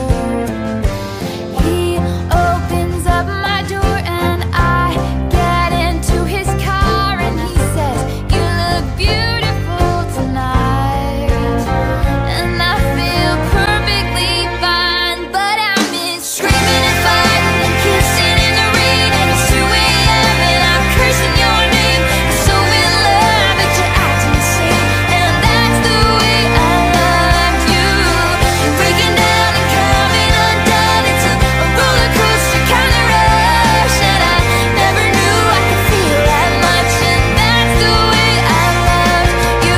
He opens up my door and I get into his car, and he says, "You look beautiful tonight." And I feel perfectly fine, but I miss screaming and fighting and kissing in the rain. And it's two A M and I'm cursing your name. I'm so in love that you're acting insane, and that's the way I loved you. Breaking down and coming undone. It's a roller coaster kind of rush, and I never knew I could feel that much, and that's the way I loved you.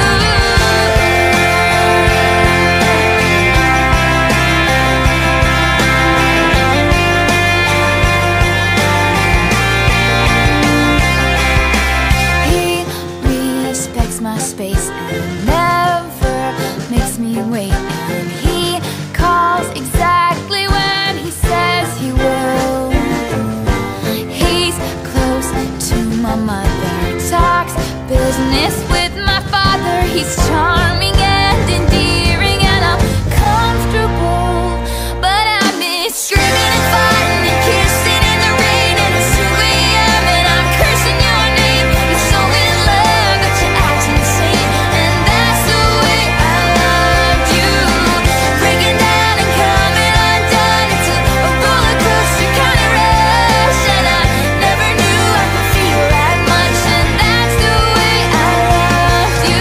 He respects my space and never makes me wait, and he calls exactly when he says he will. He's close to my mother, talks business with my father. He's charming and endearing, and I'm comfortable, but I miss screaming and fighting and kissing in the rain. And it's two A M and I'm cursing your name. You're so in love that you're acting insane, and that's the way I loved you. Breaking down and coming undone. It's a roller coaster kind of rush, and I never knew I could feel that much, and that's the way I loved you.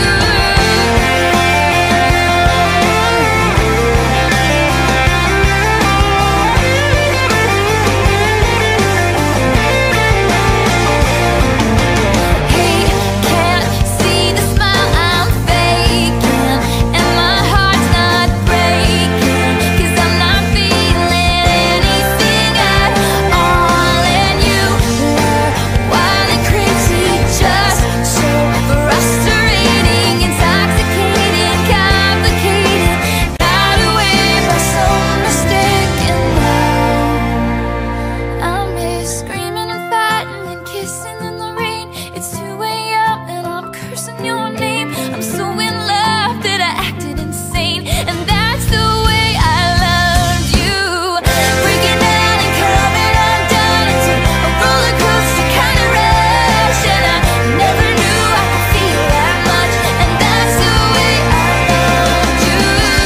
He can't see the smile I'm faking, and my heart's not breaking, 'cause I'm not feeling anything at all. And you were wild and crazy, just so frustrating, intoxicating, complicated, got away by some mistake. And now I miss screaming and fighting and kissing in the rain. It's two A M and I'm cursing your name. I'm so in love that I acted insane, and that's the way I loved you. Breaking down and coming undone. It's a roller coaster kind of rush, and I never knew I could feel that much, and that's the way I loved you.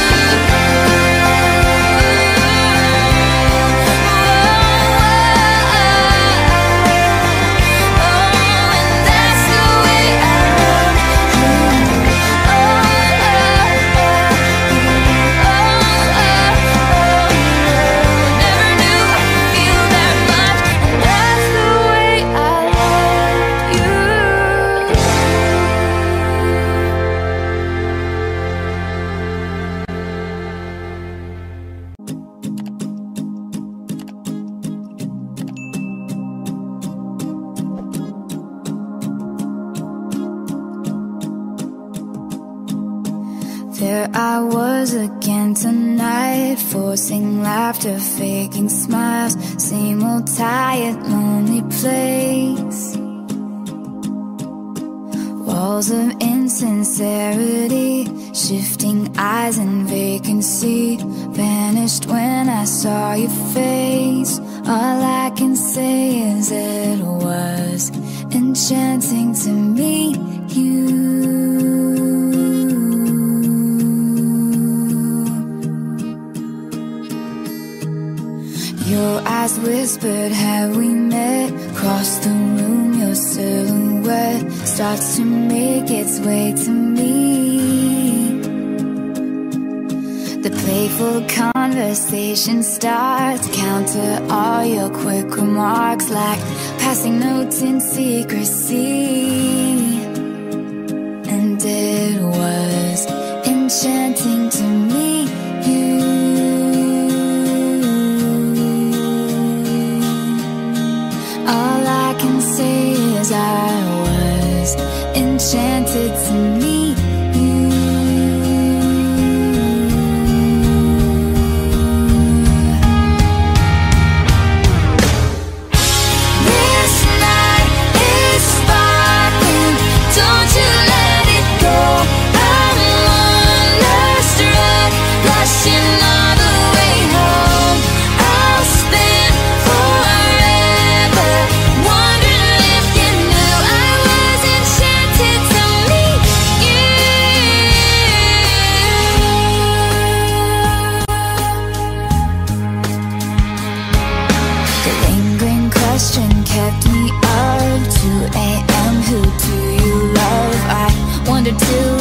There I was again tonight, forcing laughter, faking smiles. Same old tired, lonely place. Walls of insincerity, shifting eyes and vacancy. Vanished when I saw your face. All I can say is it was enchanting to meet you. Your eyes whispered, have we met? Across the room, your silhouette starts to make its way to me. The playful conversation starts, counter all your quick remarks like passing notes in secrecy. And it was enchanting to meet you. All I can say is I was enchanted to meet you. surrender to